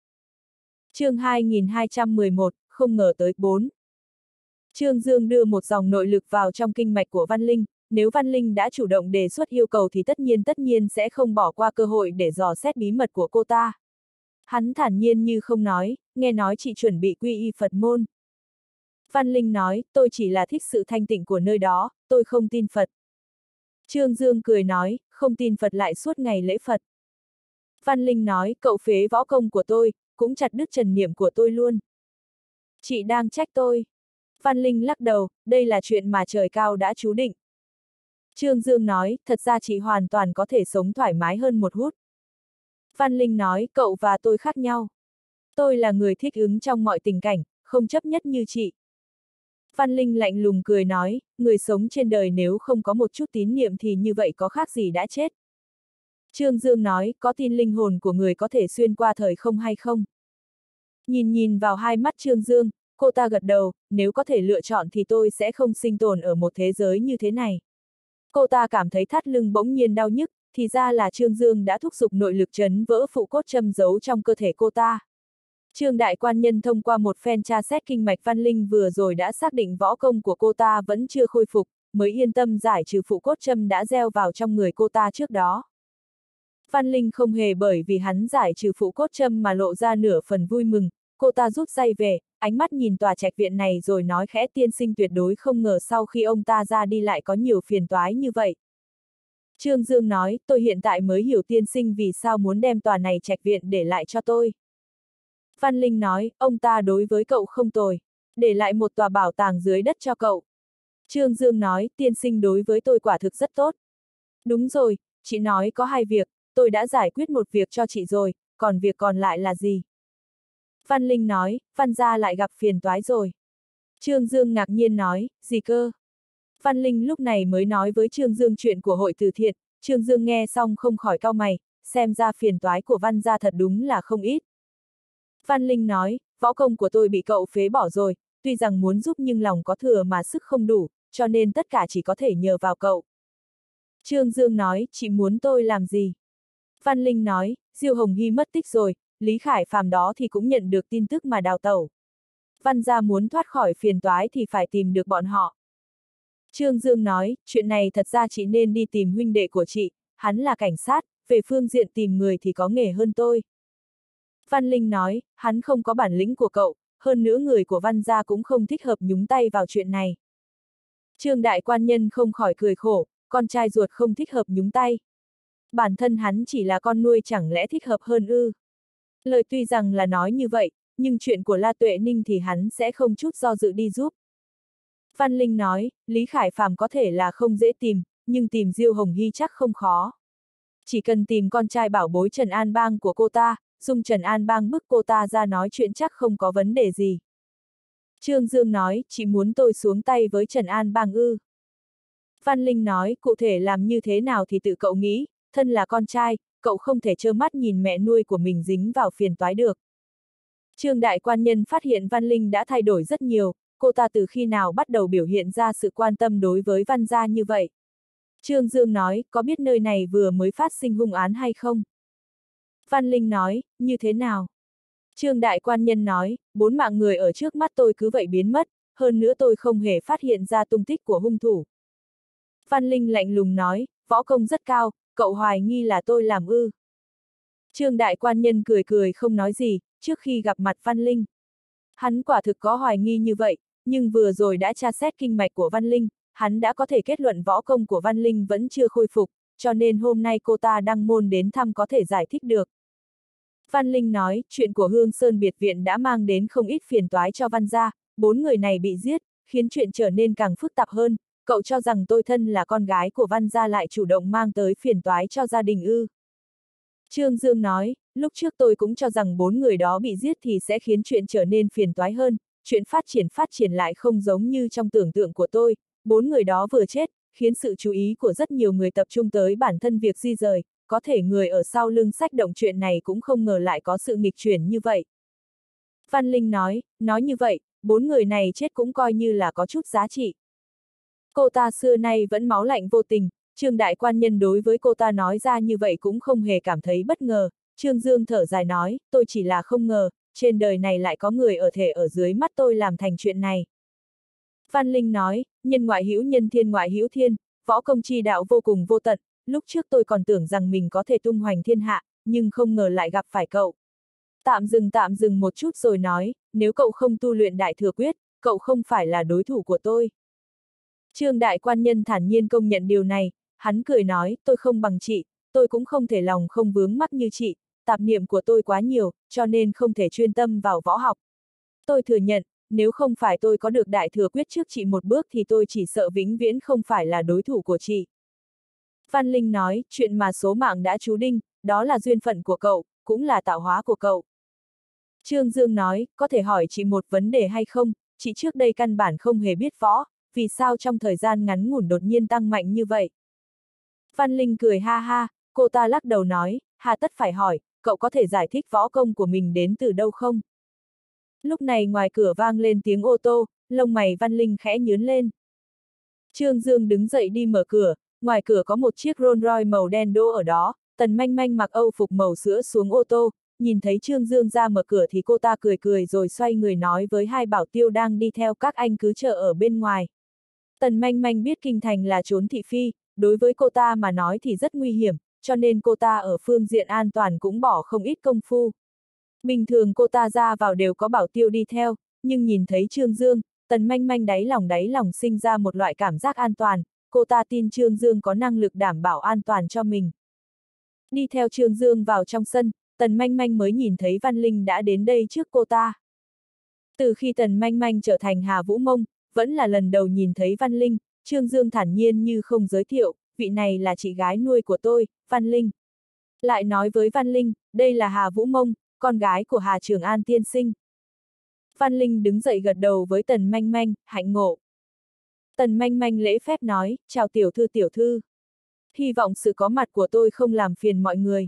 Chương hai nghìn hai trăm mười một, không ngờ tới bốn. Trương Dương đưa một dòng nội lực vào trong kinh mạch của Văn Linh, nếu Văn Linh đã chủ động đề xuất yêu cầu thì tất nhiên tất nhiên sẽ không bỏ qua cơ hội để dò xét bí mật của cô ta. Hắn thản nhiên như không nói, nghe nói chị chuẩn bị quy y Phật môn. Văn Linh nói, tôi chỉ là thích sự thanh tịnh của nơi đó, tôi không tin Phật. Trương Dương cười nói, không tin Phật lại suốt ngày lễ Phật. Văn Linh nói, cậu phế võ công của tôi, cũng chặt đứt trần niệm của tôi luôn. Chị đang trách tôi. Văn Linh lắc đầu, đây là chuyện mà trời cao đã chú định. Trương Dương nói, thật ra chị hoàn toàn có thể sống thoải mái hơn một hút. Văn Linh nói, cậu và tôi khác nhau. Tôi là người thích ứng trong mọi tình cảnh, không chấp nhất như chị. Văn Linh lạnh lùng cười nói, người sống trên đời nếu không có một chút tín niệm thì như vậy có khác gì đã chết. Trương Dương nói, có tin linh hồn của người có thể xuyên qua thời không hay không? Nhìn nhìn vào hai mắt Trương Dương, cô ta gật đầu, nếu có thể lựa chọn thì tôi sẽ không sinh tồn ở một thế giới như thế này. Cô ta cảm thấy thắt lưng bỗng nhiên đau nhức, thì ra là Trương Dương đã thúc giục nội lực chấn vỡ phụ cốt châm giấu trong cơ thể cô ta. Trương đại quan nhân thông qua một phen tra xét kinh mạch Văn Linh vừa rồi đã xác định võ công của cô ta vẫn chưa khôi phục, mới yên tâm giải trừ phụ cốt châm đã gieo vào trong người cô ta trước đó. Văn Linh không hề bởi vì hắn giải trừ phụ cốt châm mà lộ ra nửa phần vui mừng, cô ta rút dây về, ánh mắt nhìn tòa trạch viện này rồi nói khẽ, tiên sinh tuyệt đối không ngờ sau khi ông ta ra đi lại có nhiều phiền toái như vậy. Trương Dương nói, tôi hiện tại mới hiểu tiên sinh vì sao muốn đem tòa này trạch viện để lại cho tôi. Văn Linh nói, ông ta đối với cậu không tồi, để lại một tòa bảo tàng dưới đất cho cậu. Trương Dương nói, tiên sinh đối với tôi quả thực rất tốt. Đúng rồi, chị nói có hai việc, tôi đã giải quyết một việc cho chị rồi, còn việc còn lại là gì? Văn Linh nói, Văn gia lại gặp phiền toái rồi. Trương Dương ngạc nhiên nói, gì cơ? Văn Linh lúc này mới nói với Trương Dương chuyện của hội từ thiện, Trương Dương nghe xong không khỏi cau mày, xem ra phiền toái của Văn gia thật đúng là không ít. Văn Linh nói, võ công của tôi bị cậu phế bỏ rồi, tuy rằng muốn giúp nhưng lòng có thừa mà sức không đủ, cho nên tất cả chỉ có thể nhờ vào cậu. Trương Dương nói, chị muốn tôi làm gì? Văn Linh nói, Diêu Hồng Hy mất tích rồi, Lý Khải Phàm đó thì cũng nhận được tin tức mà đào tẩu. Văn gia muốn thoát khỏi phiền toái thì phải tìm được bọn họ. Trương Dương nói, chuyện này thật ra chị nên đi tìm huynh đệ của chị, hắn là cảnh sát, về phương diện tìm người thì có nghề hơn tôi. Văn Linh nói, hắn không có bản lĩnh của cậu, hơn nữa người của Văn gia cũng không thích hợp nhúng tay vào chuyện này. Trương đại quan nhân không khỏi cười khổ, con trai ruột không thích hợp nhúng tay. Bản thân hắn chỉ là con nuôi chẳng lẽ thích hợp hơn ư? Lời tuy rằng là nói như vậy, nhưng chuyện của La Tuệ Ninh thì hắn sẽ không chút do dự đi giúp. Văn Linh nói, Lý Khải Phàm có thể là không dễ tìm, nhưng tìm Diêu Hồng Hy chắc không khó. Chỉ cần tìm con trai bảo bối Trần An Bang của cô ta, dùng Trần An Bang bức cô ta ra nói chuyện chắc không có vấn đề gì. Trương Dương nói, chị muốn tôi xuống tay với Trần An Bang ư. Văn Linh nói, cụ thể làm như thế nào thì tự cậu nghĩ, thân là con trai, cậu không thể trơ mắt nhìn mẹ nuôi của mình dính vào phiền toái được. Trương đại quan nhân phát hiện Văn Linh đã thay đổi rất nhiều, cô ta từ khi nào bắt đầu biểu hiện ra sự quan tâm đối với Văn gia như vậy. Trương Dương nói, có biết nơi này vừa mới phát sinh hung án hay không? Văn Linh nói, như thế nào? Trương đại quan nhân nói, bốn mạng người ở trước mắt tôi cứ vậy biến mất, hơn nữa tôi không hề phát hiện ra tung tích của hung thủ. Văn Linh lạnh lùng nói, võ công rất cao, cậu hoài nghi là tôi làm ư. Trương đại quan nhân cười cười không nói gì, trước khi gặp mặt Văn Linh. Hắn quả thực có hoài nghi như vậy, nhưng vừa rồi đã tra xét kinh mạch của Văn Linh, hắn đã có thể kết luận võ công của Văn Linh vẫn chưa khôi phục, cho nên hôm nay cô ta đăng môn đến thăm có thể giải thích được. Văn Linh nói, chuyện của Hương Sơn biệt viện đã mang đến không ít phiền toái cho Văn gia, bốn người này bị giết, khiến chuyện trở nên càng phức tạp hơn, cậu cho rằng tôi thân là con gái của Văn gia lại chủ động mang tới phiền toái cho gia đình ư. Trương Dương nói, lúc trước tôi cũng cho rằng bốn người đó bị giết thì sẽ khiến chuyện trở nên phiền toái hơn, chuyện phát triển phát triển lại không giống như trong tưởng tượng của tôi, bốn người đó vừa chết, khiến sự chú ý của rất nhiều người tập trung tới bản thân việc di rời, có thể người ở sau lưng sách động chuyện này cũng không ngờ lại có sự nghịch chuyển như vậy. Văn Linh nói, nói như vậy, bốn người này chết cũng coi như là có chút giá trị. Cô ta xưa nay vẫn máu lạnh vô tình, Trương đại quan nhân đối với cô ta nói ra như vậy cũng không hề cảm thấy bất ngờ. Trương Dương thở dài nói, tôi chỉ là không ngờ, trên đời này lại có người ở thể ở dưới mắt tôi làm thành chuyện này. Văn Linh nói, nhân ngoại hữu nhân thiên ngoại hữu thiên, võ công chi đạo vô cùng vô tận, lúc trước tôi còn tưởng rằng mình có thể tung hoành thiên hạ, nhưng không ngờ lại gặp phải cậu. Tạm dừng tạm dừng một chút rồi nói, nếu cậu không tu luyện đại thừa quyết, cậu không phải là đối thủ của tôi. Trương đại quan nhân thản nhiên công nhận điều này, hắn cười nói, tôi không bằng chị, tôi cũng không thể lòng không vướng mắc như chị, tạp niệm của tôi quá nhiều, cho nên không thể chuyên tâm vào võ học. Tôi thừa nhận, nếu không phải tôi có được đại thừa quyết trước chị một bước thì tôi chỉ sợ vĩnh viễn không phải là đối thủ của chị. Văn Linh nói, chuyện mà số mạng đã chú đinh, đó là duyên phận của cậu, cũng là tạo hóa của cậu. Trương Dương nói, có thể hỏi chị một vấn đề hay không, chị trước đây căn bản không hề biết võ, vì sao trong thời gian ngắn ngủn đột nhiên tăng mạnh như vậy? Văn Linh cười ha ha, cô ta lắc đầu nói, hà tất phải hỏi, cậu có thể giải thích võ công của mình đến từ đâu không? Lúc này ngoài cửa vang lên tiếng ô tô, lông mày Văn Linh khẽ nhướng lên. Trương Dương đứng dậy đi mở cửa, ngoài cửa có một chiếc Rolls Royce màu đen đỗ ở đó, Tần Manh Manh mặc âu phục màu sữa xuống ô tô, nhìn thấy Trương Dương ra mở cửa thì cô ta cười cười rồi xoay người nói với hai bảo tiêu đang đi theo các anh cứ chờ ở bên ngoài. Tần Manh Manh biết kinh thành là trốn thị phi, đối với cô ta mà nói thì rất nguy hiểm, cho nên cô ta ở phương diện an toàn cũng bỏ không ít công phu. Bình thường cô ta ra vào đều có bảo tiêu đi theo, nhưng nhìn thấy Trương Dương, Tần Manh Manh đáy lòng đáy lòng sinh ra một loại cảm giác an toàn, cô ta tin Trương Dương có năng lực đảm bảo an toàn cho mình. Đi theo Trương Dương vào trong sân, Tần Manh Manh mới nhìn thấy Văn Linh đã đến đây trước cô ta. Từ khi Tần Manh Manh trở thành Hà Vũ Mông, vẫn là lần đầu nhìn thấy Văn Linh, Trương Dương thản nhiên như không giới thiệu, vị này là chị gái nuôi của tôi, Văn Linh. Lại nói với Văn Linh, đây là Hà Vũ Mông, con gái của Hà Trường An tiên sinh. Văn Linh đứng dậy gật đầu với Tần Manh Manh, hạnh ngộ. Tần Manh Manh lễ phép nói, chào tiểu thư tiểu thư. Hy vọng sự có mặt của tôi không làm phiền mọi người.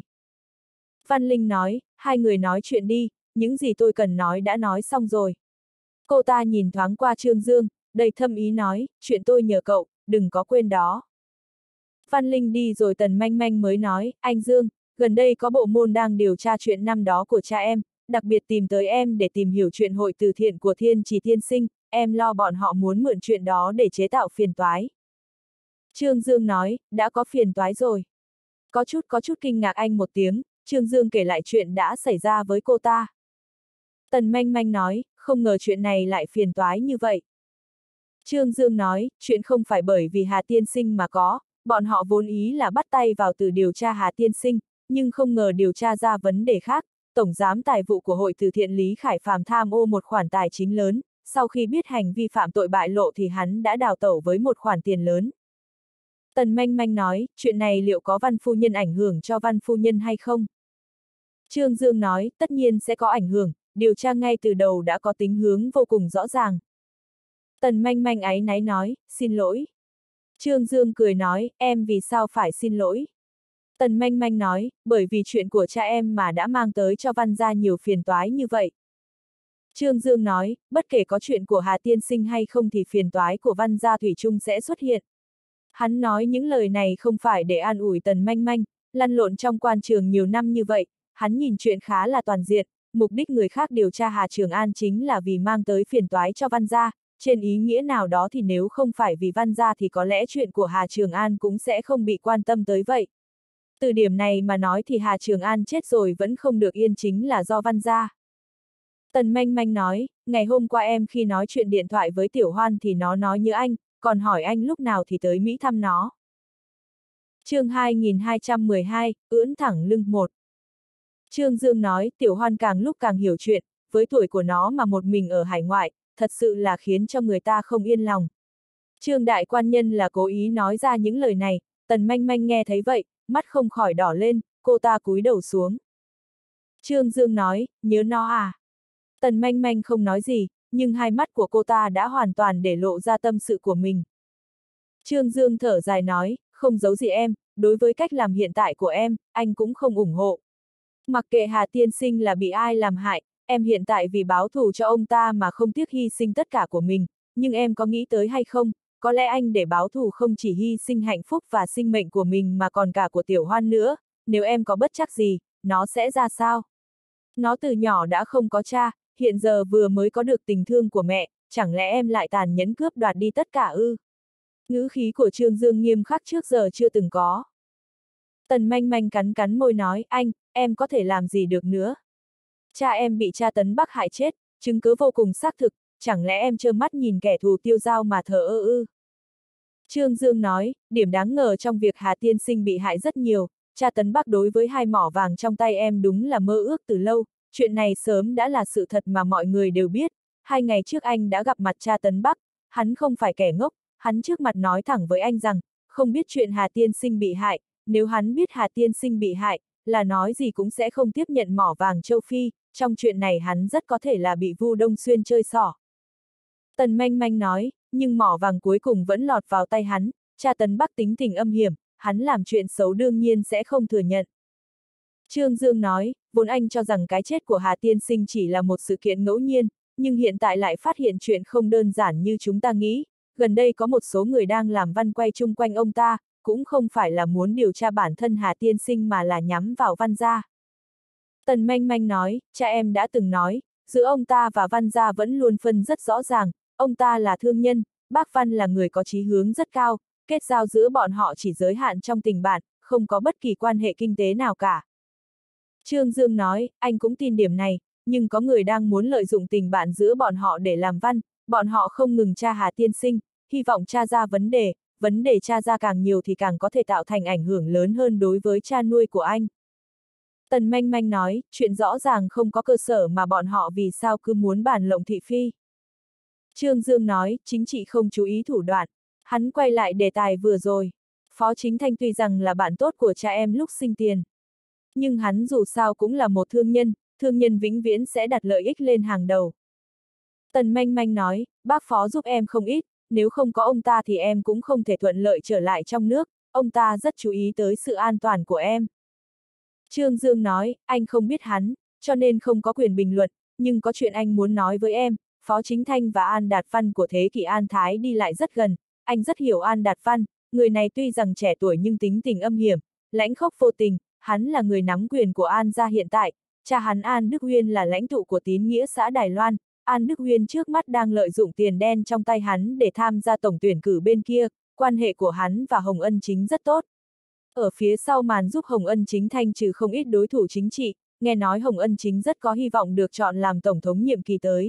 Văn Linh nói, hai người nói chuyện đi, những gì tôi cần nói đã nói xong rồi. Cô ta nhìn thoáng qua Trương Dương, đầy thâm ý nói, chuyện tôi nhờ cậu, đừng có quên đó. Văn Linh đi rồi Tần Manh Manh mới nói, anh Dương, gần đây có bộ môn đang điều tra chuyện năm đó của cha em, đặc biệt tìm tới em để tìm hiểu chuyện hội từ thiện của Thiên Trì tiên sinh, em lo bọn họ muốn mượn chuyện đó để chế tạo phiền toái. Trương Dương nói, đã có phiền toái rồi. Có chút có chút kinh ngạc anh một tiếng, Trương Dương kể lại chuyện đã xảy ra với cô ta. Tần Manh Manh nói, không ngờ chuyện này lại phiền toái như vậy. Trương Dương nói, chuyện không phải bởi vì Hà tiên sinh mà có, bọn họ vốn ý là bắt tay vào từ điều tra Hà tiên sinh, nhưng không ngờ điều tra ra vấn đề khác. Tổng giám tài vụ của Hội từ thiện Lý Khải Phàm tham ô một khoản tài chính lớn, sau khi biết hành vi phạm tội bại lộ thì hắn đã đào tẩu với một khoản tiền lớn. Tần Manh Manh nói, chuyện này liệu có Văn phu nhân ảnh hưởng cho Văn phu nhân hay không? Trương Dương nói, tất nhiên sẽ có ảnh hưởng, điều tra ngay từ đầu đã có tính hướng vô cùng rõ ràng. Tần Manh Manh áy náy nói, xin lỗi. Trương Dương cười nói, em vì sao phải xin lỗi? Tần Manh Manh nói, bởi vì chuyện của cha em mà đã mang tới cho Văn gia nhiều phiền toái như vậy. Trương Dương nói, bất kể có chuyện của Hà tiên sinh hay không thì phiền toái của Văn gia thủy chung sẽ xuất hiện. Hắn nói những lời này không phải để an ủi Tần Manh Manh, lăn lộn trong quan trường nhiều năm như vậy, hắn nhìn chuyện khá là toàn diện, mục đích người khác điều tra Hà Trường An chính là vì mang tới phiền toái cho Văn gia, trên ý nghĩa nào đó thì nếu không phải vì Văn gia thì có lẽ chuyện của Hà Trường An cũng sẽ không bị quan tâm tới vậy. Từ điểm này mà nói thì Hà Trường An chết rồi vẫn không được yên chính là do Văn gia. Tần Manh Manh nói, ngày hôm qua em khi nói chuyện điện thoại với Tiểu Hoan thì nó nói như anh, còn hỏi anh lúc nào thì tới Mỹ thăm nó. Chương hai nghìn hai trăm mười hai, ưỡn thẳng lưng một. Trương Dương nói, Tiểu Hoan càng lúc càng hiểu chuyện, với tuổi của nó mà một mình ở hải ngoại, thật sự là khiến cho người ta không yên lòng. Trương đại quan nhân là cố ý nói ra những lời này, Tần Manh Manh nghe thấy vậy, mắt không khỏi đỏ lên, cô ta cúi đầu xuống. Trương Dương nói, nhớ nó à? Tần Manh Manh không nói gì, nhưng hai mắt của cô ta đã hoàn toàn để lộ ra tâm sự của mình. Trương Dương thở dài nói, không giấu gì em, đối với cách làm hiện tại của em, anh cũng không ủng hộ. Mặc kệ Hà tiên sinh là bị ai làm hại, em hiện tại vì báo thù cho ông ta mà không tiếc hy sinh tất cả của mình, nhưng em có nghĩ tới hay không, có lẽ anh để báo thù không chỉ hy sinh hạnh phúc và sinh mệnh của mình mà còn cả của Tiểu Hoan nữa, nếu em có bất trắc gì, nó sẽ ra sao? Nó từ nhỏ đã không có cha, hiện giờ vừa mới có được tình thương của mẹ, chẳng lẽ em lại tàn nhẫn cướp đoạt đi tất cả ư? Ngữ khí của Trương Dương nghiêm khắc trước giờ chưa từng có. Tần Manh Manh cắn cắn môi nói, anh, em có thể làm gì được nữa? Cha em bị cha Tấn Bắc hại chết, chứng cứ vô cùng xác thực, chẳng lẽ em trơ mắt nhìn kẻ thù tiêu dao mà thờ ơ ư? Trương Dương nói, điểm đáng ngờ trong việc Hà tiên sinh bị hại rất nhiều, cha Tấn Bắc đối với hai mỏ vàng trong tay em đúng là mơ ước từ lâu, chuyện này sớm đã là sự thật mà mọi người đều biết, hai ngày trước anh đã gặp mặt cha Tấn Bắc, hắn không phải kẻ ngốc, hắn trước mặt nói thẳng với anh rằng, không biết chuyện Hà tiên sinh bị hại, nếu hắn biết Hà tiên sinh bị hại, là nói gì cũng sẽ không tiếp nhận mỏ vàng châu Phi, trong chuyện này hắn rất có thể là bị Vu Đông Xuyên chơi xỏ. Tần Manh Manh nói, nhưng mỏ vàng cuối cùng vẫn lọt vào tay hắn, cha Tấn Bắc tính tình âm hiểm, hắn làm chuyện xấu đương nhiên sẽ không thừa nhận. Trương Dương nói, vốn anh cho rằng cái chết của Hà tiên sinh chỉ là một sự kiện ngẫu nhiên, nhưng hiện tại lại phát hiện chuyện không đơn giản như chúng ta nghĩ. Gần đây có một số người đang làm văn quay chung quanh ông ta, cũng không phải là muốn điều tra bản thân Hà tiên sinh mà là nhắm vào Văn gia. Tần Manh Manh nói, cha em đã từng nói, giữa ông ta và Văn gia vẫn luôn phân rất rõ ràng, ông ta là thương nhân, bác Văn là người có chí hướng rất cao, kết giao giữa bọn họ chỉ giới hạn trong tình bạn, không có bất kỳ quan hệ kinh tế nào cả. Trương Dương nói, anh cũng tin điểm này, nhưng có người đang muốn lợi dụng tình bạn giữa bọn họ để làm văn, bọn họ không ngừng tra Hà tiên sinh, hy vọng tra ra vấn đề, vấn đề tra ra càng nhiều thì càng có thể tạo thành ảnh hưởng lớn hơn đối với cha nuôi của anh. Tần Manh Manh nói, chuyện rõ ràng không có cơ sở mà bọn họ vì sao cứ muốn bàn lộng thị phi. Trương Dương nói, chính trị không chú ý thủ đoạn. Hắn quay lại đề tài vừa rồi. Phó Chính Thanh tuy rằng là bạn tốt của cha em lúc sinh tiền. Nhưng hắn dù sao cũng là một thương nhân, thương nhân vĩnh viễn sẽ đặt lợi ích lên hàng đầu. Tần Manh Manh nói, bác Phó giúp em không ít, nếu không có ông ta thì em cũng không thể thuận lợi trở lại trong nước, ông ta rất chú ý tới sự an toàn của em. Trương Dương nói, anh không biết hắn, cho nên không có quyền bình luận, nhưng có chuyện anh muốn nói với em. Phó Chính Thanh và An Đạt Văn của thế kỷ An Thái đi lại rất gần, anh rất hiểu An Đạt Văn, người này tuy rằng trẻ tuổi nhưng tính tình âm hiểm, lãnh khốc vô tình, hắn là người nắm quyền của An gia hiện tại, cha hắn An Đức Huyên là lãnh tụ của tín nghĩa xã Đài Loan, An Đức Huyên trước mắt đang lợi dụng tiền đen trong tay hắn để tham gia tổng tuyển cử bên kia, quan hệ của hắn và Hồng Ân Chính rất tốt. Ở phía sau màn giúp Hồng Ân Chính thanh trừ không ít đối thủ chính trị, nghe nói Hồng Ân Chính rất có hy vọng được chọn làm tổng thống nhiệm kỳ tới.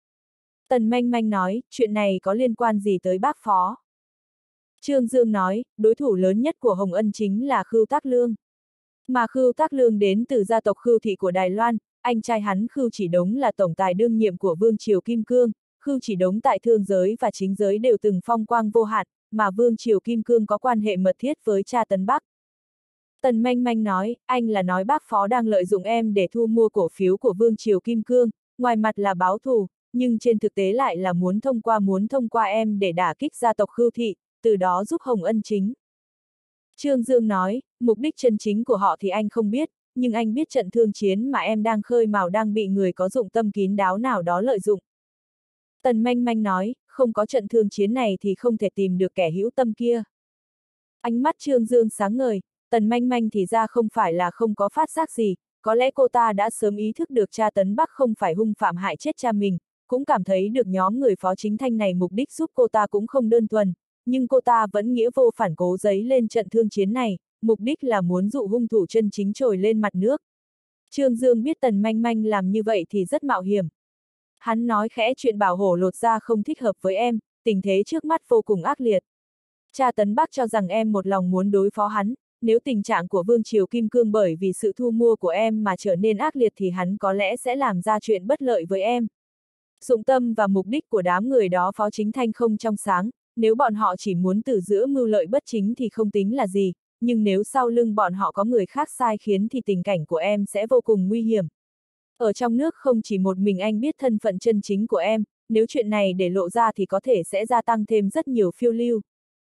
Tần Manh Manh nói, chuyện này có liên quan gì tới bác Phó? Trương Dương nói, đối thủ lớn nhất của Hồng Ân Chính là Khưu Tác Lương. Mà Khưu Tác Lương đến từ gia tộc Khưu Thị của Đài Loan, anh trai hắn Khưu Chỉ Đống là tổng tài đương nhiệm của Vương Triều Kim Cương, Khưu Chỉ Đống tại thương giới và chính giới đều từng phong quang vô hạn, mà Vương Triều Kim Cương có quan hệ mật thiết với cha Tấn Bắc. Tần Manh Manh nói, anh là nói bác Phó đang lợi dụng em để thu mua cổ phiếu của Vương Triều Kim Cương, ngoài mặt là báo thù, nhưng trên thực tế lại là muốn thông qua muốn thông qua em để đả kích gia tộc Khưu Thị, từ đó giúp Hồng Ân Chính. Trương Dương nói, mục đích chân chính của họ thì anh không biết, nhưng anh biết trận thương chiến mà em đang khơi mào đang bị người có dụng tâm kín đáo nào đó lợi dụng. Tần Manh Manh nói, không có trận thương chiến này thì không thể tìm được kẻ hữu tâm kia. Ánh mắt Trương Dương sáng ngời, Tần Manh Manh thì ra không phải là không có phát giác gì, có lẽ cô ta đã sớm ý thức được cha Tấn Bắc không phải hung phạm hại chết cha mình, cũng cảm thấy được nhóm người Phó Chính Thanh này mục đích giúp cô ta cũng không đơn thuần, nhưng cô ta vẫn nghĩa vô phản cố giấy lên trận thương chiến này, mục đích là muốn dụ hung thủ chân chính trồi lên mặt nước. Trương Dương biết Tần Manh Manh làm như vậy thì rất mạo hiểm. Hắn nói khẽ chuyện bảo hổ lột ra không thích hợp với em, tình thế trước mắt vô cùng ác liệt. Cha Tấn Bắc cho rằng em một lòng muốn đối phó hắn, nếu tình trạng của Vương Triều Kim Cương bởi vì sự thu mua của em mà trở nên ác liệt thì hắn có lẽ sẽ làm ra chuyện bất lợi với em. Dụng tâm và mục đích của đám người đó Phó Chính Thanh không trong sáng, nếu bọn họ chỉ muốn từ giữa mưu lợi bất chính thì không tính là gì, nhưng nếu sau lưng bọn họ có người khác sai khiến thì tình cảnh của em sẽ vô cùng nguy hiểm. Ở trong nước không chỉ một mình anh biết thân phận chân chính của em, nếu chuyện này để lộ ra thì có thể sẽ gia tăng thêm rất nhiều phiêu lưu.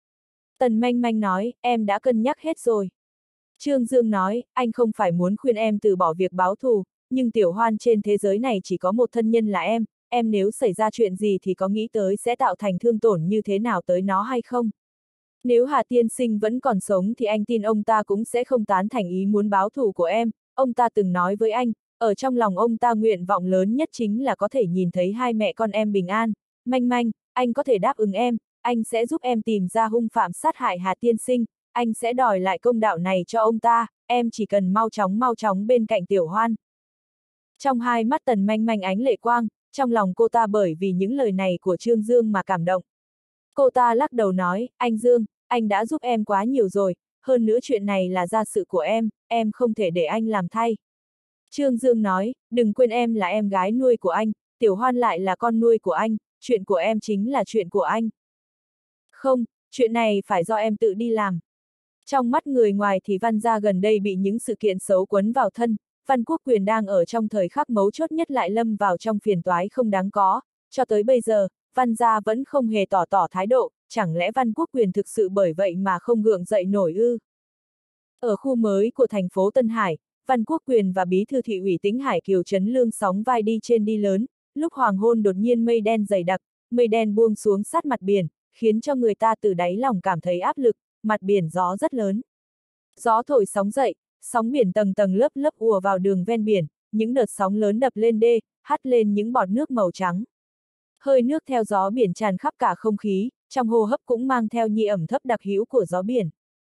Tần Manh Manh nói, em đã cân nhắc hết rồi. Trương Dương nói, anh không phải muốn khuyên em từ bỏ việc báo thù, nhưng Tiểu Hoan trên thế giới này chỉ có một thân nhân là em, em nếu xảy ra chuyện gì thì có nghĩ tới sẽ tạo thành thương tổn như thế nào tới nó hay không? Nếu Hà Tiên Sinh vẫn còn sống thì anh tin ông ta cũng sẽ không tán thành ý muốn báo thù của em, ông ta từng nói với anh, ở trong lòng ông ta nguyện vọng lớn nhất chính là có thể nhìn thấy hai mẹ con em bình an. Manh Manh, anh có thể đáp ứng em, anh sẽ giúp em tìm ra hung phạm sát hại Hà Tiên Sinh, anh sẽ đòi lại công đạo này cho ông ta, em chỉ cần mau chóng mau chóng bên cạnh Tiểu Hoan. Trong hai mắt Tần Manh Manh ánh lệ quang, trong lòng cô ta bởi vì những lời này của Trương Dương mà cảm động. Cô ta lắc đầu nói, anh Dương, anh đã giúp em quá nhiều rồi, hơn nữa chuyện này là gia sự của em, em không thể để anh làm thay. Trương Dương nói, đừng quên em là em gái nuôi của anh, Tiểu Hoan lại là con nuôi của anh, chuyện của em chính là chuyện của anh. Không, chuyện này phải do em tự đi làm. Trong mắt người ngoài thì Văn gia gần đây bị những sự kiện xấu quấn vào thân, Văn Quốc Quyền đang ở trong thời khắc mấu chốt nhất lại lâm vào trong phiền toái không đáng có, cho tới bây giờ, Văn gia vẫn không hề tỏ tỏ thái độ, chẳng lẽ Văn Quốc Quyền thực sự bởi vậy mà không gượng dậy nổi ư? Ở khu mới của thành phố Tân Hải, Văn Quốc Quyền và bí thư thị ủy Tĩnh Hải Kiều Trấn Lương sóng vai đi trên đi lớn, lúc hoàng hôn đột nhiên mây đen dày đặc, mây đen buông xuống sát mặt biển, khiến cho người ta từ đáy lòng cảm thấy áp lực, mặt biển gió rất lớn. Gió thổi sóng dậy, sóng biển tầng tầng lớp lớp ùa vào đường ven biển, những đợt sóng lớn đập lên đê, hắt lên những bọt nước màu trắng. Hơi nước theo gió biển tràn khắp cả không khí, trong hô hấp cũng mang theo nhị ẩm thấp đặc hữu của gió biển.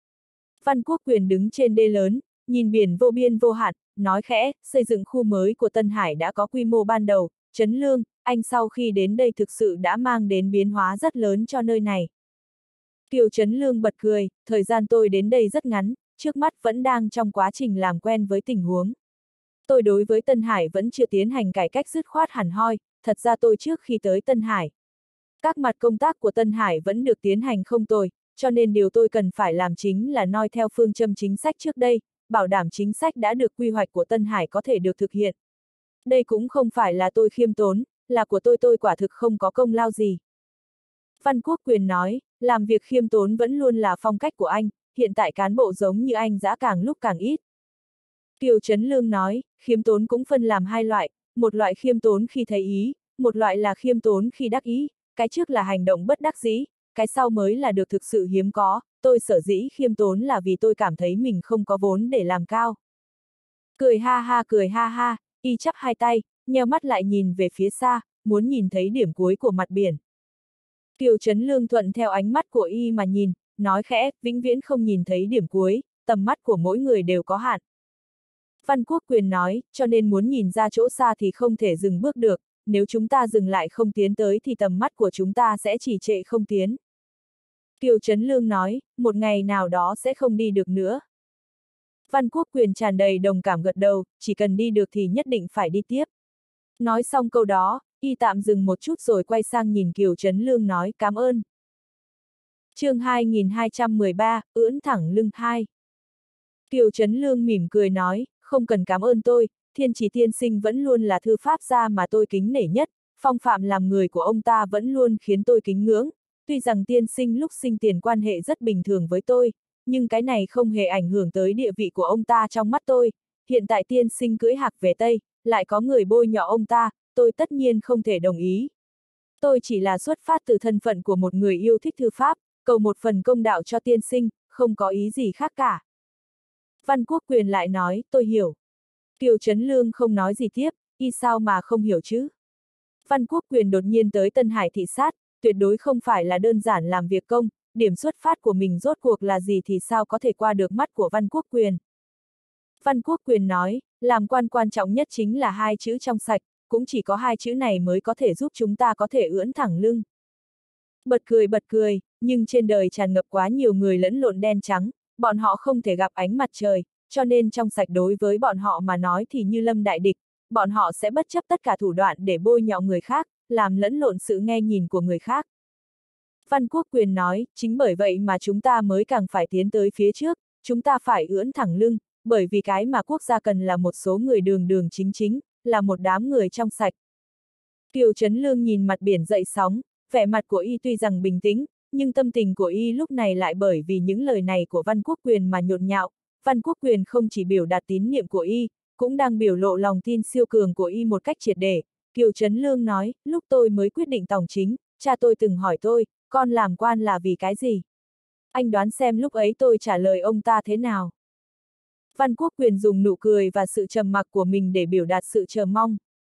Văn Quốc Quyền đứng trên đê lớn, nhìn biển vô biên vô hạn, nói khẽ, xây dựng khu mới của Tân Hải đã có quy mô ban đầu, Trấn Lương, anh sau khi đến đây thực sự đã mang đến biến hóa rất lớn cho nơi này. Kiều Trấn Lương bật cười, thời gian tôi đến đây rất ngắn, trước mắt vẫn đang trong quá trình làm quen với tình huống. Tôi đối với Tân Hải vẫn chưa tiến hành cải cách dứt khoát hẳn hoi, thật ra tôi trước khi tới Tân Hải. Các mặt công tác của Tân Hải vẫn được tiến hành không tồi, cho nên điều tôi cần phải làm chính là noi theo phương châm chính sách trước đây, bảo đảm chính sách đã được quy hoạch của Tân Hải có thể được thực hiện. Đây cũng không phải là tôi khiêm tốn, là của tôi tôi quả thực không có công lao gì. Văn Quốc Quyền nói, làm việc khiêm tốn vẫn luôn là phong cách của anh, hiện tại cán bộ giống như anh dã càng lúc càng ít. Kiều Trấn Lương nói, khiêm tốn cũng phân làm hai loại, một loại khiêm tốn khi thấy ý, một loại là khiêm tốn khi đắc ý, cái trước là hành động bất đắc dĩ, cái sau mới là được thực sự hiếm có, tôi sở dĩ khiêm tốn là vì tôi cảm thấy mình không có vốn để làm cao. Cười ha ha cười ha ha, y chắp hai tay, nheo mắt lại nhìn về phía xa, muốn nhìn thấy điểm cuối của mặt biển. Kiều Trấn Lương thuận theo ánh mắt của y mà nhìn, nói khẽ, vĩnh viễn không nhìn thấy điểm cuối, tầm mắt của mỗi người đều có hạn. Văn Quốc Quyền nói, cho nên muốn nhìn ra chỗ xa thì không thể dừng bước được, nếu chúng ta dừng lại không tiến tới thì tầm mắt của chúng ta sẽ chỉ trệ không tiến. Kiều Trấn Lương nói, một ngày nào đó sẽ không đi được nữa. Văn Quốc Quyền tràn đầy đồng cảm gật đầu, chỉ cần đi được thì nhất định phải đi tiếp. Nói xong câu đó, y tạm dừng một chút rồi quay sang nhìn Kiều Trấn Lương nói cảm ơn. Chương hai nghìn hai trăm mười ba, ưỡn thẳng lưng hai. Kiều Trấn Lương mỉm cười nói, không cần cảm ơn tôi, Thiên Chỉ tiên sinh vẫn luôn là thư pháp gia mà tôi kính nể nhất, phong phạm làm người của ông ta vẫn luôn khiến tôi kính ngưỡng, tuy rằng tiên sinh lúc sinh tiền quan hệ rất bình thường với tôi, nhưng cái này không hề ảnh hưởng tới địa vị của ông ta trong mắt tôi, hiện tại tiên sinh cưỡi hạc về Tây, lại có người bôi nhọ ông ta, tôi tất nhiên không thể đồng ý. Tôi chỉ là xuất phát từ thân phận của một người yêu thích thư pháp, cầu một phần công đạo cho tiên sinh, không có ý gì khác cả. Văn Quốc Quyền lại nói, tôi hiểu. Kiều Trấn Lương không nói gì tiếp, y sao mà không hiểu chứ? Văn Quốc Quyền đột nhiên tới Tân Hải thị sát, tuyệt đối không phải là đơn giản làm việc công, điểm xuất phát của mình rốt cuộc là gì thì sao có thể qua được mắt của Văn Quốc Quyền. Văn Quốc Quyền nói, làm quan quan trọng nhất chính là hai chữ trong sạch, cũng chỉ có hai chữ này mới có thể giúp chúng ta có thể ưỡn thẳng lưng. Bật cười bật cười, nhưng trên đời tràn ngập quá nhiều người lẫn lộn đen trắng, bọn họ không thể gặp ánh mặt trời, cho nên trong sạch đối với bọn họ mà nói thì như lâm đại địch, bọn họ sẽ bất chấp tất cả thủ đoạn để bôi nhọ người khác, làm lẫn lộn sự nghe nhìn của người khác. Văn Quốc Quyền nói, chính bởi vậy mà chúng ta mới càng phải tiến tới phía trước, chúng ta phải ưỡn thẳng lưng, bởi vì cái mà quốc gia cần là một số người đường đường chính chính, là một đám người trong sạch. Kiều Trấn Lương nhìn mặt biển dậy sóng, vẻ mặt của y tuy rằng bình tĩnh, nhưng tâm tình của y lúc này lại bởi vì những lời này của Văn Quốc Quyền mà nhộn nhạo. Văn Quốc Quyền không chỉ biểu đạt tín nhiệm của y, cũng đang biểu lộ lòng tin siêu cường của y một cách triệt để. Kiều Trấn Lương nói, lúc tôi mới quyết định tòng chính, cha tôi từng hỏi tôi, con làm quan là vì cái gì? Anh đoán xem lúc ấy tôi trả lời ông ta thế nào? Văn Quốc Quyền dùng nụ cười và sự trầm mặc của mình để biểu đạt sự chờ mong.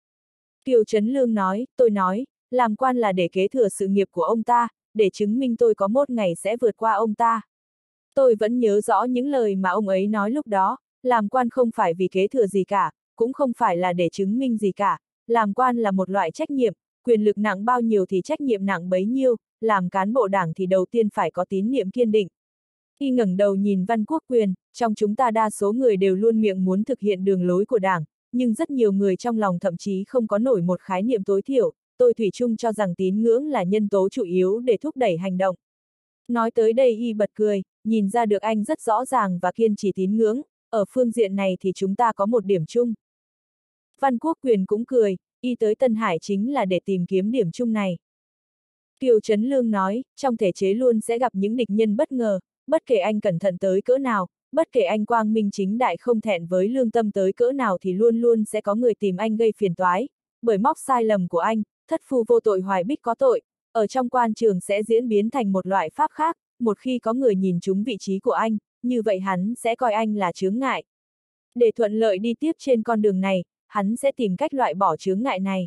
Kiều Trấn Lương nói, tôi nói, làm quan là để kế thừa sự nghiệp của ông ta, để chứng minh tôi có một ngày sẽ vượt qua ông ta. Tôi vẫn nhớ rõ những lời mà ông ấy nói lúc đó, làm quan không phải vì kế thừa gì cả, cũng không phải là để chứng minh gì cả, làm quan là một loại trách nhiệm, quyền lực nặng bao nhiêu thì trách nhiệm nặng bấy nhiêu, làm cán bộ đảng thì đầu tiên phải có tín niệm kiên định. Y ngẩng đầu nhìn Văn Quốc Quyền, trong chúng ta đa số người đều luôn miệng muốn thực hiện đường lối của đảng, nhưng rất nhiều người trong lòng thậm chí không có nổi một khái niệm tối thiểu, tôi thủy chung cho rằng tín ngưỡng là nhân tố chủ yếu để thúc đẩy hành động. Nói tới đây y bật cười, nhìn ra được anh rất rõ ràng và kiên trì tín ngưỡng, ở phương diện này thì chúng ta có một điểm chung. Văn Quốc Quyền cũng cười, y tới Tân Hải chính là để tìm kiếm điểm chung này. Kiều Trấn Lương nói, trong thể chế luôn sẽ gặp những địch nhân bất ngờ, bất kể anh cẩn thận tới cỡ nào, bất kể anh quang minh chính đại không thẹn với lương tâm tới cỡ nào thì luôn luôn sẽ có người tìm anh gây phiền toái, bởi móc sai lầm của anh, thất phu vô tội hoài bích có tội, ở trong quan trường sẽ diễn biến thành một loại pháp khác, một khi có người nhìn trúng vị trí của anh, như vậy hắn sẽ coi anh là chướng ngại. Để thuận lợi đi tiếp trên con đường này, hắn sẽ tìm cách loại bỏ chướng ngại này.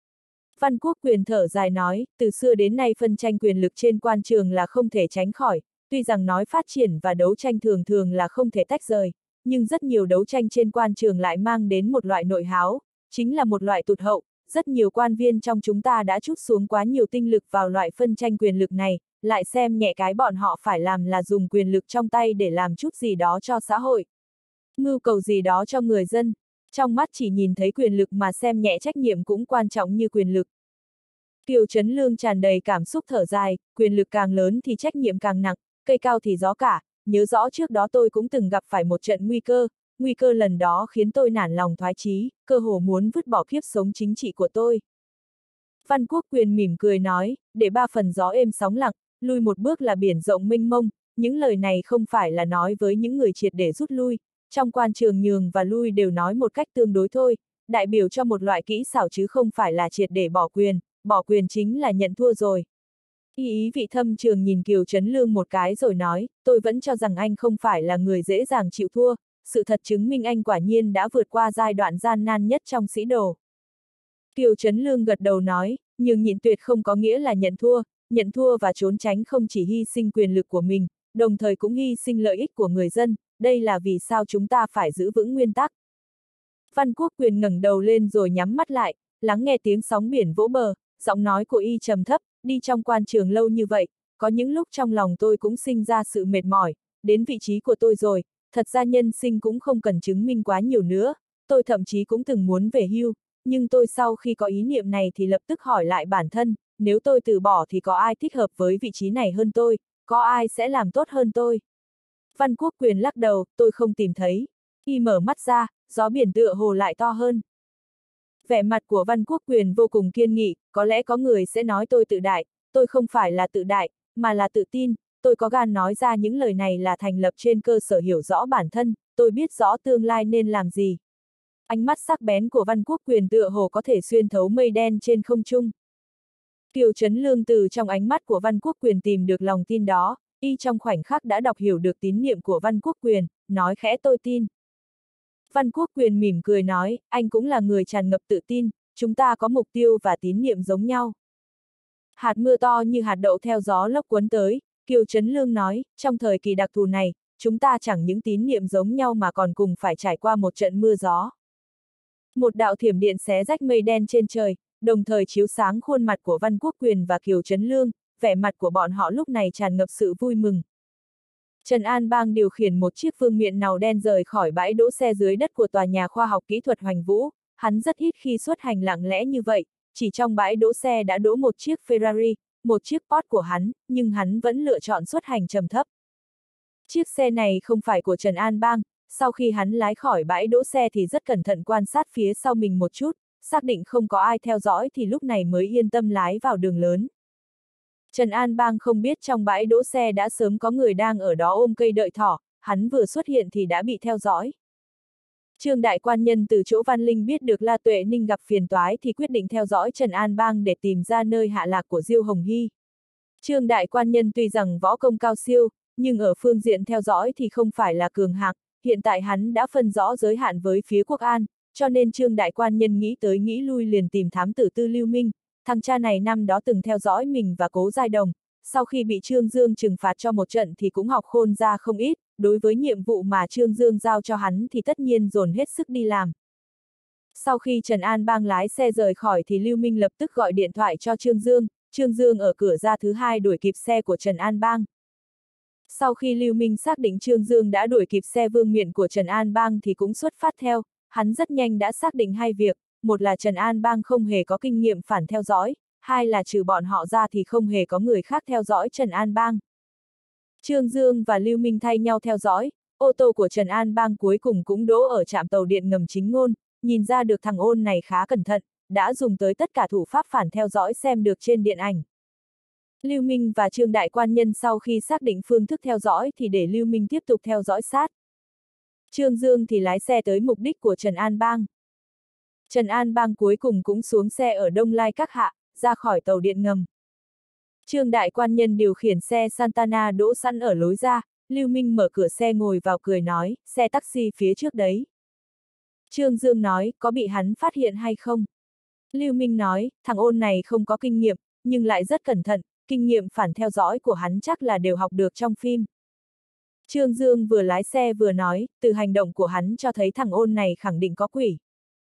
Văn Quốc Quyền thở dài nói, từ xưa đến nay phân tranh quyền lực trên quan trường là không thể tránh khỏi, tuy rằng nói phát triển và đấu tranh thường thường là không thể tách rời, nhưng rất nhiều đấu tranh trên quan trường lại mang đến một loại nội háo, chính là một loại tụt hậu, rất nhiều quan viên trong chúng ta đã trút xuống quá nhiều tinh lực vào loại phân tranh quyền lực này, lại xem nhẹ cái bọn họ phải làm là dùng quyền lực trong tay để làm chút gì đó cho xã hội. Mưu cầu gì đó cho người dân, trong mắt chỉ nhìn thấy quyền lực mà xem nhẹ trách nhiệm cũng quan trọng như quyền lực. Kiều Trấn Lương tràn đầy cảm xúc thở dài, quyền lực càng lớn thì trách nhiệm càng nặng, cây cao thì gió cả, nhớ rõ trước đó tôi cũng từng gặp phải một trận nguy cơ, nguy cơ lần đó khiến tôi nản lòng thoái chí, cơ hồ muốn vứt bỏ kiếp sống chính trị của tôi. Văn Quốc Quyền mỉm cười nói, để ba phần gió êm sóng lặng, lui một bước là biển rộng mênh mông, những lời này không phải là nói với những người triệt để rút lui, trong quan trường nhường và lui đều nói một cách tương đối thôi, đại biểu cho một loại kỹ xảo chứ không phải là triệt để bỏ quyền, bỏ quyền chính là nhận thua rồi. Y ý vị thâm trường nhìn Kiều Trấn Lương một cái rồi nói, tôi vẫn cho rằng anh không phải là người dễ dàng chịu thua, sự thật chứng minh anh quả nhiên đã vượt qua giai đoạn gian nan nhất trong sĩ đồ. Kiều Trấn Lương gật đầu nói, nhưng nhịn tuyệt không có nghĩa là nhận thua, nhận thua và trốn tránh không chỉ hy sinh quyền lực của mình, đồng thời cũng hy sinh lợi ích của người dân, đây là vì sao chúng ta phải giữ vững nguyên tắc. Văn Quốc Quyền ngẩng đầu lên rồi nhắm mắt lại, lắng nghe tiếng sóng biển vỗ bờ, giọng nói của y trầm thấp, đi trong quan trường lâu như vậy, có những lúc trong lòng tôi cũng sinh ra sự mệt mỏi, đến vị trí của tôi rồi, thật ra nhân sinh cũng không cần chứng minh quá nhiều nữa, tôi thậm chí cũng từng muốn về hưu, nhưng tôi sau khi có ý niệm này thì lập tức hỏi lại bản thân, nếu tôi từ bỏ thì có ai thích hợp với vị trí này hơn tôi, có ai sẽ làm tốt hơn tôi? Văn Quốc Quyền lắc đầu, tôi không tìm thấy. Y mở mắt ra, gió biển tựa hồ lại to hơn. Vẻ mặt của Văn Quốc Quyền vô cùng kiên nghị, có lẽ có người sẽ nói tôi tự đại, tôi không phải là tự đại, mà là tự tin, tôi có gan nói ra những lời này là thành lập trên cơ sở hiểu rõ bản thân, tôi biết rõ tương lai nên làm gì. Ánh mắt sắc bén của Văn Quốc Quyền tựa hồ có thể xuyên thấu mây đen trên không trung. Kiều Trấn Lương từ trong ánh mắt của Văn Quốc Quyền tìm được lòng tin đó, y trong khoảnh khắc đã đọc hiểu được tín niệm của Văn Quốc Quyền, nói khẽ tôi tin. Văn Quốc Quyền mỉm cười nói, anh cũng là người tràn ngập tự tin, chúng ta có mục tiêu và tín niệm giống nhau. Hạt mưa to như hạt đậu theo gió lốc cuốn tới, Kiều Trấn Lương nói, trong thời kỳ đặc thù này, chúng ta chẳng những tín niệm giống nhau mà còn cùng phải trải qua một trận mưa gió. Một đạo thiểm điện xé rách mây đen trên trời, đồng thời chiếu sáng khuôn mặt của Văn Quốc Quyền và Kiều Trấn Lương, vẻ mặt của bọn họ lúc này tràn ngập sự vui mừng. Trần An Bang điều khiển một chiếc vương miện nàu đen rời khỏi bãi đỗ xe dưới đất của tòa nhà khoa học kỹ thuật Hoành Vũ, hắn rất ít khi xuất hành lặng lẽ như vậy, chỉ trong bãi đỗ xe đã đỗ một chiếc Ferrari, một chiếc Porsche của hắn, nhưng hắn vẫn lựa chọn xuất hành trầm thấp. Chiếc xe này không phải của Trần An Bang, sau khi hắn lái khỏi bãi đỗ xe thì rất cẩn thận quan sát phía sau mình một chút, xác định không có ai theo dõi thì lúc này mới yên tâm lái vào đường lớn. Trần An Bang không biết trong bãi đỗ xe đã sớm có người đang ở đó ôm cây đợi thỏ, hắn vừa xuất hiện thì đã bị theo dõi. Trương Đại Quan Nhân từ chỗ Văn Linh biết được La Tuệ Ninh gặp phiền toái thì quyết định theo dõi Trần An Bang để tìm ra nơi hạ lạc của Diêu Hồng Hy. Trương Đại Quan Nhân tuy rằng võ công cao siêu, nhưng ở phương diện theo dõi thì không phải là cường hạng, hiện tại hắn đã phân rõ giới hạn với phía Quốc An, cho nên Trương Đại Quan Nhân nghĩ tới nghĩ lui liền tìm thám tử Tư Lưu Minh. Thằng cha này năm đó từng theo dõi mình và Cố Giai Đồng, sau khi bị Trương Dương trừng phạt cho một trận thì cũng học khôn ra không ít, đối với nhiệm vụ mà Trương Dương giao cho hắn thì tất nhiên dồn hết sức đi làm. Sau khi Trần An Bang lái xe rời khỏi thì Lưu Minh lập tức gọi điện thoại cho Trương Dương, Trương Dương ở cửa ra thứ hai đuổi kịp xe của Trần An Bang. Sau khi Lưu Minh xác định Trương Dương đã đuổi kịp xe vương miện của Trần An Bang thì cũng xuất phát theo, hắn rất nhanh đã xác định hai việc. Một là Trần An Bang không hề có kinh nghiệm phản theo dõi, hai là trừ bọn họ ra thì không hề có người khác theo dõi Trần An Bang. Trương Dương và Lưu Minh thay nhau theo dõi, ô tô của Trần An Bang cuối cùng cũng đỗ ở trạm tàu điện ngầm Chính Ngôn, nhìn ra được thằng ôn này khá cẩn thận, đã dùng tới tất cả thủ pháp phản theo dõi xem được trên điện ảnh. Lưu Minh và Trương Đại Quan Nhân sau khi xác định phương thức theo dõi thì để Lưu Minh tiếp tục theo dõi sát. Trương Dương thì lái xe tới mục đích của Trần An Bang. Trần An Bang cuối cùng cũng xuống xe ở Đông Lai Các hạ, ra khỏi tàu điện ngầm. Trương đại quan nhân điều khiển xe Santana đỗ sẵn ở lối ra, Lưu Minh mở cửa xe ngồi vào cười nói, xe taxi phía trước đấy. Trương Dương nói, có bị hắn phát hiện hay không? Lưu Minh nói, thằng ôn này không có kinh nghiệm, nhưng lại rất cẩn thận, kinh nghiệm phản theo dõi của hắn chắc là đều học được trong phim. Trương Dương vừa lái xe vừa nói, từ hành động của hắn cho thấy thằng ôn này khẳng định có quỷ.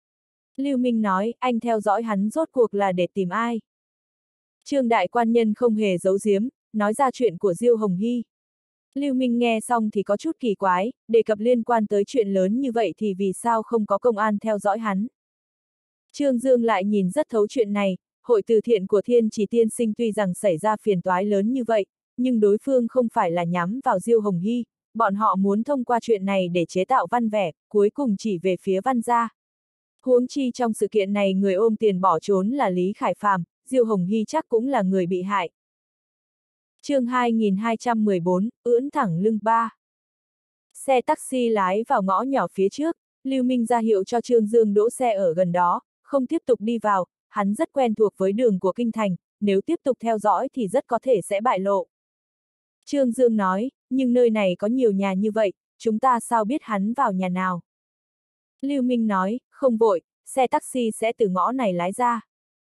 Lưu Minh nói, anh theo dõi hắn rốt cuộc là để tìm ai? Trương đại quan nhân không hề giấu giếm, nói ra chuyện của Diêu Hồng Hy. Lưu Minh nghe xong thì có chút kỳ quái, đề cập liên quan tới chuyện lớn như vậy thì vì sao không có công an theo dõi hắn? Trương Dương lại nhìn rất thấu chuyện này, hội từ thiện của Thiên Chỉ tiên sinh tuy rằng xảy ra phiền toái lớn như vậy, nhưng đối phương không phải là nhắm vào Diêu Hồng Hy, bọn họ muốn thông qua chuyện này để chế tạo văn vẻ, cuối cùng chỉ về phía văn gia. Huống chi trong sự kiện này người ôm tiền bỏ trốn là Lý Khải Phàm, Diêu Hồng Hy chắc cũng là người bị hại. Chương hai nghìn hai trăm mười bốn, ưỡn thẳng lưng ba. Xe taxi lái vào ngõ nhỏ phía trước, Lưu Minh ra hiệu cho Trương Dương đỗ xe ở gần đó, không tiếp tục đi vào, hắn rất quen thuộc với đường của kinh thành, nếu tiếp tục theo dõi thì rất có thể sẽ bại lộ. Trương Dương nói, nhưng nơi này có nhiều nhà như vậy, chúng ta sao biết hắn vào nhà nào? Lưu Minh nói, không vội, xe taxi sẽ từ ngõ này lái ra.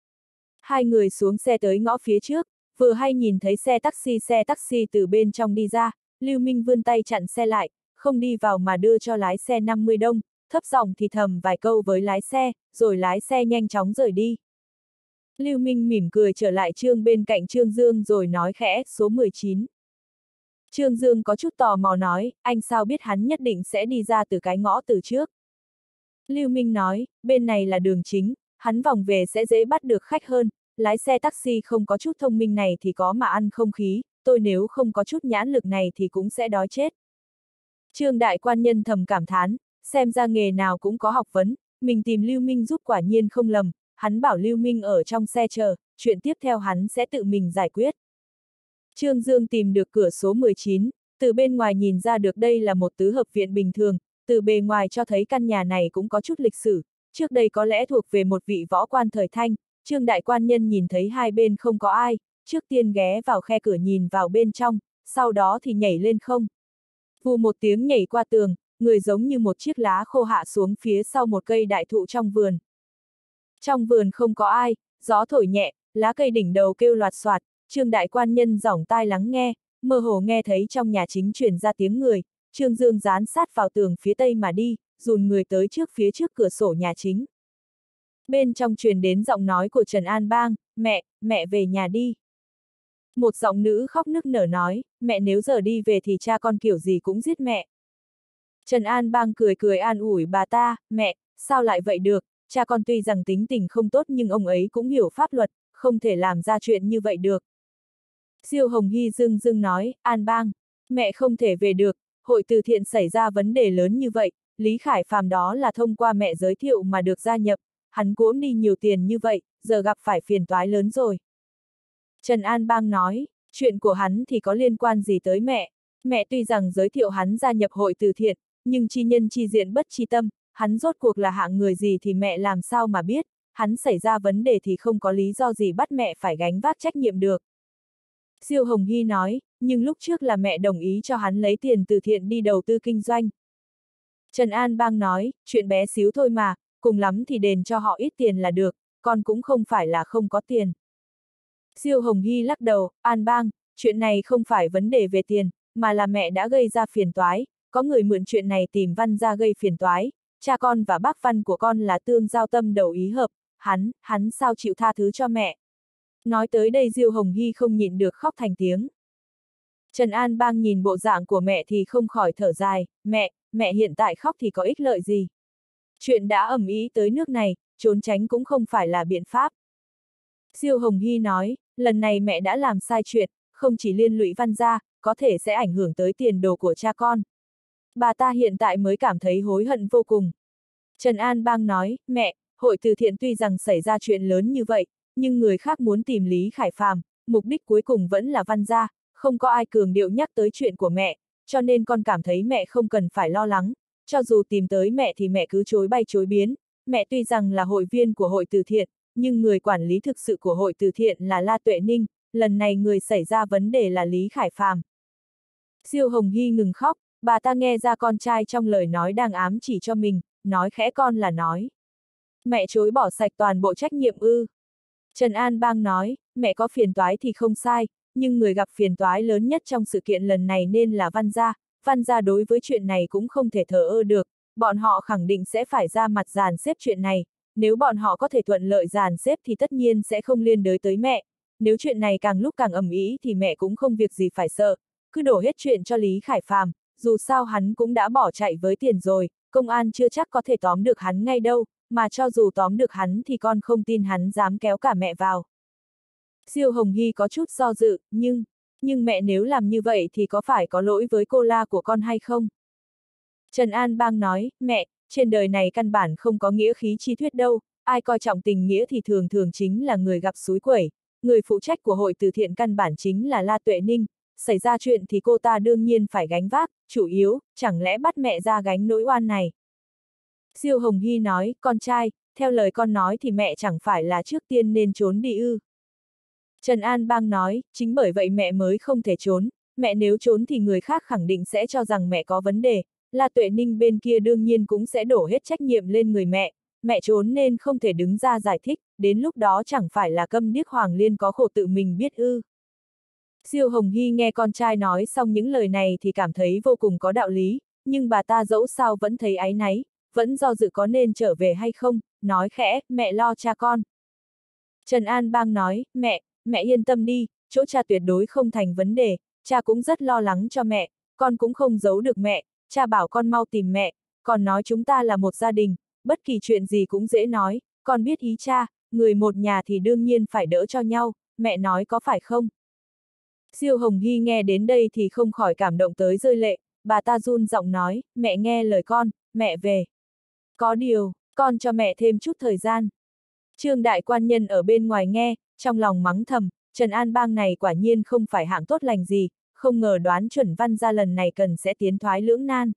Hai người xuống xe tới ngõ phía trước, vừa hay nhìn thấy xe taxi xe taxi từ bên trong đi ra, Lưu Minh vươn tay chặn xe lại, không đi vào mà đưa cho lái xe năm mươi đông, thấp giọng thì thầm vài câu với lái xe, rồi lái xe nhanh chóng rời đi. Lưu Minh mỉm cười trở lại Trương bên cạnh Trương Dương rồi nói khẽ, số mười chín. Trương Dương có chút tò mò nói, anh sao biết hắn nhất định sẽ đi ra từ cái ngõ từ trước? Lưu Minh nói, bên này là đường chính, hắn vòng về sẽ dễ bắt được khách hơn, lái xe taxi không có chút thông minh này thì có mà ăn không khí, tôi nếu không có chút nhãn lực này thì cũng sẽ đói chết. Trương đại quan nhân thầm cảm thán, xem ra nghề nào cũng có học vấn, mình tìm Lưu Minh giúp quả nhiên không lầm, hắn bảo Lưu Minh ở trong xe chờ, chuyện tiếp theo hắn sẽ tự mình giải quyết. Trương Dương tìm được cửa số mười chín, từ bên ngoài nhìn ra được đây là một tứ hợp viện bình thường, từ bề ngoài cho thấy căn nhà này cũng có chút lịch sử, trước đây có lẽ thuộc về một vị võ quan thời Thanh. Trương đại quan nhân nhìn thấy hai bên không có ai, trước tiên ghé vào khe cửa nhìn vào bên trong, sau đó thì nhảy lên không. Vù một tiếng nhảy qua tường, người giống như một chiếc lá khô hạ xuống phía sau một cây đại thụ trong vườn. Trong vườn không có ai, gió thổi nhẹ, lá cây đỉnh đầu kêu loạt soạt, Trương đại quan nhân giỏng tai lắng nghe, mơ hồ nghe thấy trong nhà chính truyền ra tiếng người, Trương Dương dán sát vào tường phía tây mà đi, dùn người tới trước phía trước cửa sổ nhà chính. Bên trong truyền đến giọng nói của Trần An Bang, mẹ, mẹ về nhà đi. Một giọng nữ khóc nức nở nói, mẹ nếu giờ đi về thì cha con kiểu gì cũng giết mẹ. Trần An Bang cười cười an ủi bà ta, mẹ, sao lại vậy được, cha con tuy rằng tính tình không tốt nhưng ông ấy cũng hiểu pháp luật, không thể làm ra chuyện như vậy được. Diêu Hồng Hy dưng dưng nói, An Bang, mẹ không thể về được, hội từ thiện xảy ra vấn đề lớn như vậy, Lý Khải Phàm đó là thông qua mẹ giới thiệu mà được gia nhập. Hắn cuỗm đi nhiều tiền như vậy, giờ gặp phải phiền toái lớn rồi. Trần An Bang nói, chuyện của hắn thì có liên quan gì tới mẹ? Mẹ tuy rằng giới thiệu hắn gia nhập hội từ thiện, nhưng chi nhân chi diện bất chi tâm, hắn rốt cuộc là hạng người gì thì mẹ làm sao mà biết, hắn xảy ra vấn đề thì không có lý do gì bắt mẹ phải gánh vác trách nhiệm được. Diêu Hồng Hy nói, nhưng lúc trước là mẹ đồng ý cho hắn lấy tiền từ thiện đi đầu tư kinh doanh. Trần An Bang nói, chuyện bé xíu thôi mà, cùng lắm thì đền cho họ ít tiền là được, con cũng không phải là không có tiền. Diêu Hồng Hy lắc đầu, An Bang, chuyện này không phải vấn đề về tiền, mà là mẹ đã gây ra phiền toái, có người mượn chuyện này tìm Văn ra gây phiền toái, cha con và bác Văn của con là tương giao tâm đầu ý hợp, hắn, hắn sao chịu tha thứ cho mẹ. Nói tới đây Diêu Hồng Hy không nhịn được khóc thành tiếng. Trần An Bang nhìn bộ dạng của mẹ thì không khỏi thở dài, mẹ, mẹ hiện tại khóc thì có ích lợi gì. Chuyện đã ầm ĩ tới nước này, trốn tránh cũng không phải là biện pháp. Diêu Hồng Hy nói, lần này mẹ đã làm sai chuyện, không chỉ liên lụy Văn gia, có thể sẽ ảnh hưởng tới tiền đồ của cha con. Bà ta hiện tại mới cảm thấy hối hận vô cùng. Trần An Bang nói, mẹ, hội từ thiện tuy rằng xảy ra chuyện lớn như vậy, nhưng người khác muốn tìm Lý Khải Phàm, mục đích cuối cùng vẫn là Văn gia, không có ai cường điệu nhắc tới chuyện của mẹ, cho nên con cảm thấy mẹ không cần phải lo lắng, cho dù tìm tới mẹ thì mẹ cứ chối bay chối biến, mẹ tuy rằng là hội viên của hội từ thiện, nhưng người quản lý thực sự của hội từ thiện là La Tuệ Ninh, lần này người xảy ra vấn đề là Lý Khải Phàm. Diêu Hồng Hy ngừng khóc, bà ta nghe ra con trai trong lời nói đang ám chỉ cho mình, nói khẽ con là nói. Mẹ chối bỏ sạch toàn bộ trách nhiệm ư. Trần An Bang nói, mẹ có phiền toái thì không sai, nhưng người gặp phiền toái lớn nhất trong sự kiện lần này nên là Văn gia. Văn gia đối với chuyện này cũng không thể thờ ơ được, bọn họ khẳng định sẽ phải ra mặt dàn xếp chuyện này, nếu bọn họ có thể thuận lợi dàn xếp thì tất nhiên sẽ không liên đới tới mẹ, nếu chuyện này càng lúc càng ầm ĩ thì mẹ cũng không việc gì phải sợ, cứ đổ hết chuyện cho Lý Khải Phàm, dù sao hắn cũng đã bỏ chạy với tiền rồi, công an chưa chắc có thể tóm được hắn ngay đâu, mà cho dù tóm được hắn thì con không tin hắn dám kéo cả mẹ vào. Diêu Hồng Hy có chút do dự, nhưng, nhưng mẹ nếu làm như vậy thì có phải có lỗi với cô La của con hay không? Trần An Bang nói, mẹ, trên đời này căn bản không có nghĩa khí chi thuyết đâu, ai coi trọng tình nghĩa thì thường thường chính là người gặp xúi quẩy, người phụ trách của hội từ thiện căn bản chính là La Tuệ Ninh, xảy ra chuyện thì cô ta đương nhiên phải gánh vác, chủ yếu, chẳng lẽ bắt mẹ ra gánh nỗi oan này. Diêu Hồng Hy nói, con trai, theo lời con nói thì mẹ chẳng phải là trước tiên nên trốn đi ư. Trần An Bang nói, chính bởi vậy mẹ mới không thể trốn, mẹ nếu trốn thì người khác khẳng định sẽ cho rằng mẹ có vấn đề, La Tuệ Ninh bên kia đương nhiên cũng sẽ đổ hết trách nhiệm lên người mẹ, mẹ trốn nên không thể đứng ra giải thích, đến lúc đó chẳng phải là câm điếc Hoàng Liên có khổ tự mình biết ư. Diêu Hồng Hy nghe con trai nói xong những lời này thì cảm thấy vô cùng có đạo lý, nhưng bà ta dẫu sao vẫn thấy áy náy, vẫn do dự có nên trở về hay không, nói khẽ, mẹ lo cha con. Trần An Bang nói, mẹ, mẹ yên tâm đi, chỗ cha tuyệt đối không thành vấn đề, cha cũng rất lo lắng cho mẹ, con cũng không giấu được mẹ, cha bảo con mau tìm mẹ, còn nói chúng ta là một gia đình, bất kỳ chuyện gì cũng dễ nói, con biết ý cha, người một nhà thì đương nhiên phải đỡ cho nhau, mẹ nói có phải không? Diêu Hồng Hy nghe đến đây thì không khỏi cảm động tới rơi lệ, bà ta run giọng nói, mẹ nghe lời con, mẹ về. Có điều, con cho mẹ thêm chút thời gian. Trương đại quan nhân ở bên ngoài nghe, trong lòng mắng thầm, Trần An Bang này quả nhiên không phải hạng tốt lành gì, không ngờ đoán chuẩn Văn gia lần này cần sẽ tiến thoái lưỡng nan.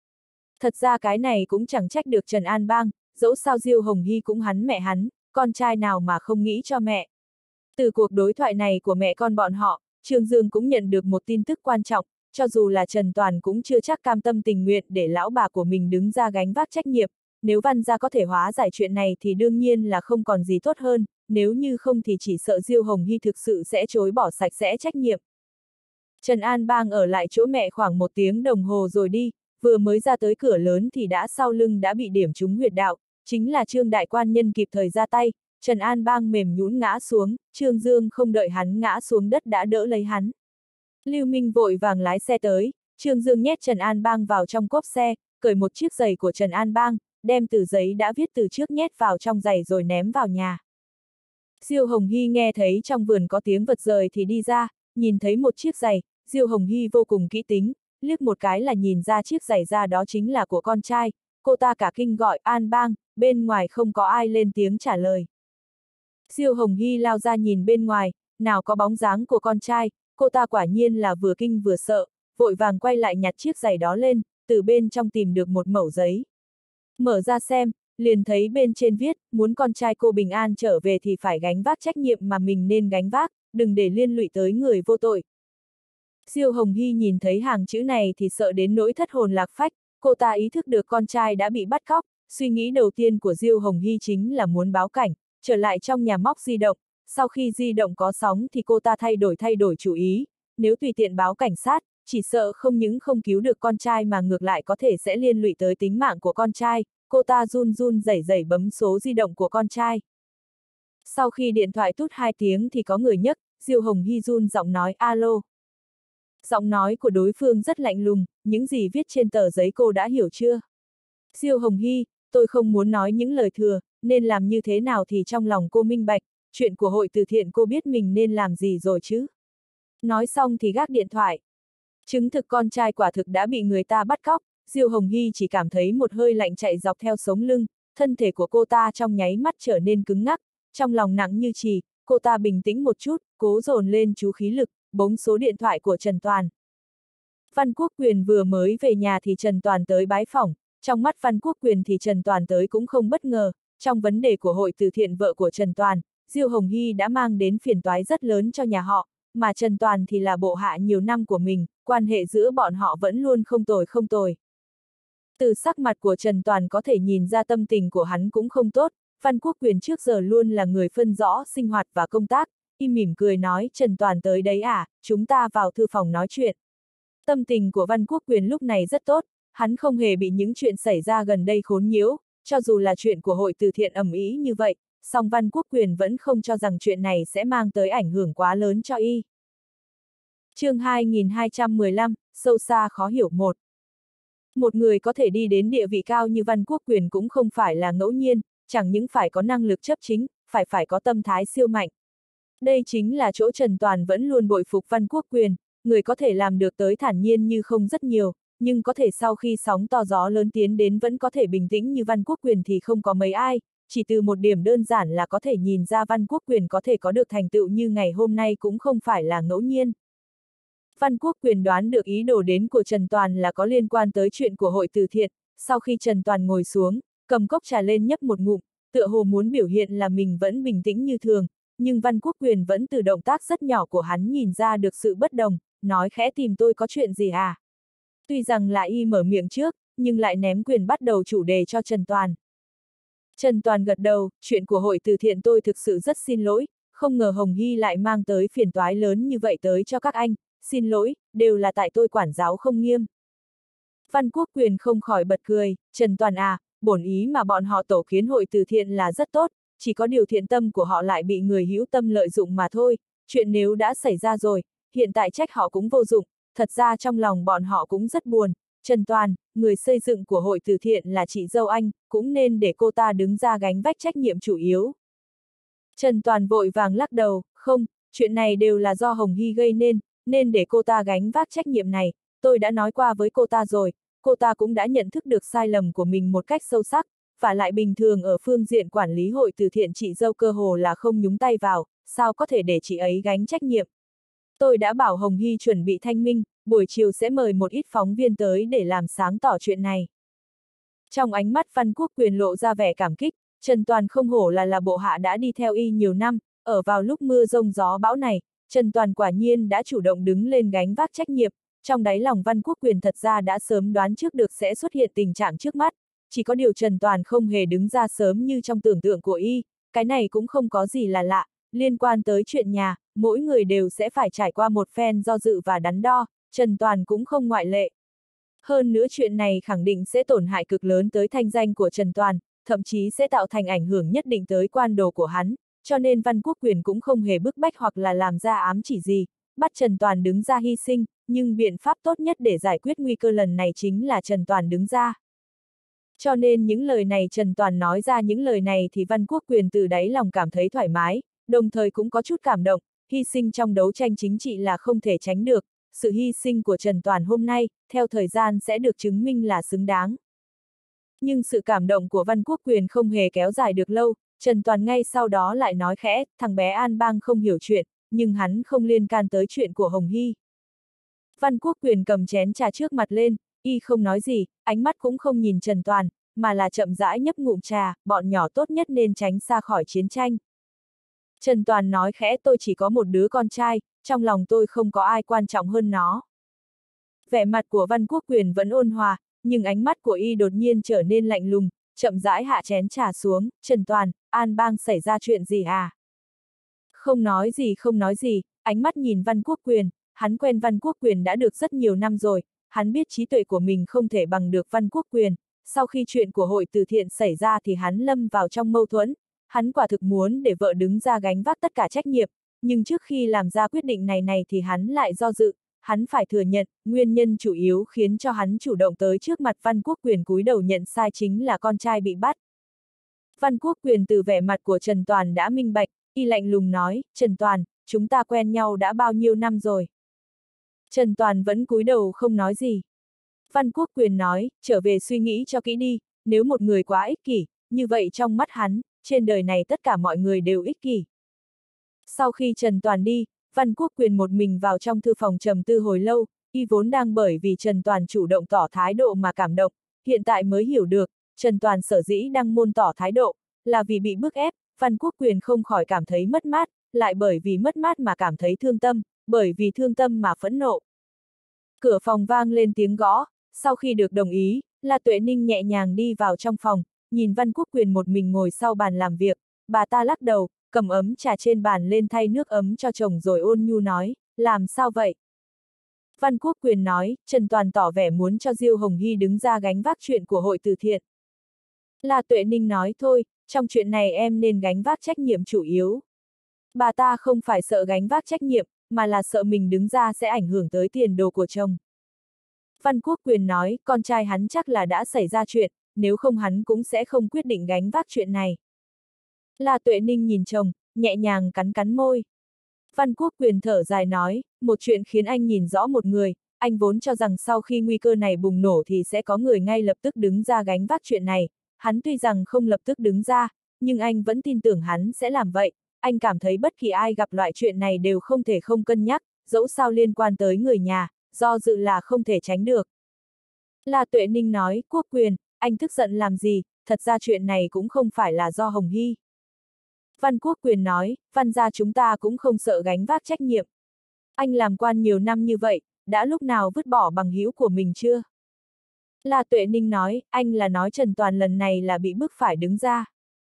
Thật ra cái này cũng chẳng trách được Trần An Bang, dẫu sao Diêu Hồng Hy cũng hắn mẹ hắn, con trai nào mà không nghĩ cho mẹ. Từ cuộc đối thoại này của mẹ con bọn họ, Trương Dương cũng nhận được một tin tức quan trọng, cho dù là Trần Toàn cũng chưa chắc cam tâm tình nguyện để lão bà của mình đứng ra gánh vác trách nhiệm, nếu Văn gia có thể hóa giải chuyện này thì đương nhiên là không còn gì tốt hơn, nếu như không thì chỉ sợ Diêu Hồng Hy thực sự sẽ chối bỏ sạch sẽ trách nhiệm. Trần An Bang ở lại chỗ mẹ khoảng một tiếng đồng hồ rồi đi, vừa mới ra tới cửa lớn thì đã sau lưng đã bị điểm trúng huyệt đạo, chính là Trương đại quan nhân kịp thời ra tay, Trần An Bang mềm nhũn ngã xuống, Trương Dương không đợi hắn ngã xuống đất đã đỡ lấy hắn. Lưu Minh vội vàng lái xe tới, Trương Dương nhét Trần An Bang vào trong cốp xe, cởi một chiếc giày của Trần An Bang, đem tờ giấy đã viết từ trước nhét vào trong giày rồi ném vào nhà. Diêu Hồng Hy nghe thấy trong vườn có tiếng vật rời thì đi ra, nhìn thấy một chiếc giày, Diêu Hồng Hy vô cùng kỹ tính, liếc một cái là nhìn ra chiếc giày ra đó chính là của con trai, cô ta cả kinh gọi An Bang, bên ngoài không có ai lên tiếng trả lời. Diêu Hồng Hy lao ra nhìn bên ngoài, nào có bóng dáng của con trai, cô ta quả nhiên là vừa kinh vừa sợ, vội vàng quay lại nhặt chiếc giày đó lên, từ bên trong tìm được một mẩu giấy. Mở ra xem, liền thấy bên trên viết, muốn con trai cô bình an trở về thì phải gánh vác trách nhiệm mà mình nên gánh vác, đừng để liên lụy tới người vô tội. Diêu Hồng Hy nhìn thấy hàng chữ này thì sợ đến nỗi thất hồn lạc phách, cô ta ý thức được con trai đã bị bắt cóc, suy nghĩ đầu tiên của Diêu Hồng Hy chính là muốn báo cảnh, trở lại trong nhà móc di động, sau khi di động có sóng thì cô ta thay đổi thay đổi chủ ý, nếu tùy tiện báo cảnh sát, chỉ sợ không những không cứu được con trai mà ngược lại có thể sẽ liên lụy tới tính mạng của con trai, cô ta run run rẩy rẩy bấm số di động của con trai. Sau khi điện thoại tút hai tiếng thì có người nhấc, Diêu Hồng Hy run giọng nói alo. Giọng nói của đối phương rất lạnh lùng, những gì viết trên tờ giấy cô đã hiểu chưa? Diêu Hồng Hy, tôi không muốn nói những lời thừa, nên làm như thế nào thì trong lòng cô minh bạch, chuyện của hội từ thiện cô biết mình nên làm gì rồi chứ? Nói xong thì gác điện thoại. Chứng thực con trai quả thực đã bị người ta bắt cóc, Diêu Hồng Hy chỉ cảm thấy một hơi lạnh chạy dọc theo sống lưng, thân thể của cô ta trong nháy mắt trở nên cứng ngắc, trong lòng nặng như chì, cô ta bình tĩnh một chút, cố dồn lên chú khí lực, bấm số điện thoại của Trần Toàn. Văn Quốc Quyền vừa mới về nhà thì Trần Toàn tới bái phỏng, trong mắt Văn Quốc Quyền thì Trần Toàn tới cũng không bất ngờ, trong vấn đề của hội từ thiện vợ của Trần Toàn, Diêu Hồng Hy đã mang đến phiền toái rất lớn cho nhà họ, mà Trần Toàn thì là bộ hạ nhiều năm của mình, quan hệ giữa bọn họ vẫn luôn không tồi không tồi. Từ sắc mặt của Trần Toàn có thể nhìn ra tâm tình của hắn cũng không tốt, Văn Quốc Quyền trước giờ luôn là người phân rõ sinh hoạt và công tác, y mỉm cười nói Trần Toàn tới đấy à, chúng ta vào thư phòng nói chuyện. Tâm tình của Văn Quốc Quyền lúc này rất tốt, hắn không hề bị những chuyện xảy ra gần đây khốn nhiễu, cho dù là chuyện của hội từ thiện ầm ĩ như vậy, song Văn Quốc Quyền vẫn không cho rằng chuyện này sẽ mang tới ảnh hưởng quá lớn cho y. Chương hai nghìn hai trăm mười lăm, sâu xa khó hiểu một. Một người có thể đi đến địa vị cao như Văn Quốc Quyền cũng không phải là ngẫu nhiên, chẳng những phải có năng lực chấp chính, phải phải có tâm thái siêu mạnh. Đây chính là chỗ Trần Toàn vẫn luôn bội phục Văn Quốc Quyền, người có thể làm được tới thản nhiên như không rất nhiều, nhưng có thể sau khi sóng to gió lớn tiến đến vẫn có thể bình tĩnh như Văn Quốc Quyền thì không có mấy ai, chỉ từ một điểm đơn giản là có thể nhìn ra Văn Quốc Quyền có thể có được thành tựu như ngày hôm nay cũng không phải là ngẫu nhiên. Văn Quốc Quyền đoán được ý đồ đến của Trần Toàn là có liên quan tới chuyện của hội từ thiện, sau khi Trần Toàn ngồi xuống, cầm cốc trà lên nhấp một ngụm, tựa hồ muốn biểu hiện là mình vẫn bình tĩnh như thường, nhưng Văn Quốc Quyền vẫn từ động tác rất nhỏ của hắn nhìn ra được sự bất đồng, nói khẽ tìm tôi có chuyện gì à? Tuy rằng là y mở miệng trước, nhưng lại ném quyền bắt đầu chủ đề cho Trần Toàn. Trần Toàn gật đầu, chuyện của hội từ thiện tôi thực sự rất xin lỗi, không ngờ Hồng Hy lại mang tới phiền toái lớn như vậy tới cho các anh, xin lỗi, đều là tại tôi quản giáo không nghiêm. Văn Quốc Quyền không khỏi bật cười, Trần Toàn à, bổn ý mà bọn họ tổ kiến hội từ thiện là rất tốt, chỉ có điều thiện tâm của họ lại bị người hữu tâm lợi dụng mà thôi, chuyện nếu đã xảy ra rồi, hiện tại trách họ cũng vô dụng, thật ra trong lòng bọn họ cũng rất buồn. Trần Toàn, người xây dựng của hội từ thiện là chị dâu anh, cũng nên để cô ta đứng ra gánh vác trách nhiệm chủ yếu. Trần Toàn vội vàng lắc đầu, không, chuyện này đều là do Hồng Hy gây nên, nên để cô ta gánh vác trách nhiệm này, tôi đã nói qua với cô ta rồi, cô ta cũng đã nhận thức được sai lầm của mình một cách sâu sắc, và lại bình thường ở phương diện quản lý hội từ thiện chị dâu cơ hồ là không nhúng tay vào, sao có thể để chị ấy gánh trách nhiệm. Tôi đã bảo Hồng Hy chuẩn bị thanh minh, buổi chiều sẽ mời một ít phóng viên tới để làm sáng tỏ chuyện này. Trong ánh mắt Văn Quốc Quyền lộ ra vẻ cảm kích, Trần Toàn không hổ là là bộ hạ đã đi theo y nhiều năm, ở vào lúc mưa rông gió bão này, Trần Toàn quả nhiên đã chủ động đứng lên gánh vác trách nhiệm, trong đáy lòng Văn Quốc Quyền thật ra đã sớm đoán trước được sẽ xuất hiện tình trạng trước mắt, chỉ có điều Trần Toàn không hề đứng ra sớm như trong tưởng tượng của y, cái này cũng không có gì là lạ, liên quan tới chuyện nhà, mỗi người đều sẽ phải trải qua một phen do dự và đắn đo, Trần Toàn cũng không ngoại lệ. Hơn nữa chuyện này khẳng định sẽ tổn hại cực lớn tới thanh danh của Trần Toàn, thậm chí sẽ tạo thành ảnh hưởng nhất định tới quan đồ của hắn, cho nên Văn Quốc Quyền cũng không hề bức bách hoặc là làm ra ám chỉ gì, bắt Trần Toàn đứng ra hy sinh, nhưng biện pháp tốt nhất để giải quyết nguy cơ lần này chính là Trần Toàn đứng ra. Cho nên những lời này Trần Toàn nói ra những lời này thì Văn Quốc Quyền từ đáy lòng cảm thấy thoải mái, đồng thời cũng có chút cảm động, hy sinh trong đấu tranh chính trị là không thể tránh được, sự hy sinh của Trần Toàn hôm nay, theo thời gian sẽ được chứng minh là xứng đáng. Nhưng sự cảm động của Văn Quốc Quyền không hề kéo dài được lâu, Trần Toàn ngay sau đó lại nói khẽ, thằng bé An Bang không hiểu chuyện, nhưng hắn không liên can tới chuyện của Hồng Hy. Văn Quốc Quyền cầm chén trà trước mặt lên, y không nói gì, ánh mắt cũng không nhìn Trần Toàn, mà là chậm rãi nhấp ngụm trà, bọn nhỏ tốt nhất nên tránh xa khỏi chiến tranh. Trần Toàn nói khẽ tôi chỉ có một đứa con trai, trong lòng tôi không có ai quan trọng hơn nó. Vẻ mặt của Văn Quốc Quyền vẫn ôn hòa, nhưng ánh mắt của y đột nhiên trở nên lạnh lùng, chậm rãi hạ chén trà xuống, Trần Toàn, An Bang xảy ra chuyện gì à? Không nói gì không nói gì, ánh mắt nhìn Văn Quốc Quyền, hắn quen Văn Quốc Quyền đã được rất nhiều năm rồi, hắn biết trí tuệ của mình không thể bằng được Văn Quốc Quyền, sau khi chuyện của hội từ thiện xảy ra thì hắn lâm vào trong mâu thuẫn, hắn quả thực muốn để vợ đứng ra gánh vác tất cả trách nhiệm, nhưng trước khi làm ra quyết định này này thì hắn lại do dự, hắn phải thừa nhận, nguyên nhân chủ yếu khiến cho hắn chủ động tới trước mặt Văn Quốc Quyền cúi đầu nhận sai chính là con trai bị bắt. Văn Quốc Quyền từ vẻ mặt của Trần Toàn đã minh bạch, y lạnh lùng nói, Trần Toàn, chúng ta quen nhau đã bao nhiêu năm rồi. Trần Toàn vẫn cúi đầu không nói gì. Văn Quốc Quyền nói, trở về suy nghĩ cho kỹ đi, nếu một người quá ích kỷ, như vậy trong mắt hắn, trên đời này tất cả mọi người đều ích kỷ. Sau khi Trần Toàn đi, Văn Quốc Quyền một mình vào trong thư phòng trầm tư hồi lâu, y vốn đang bởi vì Trần Toàn chủ động tỏ thái độ mà cảm động, hiện tại mới hiểu được, Trần Toàn sở dĩ đăng môn tỏ thái độ, là vì bị bức ép, Văn Quốc Quyền không khỏi cảm thấy mất mát, lại bởi vì mất mát mà cảm thấy thương tâm, bởi vì thương tâm mà phẫn nộ. Cửa phòng vang lên tiếng gõ, sau khi được đồng ý, La Tuệ Ninh nhẹ nhàng đi vào trong phòng, nhìn Văn Quốc Quyền một mình ngồi sau bàn làm việc, bà ta lắc đầu, cầm ấm trà trên bàn lên thay nước ấm cho chồng rồi ôn nhu nói, làm sao vậy? Văn Quốc Quyền nói, Trần Toàn tỏ vẻ muốn cho Diêu Hồng Hy đứng ra gánh vác chuyện của hội từ thiện. La Tuệ Ninh nói thôi, trong chuyện này em nên gánh vác trách nhiệm chủ yếu. Bà ta không phải sợ gánh vác trách nhiệm, mà là sợ mình đứng ra sẽ ảnh hưởng tới tiền đồ của chồng. Văn Quốc Quyền nói, con trai hắn chắc là đã xảy ra chuyện, nếu không hắn cũng sẽ không quyết định gánh vác chuyện này. La Tuệ Ninh nhìn chồng, nhẹ nhàng cắn cắn môi. Văn Quốc Quyền thở dài nói, một chuyện khiến anh nhìn rõ một người, anh vốn cho rằng sau khi nguy cơ này bùng nổ thì sẽ có người ngay lập tức đứng ra gánh vác chuyện này, hắn tuy rằng không lập tức đứng ra, nhưng anh vẫn tin tưởng hắn sẽ làm vậy, anh cảm thấy bất kỳ ai gặp loại chuyện này đều không thể không cân nhắc, dẫu sao liên quan tới người nhà, do dự là không thể tránh được. La Tuệ Ninh nói, Quốc Quyền, anh tức giận làm gì, thật ra chuyện này cũng không phải là do Hồng Hy. Văn Quốc Quyền nói, Văn gia chúng ta cũng không sợ gánh vác trách nhiệm. Anh làm quan nhiều năm như vậy, đã lúc nào vứt bỏ bằng hữu của mình chưa? La Tuệ Ninh nói, anh là nói Trần Toàn lần này là bị bức phải đứng ra.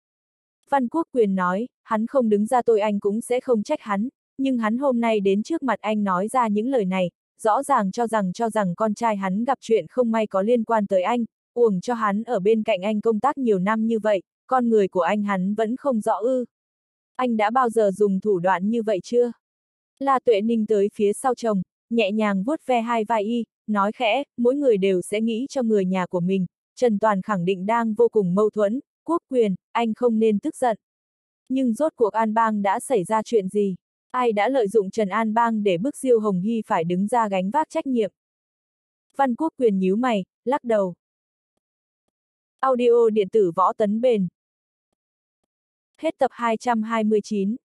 Văn Quốc Quyền nói, hắn không đứng ra tôi anh cũng sẽ không trách hắn, nhưng hắn hôm nay đến trước mặt anh nói ra những lời này, rõ ràng cho rằng cho rằng con trai hắn gặp chuyện không may có liên quan tới anh, uổng cho hắn ở bên cạnh anh công tác nhiều năm như vậy, con người của anh hắn vẫn không rõ ư. Anh đã bao giờ dùng thủ đoạn như vậy chưa? La Tuệ Ninh tới phía sau chồng, nhẹ nhàng vuốt ve hai vai y, nói khẽ, mỗi người đều sẽ nghĩ cho người nhà của mình, Trần Toàn khẳng định đang vô cùng mâu thuẫn, Quốc Quyền, anh không nên tức giận. Nhưng rốt cuộc An Bang đã xảy ra chuyện gì? Ai đã lợi dụng Trần An Bang để bức Diêu Hồng Hy phải đứng ra gánh vác trách nhiệm? Văn Quốc Quyền nhíu mày, lắc đầu. Audio điện tử Võ Tấn Bền. Hết tập hai trăm hai mươi chín.